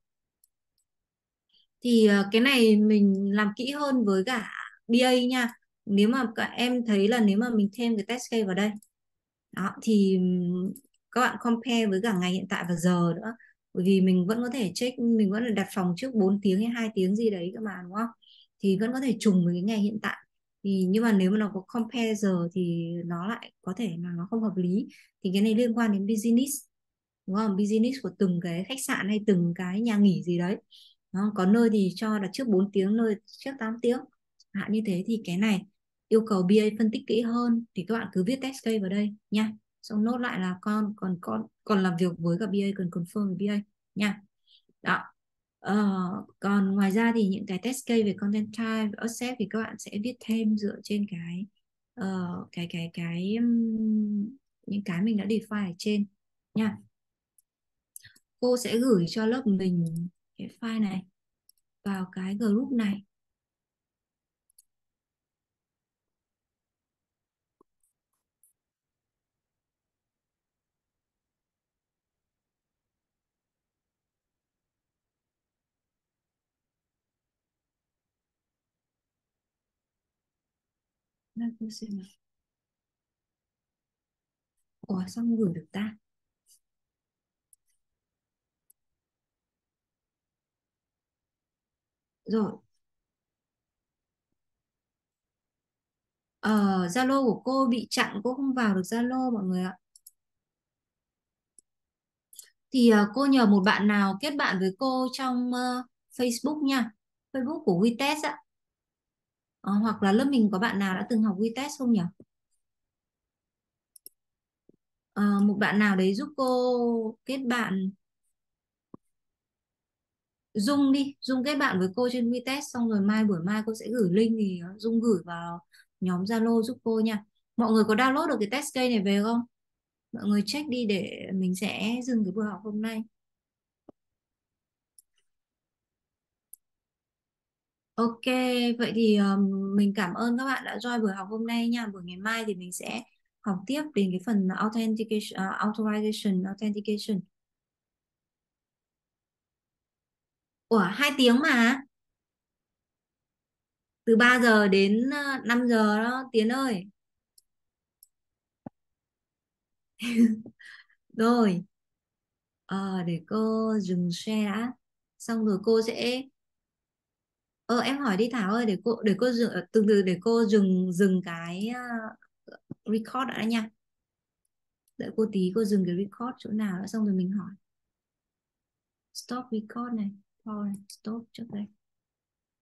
thì ờ, cái này mình làm kỹ hơn với cả bê a nha. Nếu mà các em thấy là nếu mà mình thêm cái test case vào đây đó, thì ừm, các bạn compare với cả ngày hiện tại và giờ nữa, bởi vì mình vẫn có thể check, mình vẫn là đặt phòng trước bốn tiếng hay hai tiếng gì đấy cơ mà, đúng không? Thì vẫn có thể trùng với cái ngày hiện tại. Thì nhưng mà nếu mà nó có compare giờ thì nó lại có thể là nó không hợp lý. Thì cái này liên quan đến business, đúng không? Business của từng cái khách sạn hay từng cái nhà nghỉ gì đấy. Đó, có nơi thì cho là trước bốn tiếng, nơi trước tám tiếng, hạn như thế. Thì cái này yêu cầu bê a phân tích kỹ hơn, thì các bạn cứ viết test case vào đây nha, xong nốt lại là con còn con còn làm việc với cả bê a, cần confirm với bê a nha. Đó. Ờ, Còn ngoài ra thì những cái test case về content type, accept thì các bạn sẽ viết thêm dựa trên cái ờ, cái cái cái um, những cái mình đã define ở trên nha. Cô sẽ gửi cho lớp mình cái file này vào cái group này. Đây, cô xem nào. Ủa sao không gửi được ta? Rồi, ờ, Zalo của cô bị chặn, cô không vào được Zalo mọi người ạ. Thì ờ, cô nhờ một bạn nào kết bạn với cô trong ờ, Facebook nha. Facebook của WeTest ạ. Ờ, hoặc là lớp mình có bạn nào đã từng học WeTest không nhỉ? Ờ, một bạn nào đấy giúp cô kết bạn. Dung đi, Dung kết bạn với cô trên WeTest, xong rồi mai buổi mai cô sẽ gửi link, thì ờ, Dung gửi vào nhóm Zalo giúp cô nha. Mọi người có download được cái test case này về không? Mọi người check đi để mình sẽ dừng cái buổi học hôm nay. Ok, vậy thì um, mình cảm ơn các bạn đã join buổi học hôm nay nha. Buổi ngày mai thì mình sẽ học tiếp đến cái phần authentication, uh, authorization, authentication. Ủa, hai tiếng mà. Từ ba giờ đến uh, năm giờ đó, Tiến ơi. Rồi, ờ, để cô dừng share đã. Xong rồi cô sẽ... Ờ, em hỏi đi Thảo ơi, để cô để cô dừng, ờ, từ từ để cô dừng dừng cái uh, record đã nha. Đợi cô tí, cô dừng cái record chỗ nào đã xong rồi mình hỏi. Stop record này. Thôi, stop trước đây.